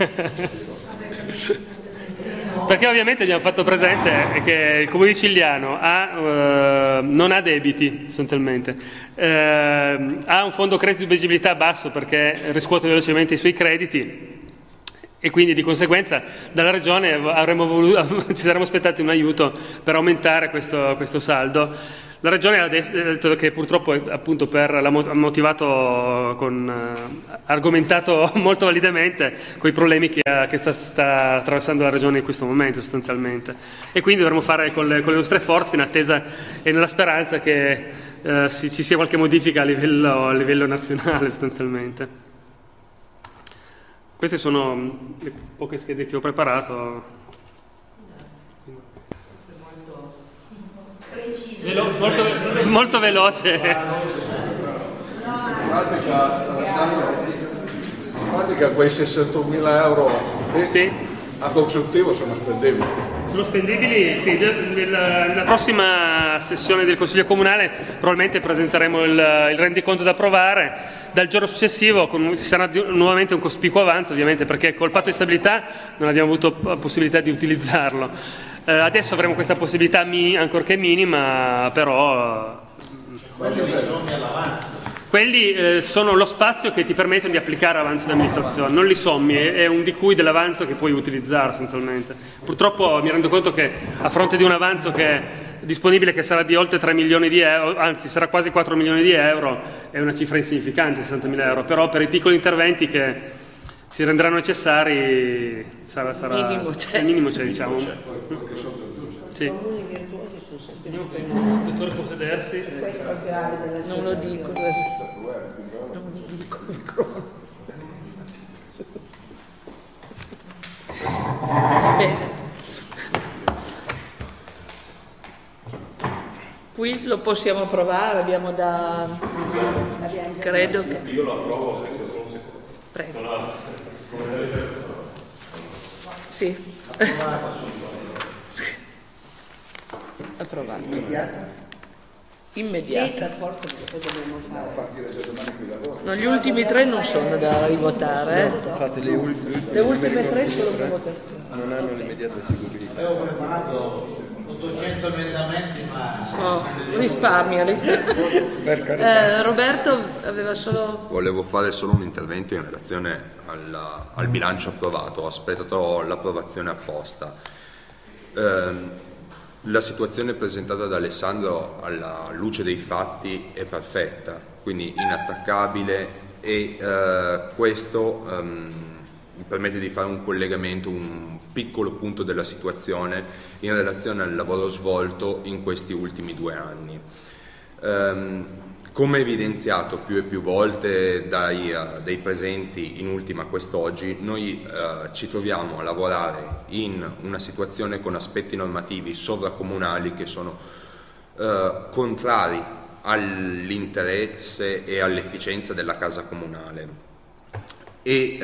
perché ovviamente abbiamo fatto presente che il Comune di Cigliano non ha debiti sostanzialmente, ha un fondo credito di eleggibilità basso perché riscuote velocemente i suoi crediti, e quindi di conseguenza dalla Regione ci saremmo aspettati un aiuto per aumentare questo saldo. La Regione ha detto che purtroppo appunto ha argomentato molto validamente con i problemi che sta attraversando la Regione in questo momento sostanzialmente, e quindi dovremo fare con le nostre forze in attesa e nella speranza che ci sia qualche modifica a livello nazionale sostanzialmente. Queste sono le poche schede che ho preparato. Molto veloce. In pratica quei 61.000 euro a consuntivo sono spendibili. Sono spendibili, sì. Nella prossima sessione del Consiglio Comunale probabilmente presenteremo il rendiconto da approvare. Dal giorno successivo ci sarà nuovamente un cospicuo avanzo, ovviamente, perché col patto di stabilità non abbiamo avuto possibilità di utilizzarlo. Adesso avremo questa possibilità ancorché minima, però quelli sono lo spazio che ti permettono di applicare avanzo di amministrazione, non li sommi, è un di cui dell'avanzo che puoi utilizzare essenzialmente. Purtroppo mi rendo conto che a fronte di un avanzo disponibile che sarà di oltre 3 milioni di euro, anzi sarà quasi 4 milioni di euro, è una cifra insignificante, 60.000 euro, però per i piccoli interventi che si renderanno necessari sarà il minimo c'è, diciamo. Sì. Vediamo che il dottore può sedersi. Non lo dico. Bene. Qui lo possiamo provare, abbiamo credo che... Io lo approvo, penso solo un secondo. Prego. Sì. Approvato. Immediata. Sì, per forza, perché dobbiamo fare. Partire da domani qui lavoro. No, gli ultimi 3 non sono da rivotare. Infatti le ultime 3 sono per votazione. Non hanno l'immediata seguibilità. Avevo preparato 800 emendamenti, ma... No, risparmiali. Roberto aveva solo... Volevo fare solo un intervento in relazione al bilancio approvato. Ho aspettato l'approvazione apposta. La situazione presentata da Alessandro alla luce dei fatti è perfetta, quindi inattaccabile, e questo mi permette di fare un collegamento, un piccolo punto della situazione in relazione al lavoro svolto in questi ultimi 2 anni. Come evidenziato più e più volte dai presenti, in ultima quest'oggi, noi ci troviamo a lavorare in una situazione con aspetti normativi sovracomunali che sono contrari all'interesse e all'efficienza della casa comunale, e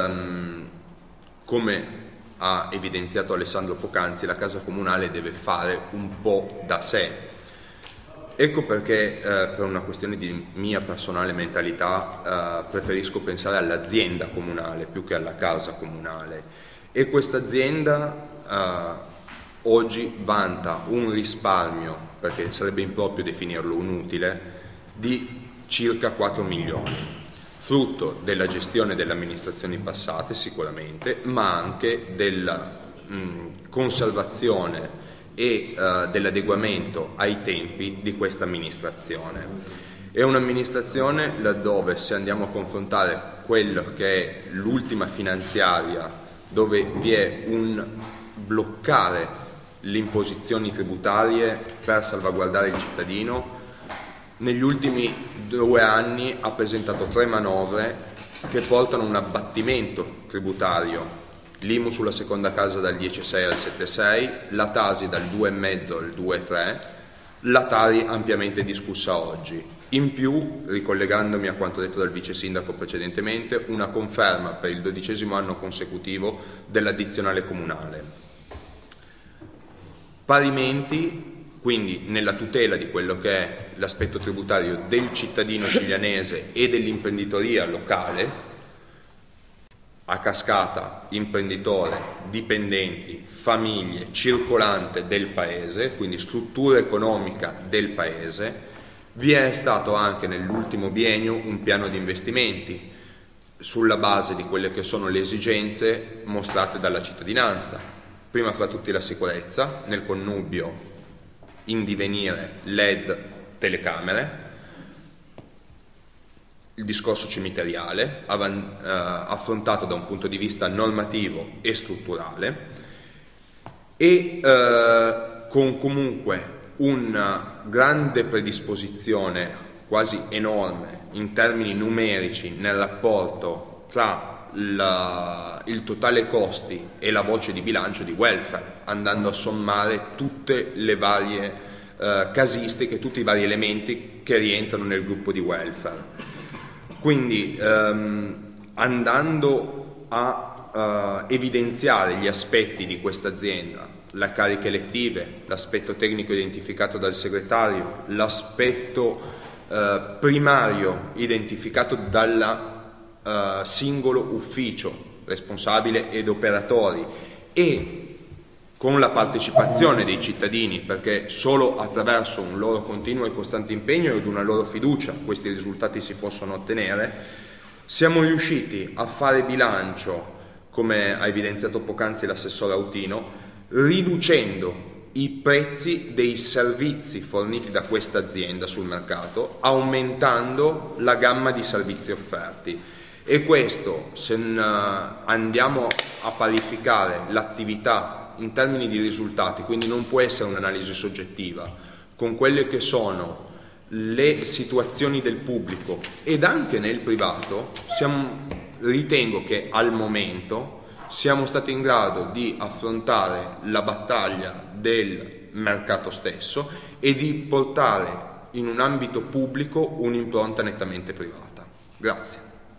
come ha evidenziato Alessandro poc'anzi, la casa comunale deve fare un po' da sé. Ecco perché per una questione di mia personale mentalità preferisco pensare all'azienda comunale più che alla casa comunale, e questa azienda oggi vanta un risparmio, perché sarebbe improprio definirlo un utile, di circa 4 milioni, frutto della gestione delle amministrazioni passate sicuramente, ma anche della conservazione e dell'adeguamento ai tempi di questa amministrazione. È un'amministrazione laddove, se andiamo a confrontare quello che è l'ultima finanziaria, dove vi è un bloccare le imposizioni tributarie per salvaguardare il cittadino, negli ultimi 2 anni ha presentato 3 manovre che portano un abbattimento tributario: l'IMU sulla seconda casa dal 10,6 al 7,6, la Tasi dal 2,5 al 2,3, la Tari ampiamente discussa oggi. In più, ricollegandomi a quanto detto dal vice sindaco precedentemente, una conferma per il 12° anno consecutivo dell'addizionale comunale. Parimenti, quindi nella tutela di quello che è l'aspetto tributario del cittadino ciglianese e dell'imprenditoria locale, a cascata imprenditore, dipendenti, famiglie, circolante del paese, quindi struttura economica del paese, vi è stato anche nell'ultimo biennio un piano di investimenti sulla base di quelle che sono le esigenze mostrate dalla cittadinanza. Prima fra tutti la sicurezza, nel connubio in divenire LED telecamere, il discorso cimiteriale affrontato da un punto di vista normativo e strutturale e con comunque una grande predisposizione quasi enorme in termini numerici nel rapporto tra il totale costi e la voce di bilancio di welfare, andando a sommare tutte le varie casistiche, tutti i vari elementi che rientrano nel gruppo di welfare. Quindi andando a evidenziare gli aspetti di questa azienda, le cariche elettive, l'aspetto tecnico identificato dal segretario, l'aspetto primario identificato dal singolo ufficio responsabile ed operatori e con la partecipazione dei cittadini, perché solo attraverso un loro continuo e costante impegno ed una loro fiducia questi risultati si possono ottenere, siamo riusciti a fare bilancio, come ha evidenziato poc'anzi l'assessore Autino, riducendo i prezzi dei servizi forniti da questa azienda sul mercato, aumentando la gamma di servizi offerti. E questo, se andiamo a parificare l'attività in termini di risultati, quindi non può essere un'analisi soggettiva, con quelle che sono le situazioni del pubblico ed anche nel privato, ritengo che al momento siamo stati in grado di affrontare la battaglia del mercato stesso e di portare in un ambito pubblico un'impronta nettamente privata. Grazie.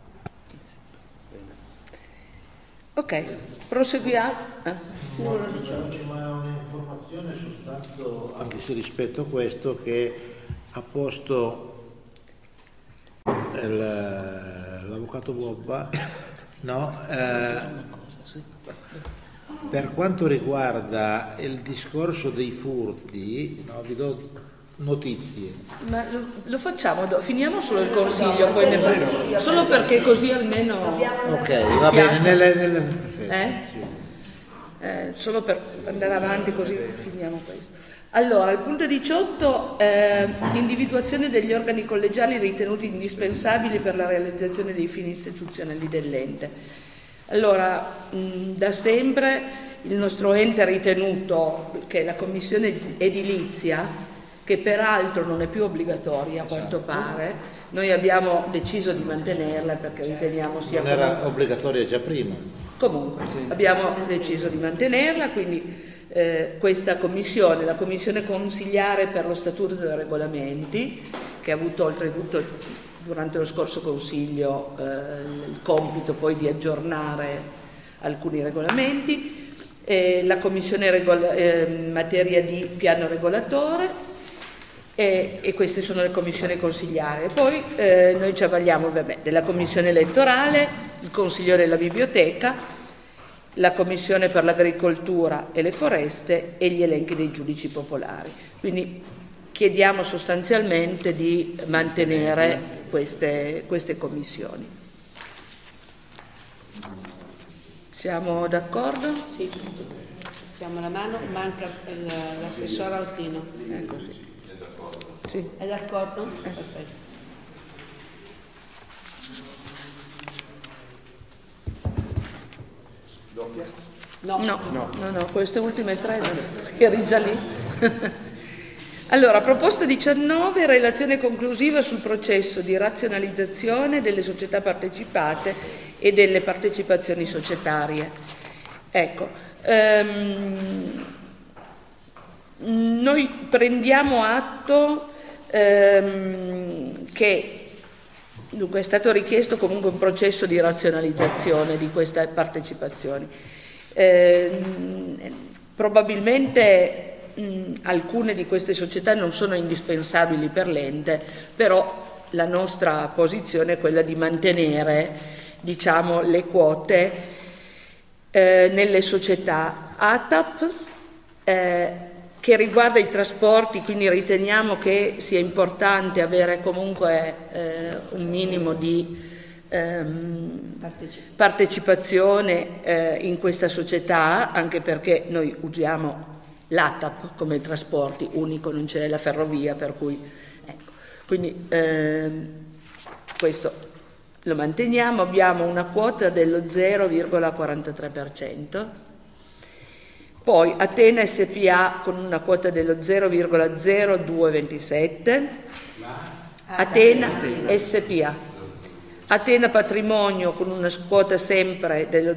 Ok, proseguiamo. C'è un'informazione soltanto, anche se rispetto a questo, che ha posto l'avvocato Bobba, no? Per quanto riguarda il discorso dei furti, no, vi do notizie. Ma lo facciamo, finiamo solo il consiglio, poi ne parliamo. Solo perché così almeno. Ok, va bene, perfetto. Sì. Solo per andare avanti così finiamo questo. Allora, il punto 18, l'individuazione degli organi collegiali ritenuti indispensabili per la realizzazione dei fini istituzionali dell'ente. Allora, da sempre il nostro ente ha ritenuto che la commissione edilizia, che peraltro non è più obbligatoria a quanto pare, noi abbiamo deciso di mantenerla perché riteniamo sia... Non era obbligatoria già prima? Comunque, abbiamo deciso di mantenerla, quindi questa commissione, la commissione consigliare per lo statuto dei regolamenti, che ha avuto oltretutto durante lo scorso consiglio il compito poi di aggiornare alcuni regolamenti, la commissione in materia di piano regolatore e queste sono le commissioni consigliari. Poi noi ci avvaliamo della commissione elettorale, il consiglio della biblioteca, la commissione per l'agricoltura e le foreste e gli elenchi dei giudici popolari. Quindi chiediamo sostanzialmente di mantenere queste commissioni. Siamo d'accordo? Sì, alziamo la mano, manca l'assessore Autino. Ecco, sì. Sì. È d'accordo? Perfetto. No, queste ultime tre eri già lì. Allora, proposta 19, relazione conclusiva sul processo di razionalizzazione delle società partecipate e delle partecipazioni societarie. Ecco, noi prendiamo atto che dunque è stato richiesto comunque un processo di razionalizzazione di queste partecipazioni. Probabilmente alcune di queste società non sono indispensabili per l'ente, però la nostra posizione è quella di mantenere, diciamo, le quote nelle società ATAP che riguarda i trasporti, quindi riteniamo che sia importante avere comunque un minimo di partecipazione in questa società, anche perché noi usiamo l'ATAP come trasporti, unico, non c'è la ferrovia, per cui ecco. Quindi questo lo manteniamo, abbiamo una quota dello 0,43%, poi Atena SPA con una quota dello 0,0227%, Atena SPA, Atena Patrimonio con una quota sempre dello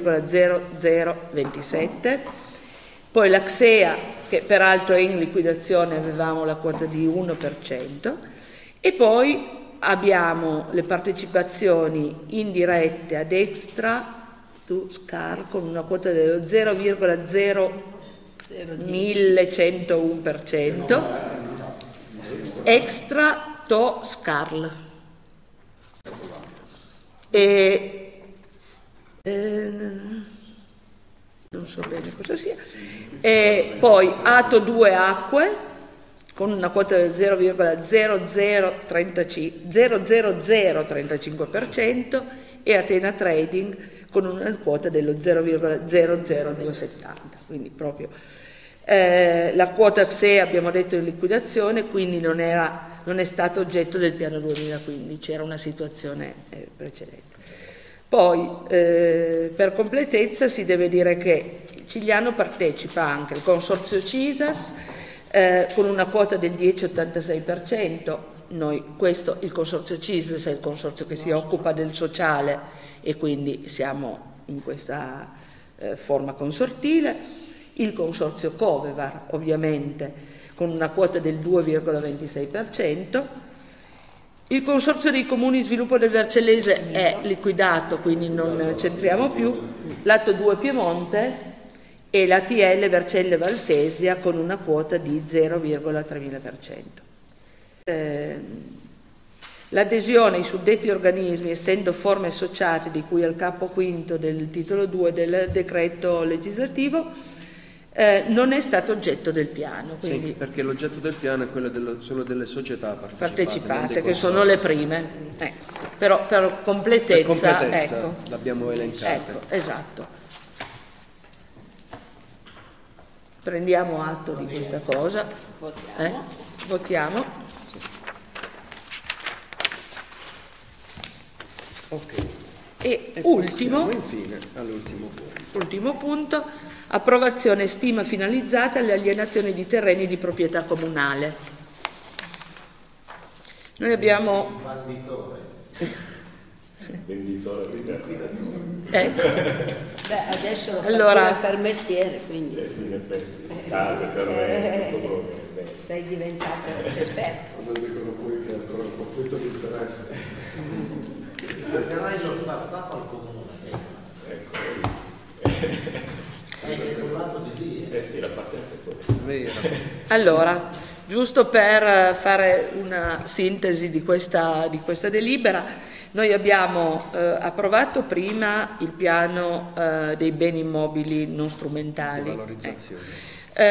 0,0027%, poi l'Axea, che peraltro è in liquidazione, avevamo la quota di 1%, e poi abbiamo le partecipazioni indirette ad Extra to Scar con una quota dello 0,0101%, Extra to Scarl. Non so bene cosa sia, e poi Ato 2 Acque con una quota del 0,00035% e Atena Trading con una quota dello 0,00270, quindi proprio la quota XE abbiamo detto in liquidazione, quindi non è stato oggetto del piano 2015, era una situazione precedente. Poi, per completezza, si deve dire che Cigliano partecipa anche al consorzio CISAS con una quota del 10,86%. Il consorzio CISAS è il consorzio che si occupa del sociale e quindi siamo in questa forma consortile. Il consorzio Covevar, ovviamente, con una quota del 2,26%. Il Consorzio dei Comuni Sviluppo del Vercellese è liquidato, quindi non c'entriamo più, l'Atto 2 Piemonte e l'ATL Vercelle Valsesia con una quota di 0,3000%. L'adesione ai suddetti organismi, essendo forme associate di cui al capo quinto del titolo 2 del decreto legislativo, non è stato oggetto del piano. Quindi sì, perché l'oggetto del piano è quello solo delle società partecipate che sono le prime. Però per completezza, ecco, l'abbiamo elencata. Ecco, esatto. Prendiamo atto di questa cosa. Votiamo. Ok. E ultimo punto, approvazione stima finalizzata alle alienazioni di terreni di proprietà comunale. Noi abbiamo... Venditore. Beh, adesso lo fa per mestiere, quindi. Sì, in effetti. Case, terreni, tutto quello che... Sei diventato esperto. Quando dicono poi che è ancora un conflitto di interesse. Perché non è lo startup al comune? Ecco. È quel lato di lì. Sì, la partenza è quella. Allora, giusto per fare una sintesi di questa delibera, noi abbiamo approvato prima il piano dei beni immobili non strumentali. Valorizzazione.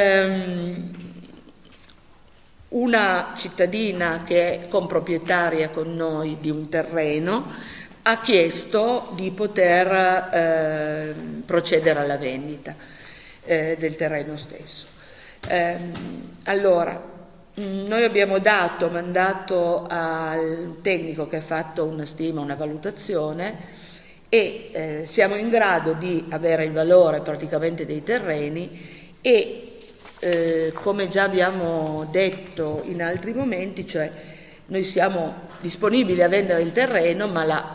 Una cittadina che è comproprietaria con noi di un terreno ha chiesto di poter procedere alla vendita del terreno stesso. Allora, noi abbiamo mandato al tecnico che ha fatto una stima, una valutazione e siamo in grado di avere il valore praticamente dei terreni e come già abbiamo detto in altri momenti, cioè noi siamo disponibili a vendere il terreno, ma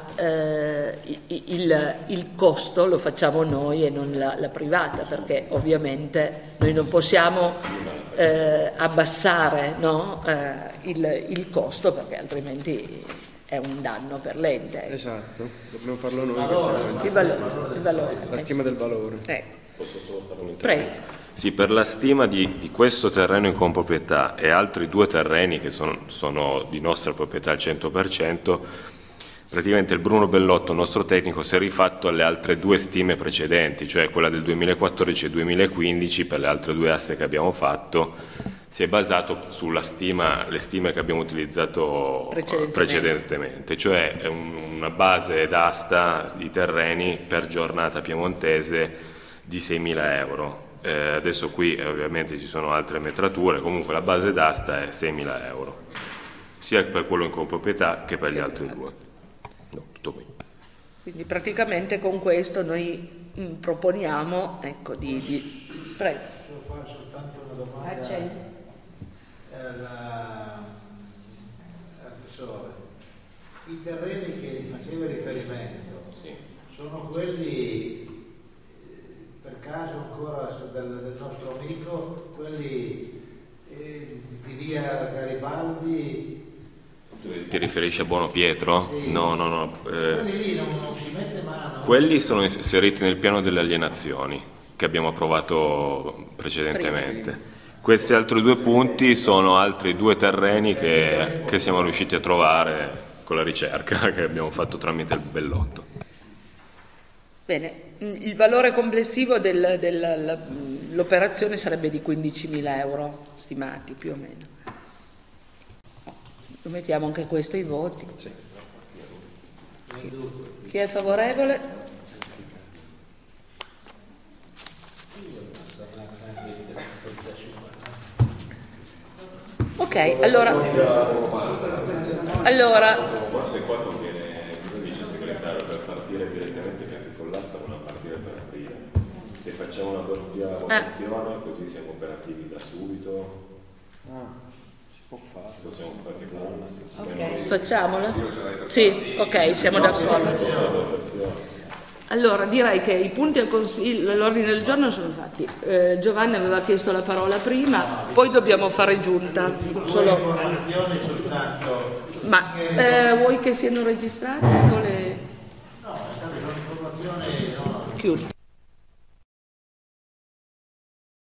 il costo lo facciamo noi e non la privata, perché ovviamente noi non possiamo abbassare, no, il costo, perché altrimenti è un danno per l'ente. Esatto, dobbiamo farlo noi. Il valore. La stima del valore. Posso solo fare un intervento? Prego. Sì, per la stima di questo terreno in comproprietà e altri 2 terreni che sono di nostra proprietà al 100%, praticamente il Bruno Bellotto, il nostro tecnico, si è rifatto alle altre 2 stime precedenti, cioè quella del 2014 e 2015, per le altre 2 aste che abbiamo fatto, si è basato sulla le stime che abbiamo utilizzato precedentemente, cioè una base d'asta di terreni per giornata piemontese di 6.000 euro. Adesso qui ovviamente ci sono altre metrature, comunque la base d'asta è 6.000 euro, sia per quello in comproprietà che per gli altri 2. No, tutto qui. Quindi praticamente con questo noi proponiamo, ecco, Prego. Posso fare soltanto una domanda all'assessore. I terreni che gli faceva riferimento sono quelli, per caso ancora del nostro amico, quelli di via Garibaldi? Ti riferisci a Buono Pietro? Sì. No. Quelli lì non si mette mano? Quelli sono inseriti nel piano delle alienazioni che abbiamo approvato precedentemente. Questi altri 2 punti sono altri 2 terreni che siamo riusciti a trovare con la ricerca che abbiamo fatto tramite il Bellotto. Bene, il valore complessivo dell'operazione sarebbe di 15.000 euro stimati, più o meno. Lo mettiamo anche questo ai voti. Sì. Chi è favorevole? Ok, allora Forse qua conviene, cosa dice il segretario, per partire direttamente, perché con l'asta non partire per aprire. Se facciamo una doppia votazione così siamo operativi da subito. Si può fare. Possiamo fare che con facciamola? Sì, ok, siamo d'accordo. Allora, direi che i punti all'ordine del giorno sono fatti. Giovanni aveva chiesto la parola prima, poi dobbiamo fare giunta. Informazioni soltanto. Ma vuoi che siano registrate? No, sono informazioni. Chiudi.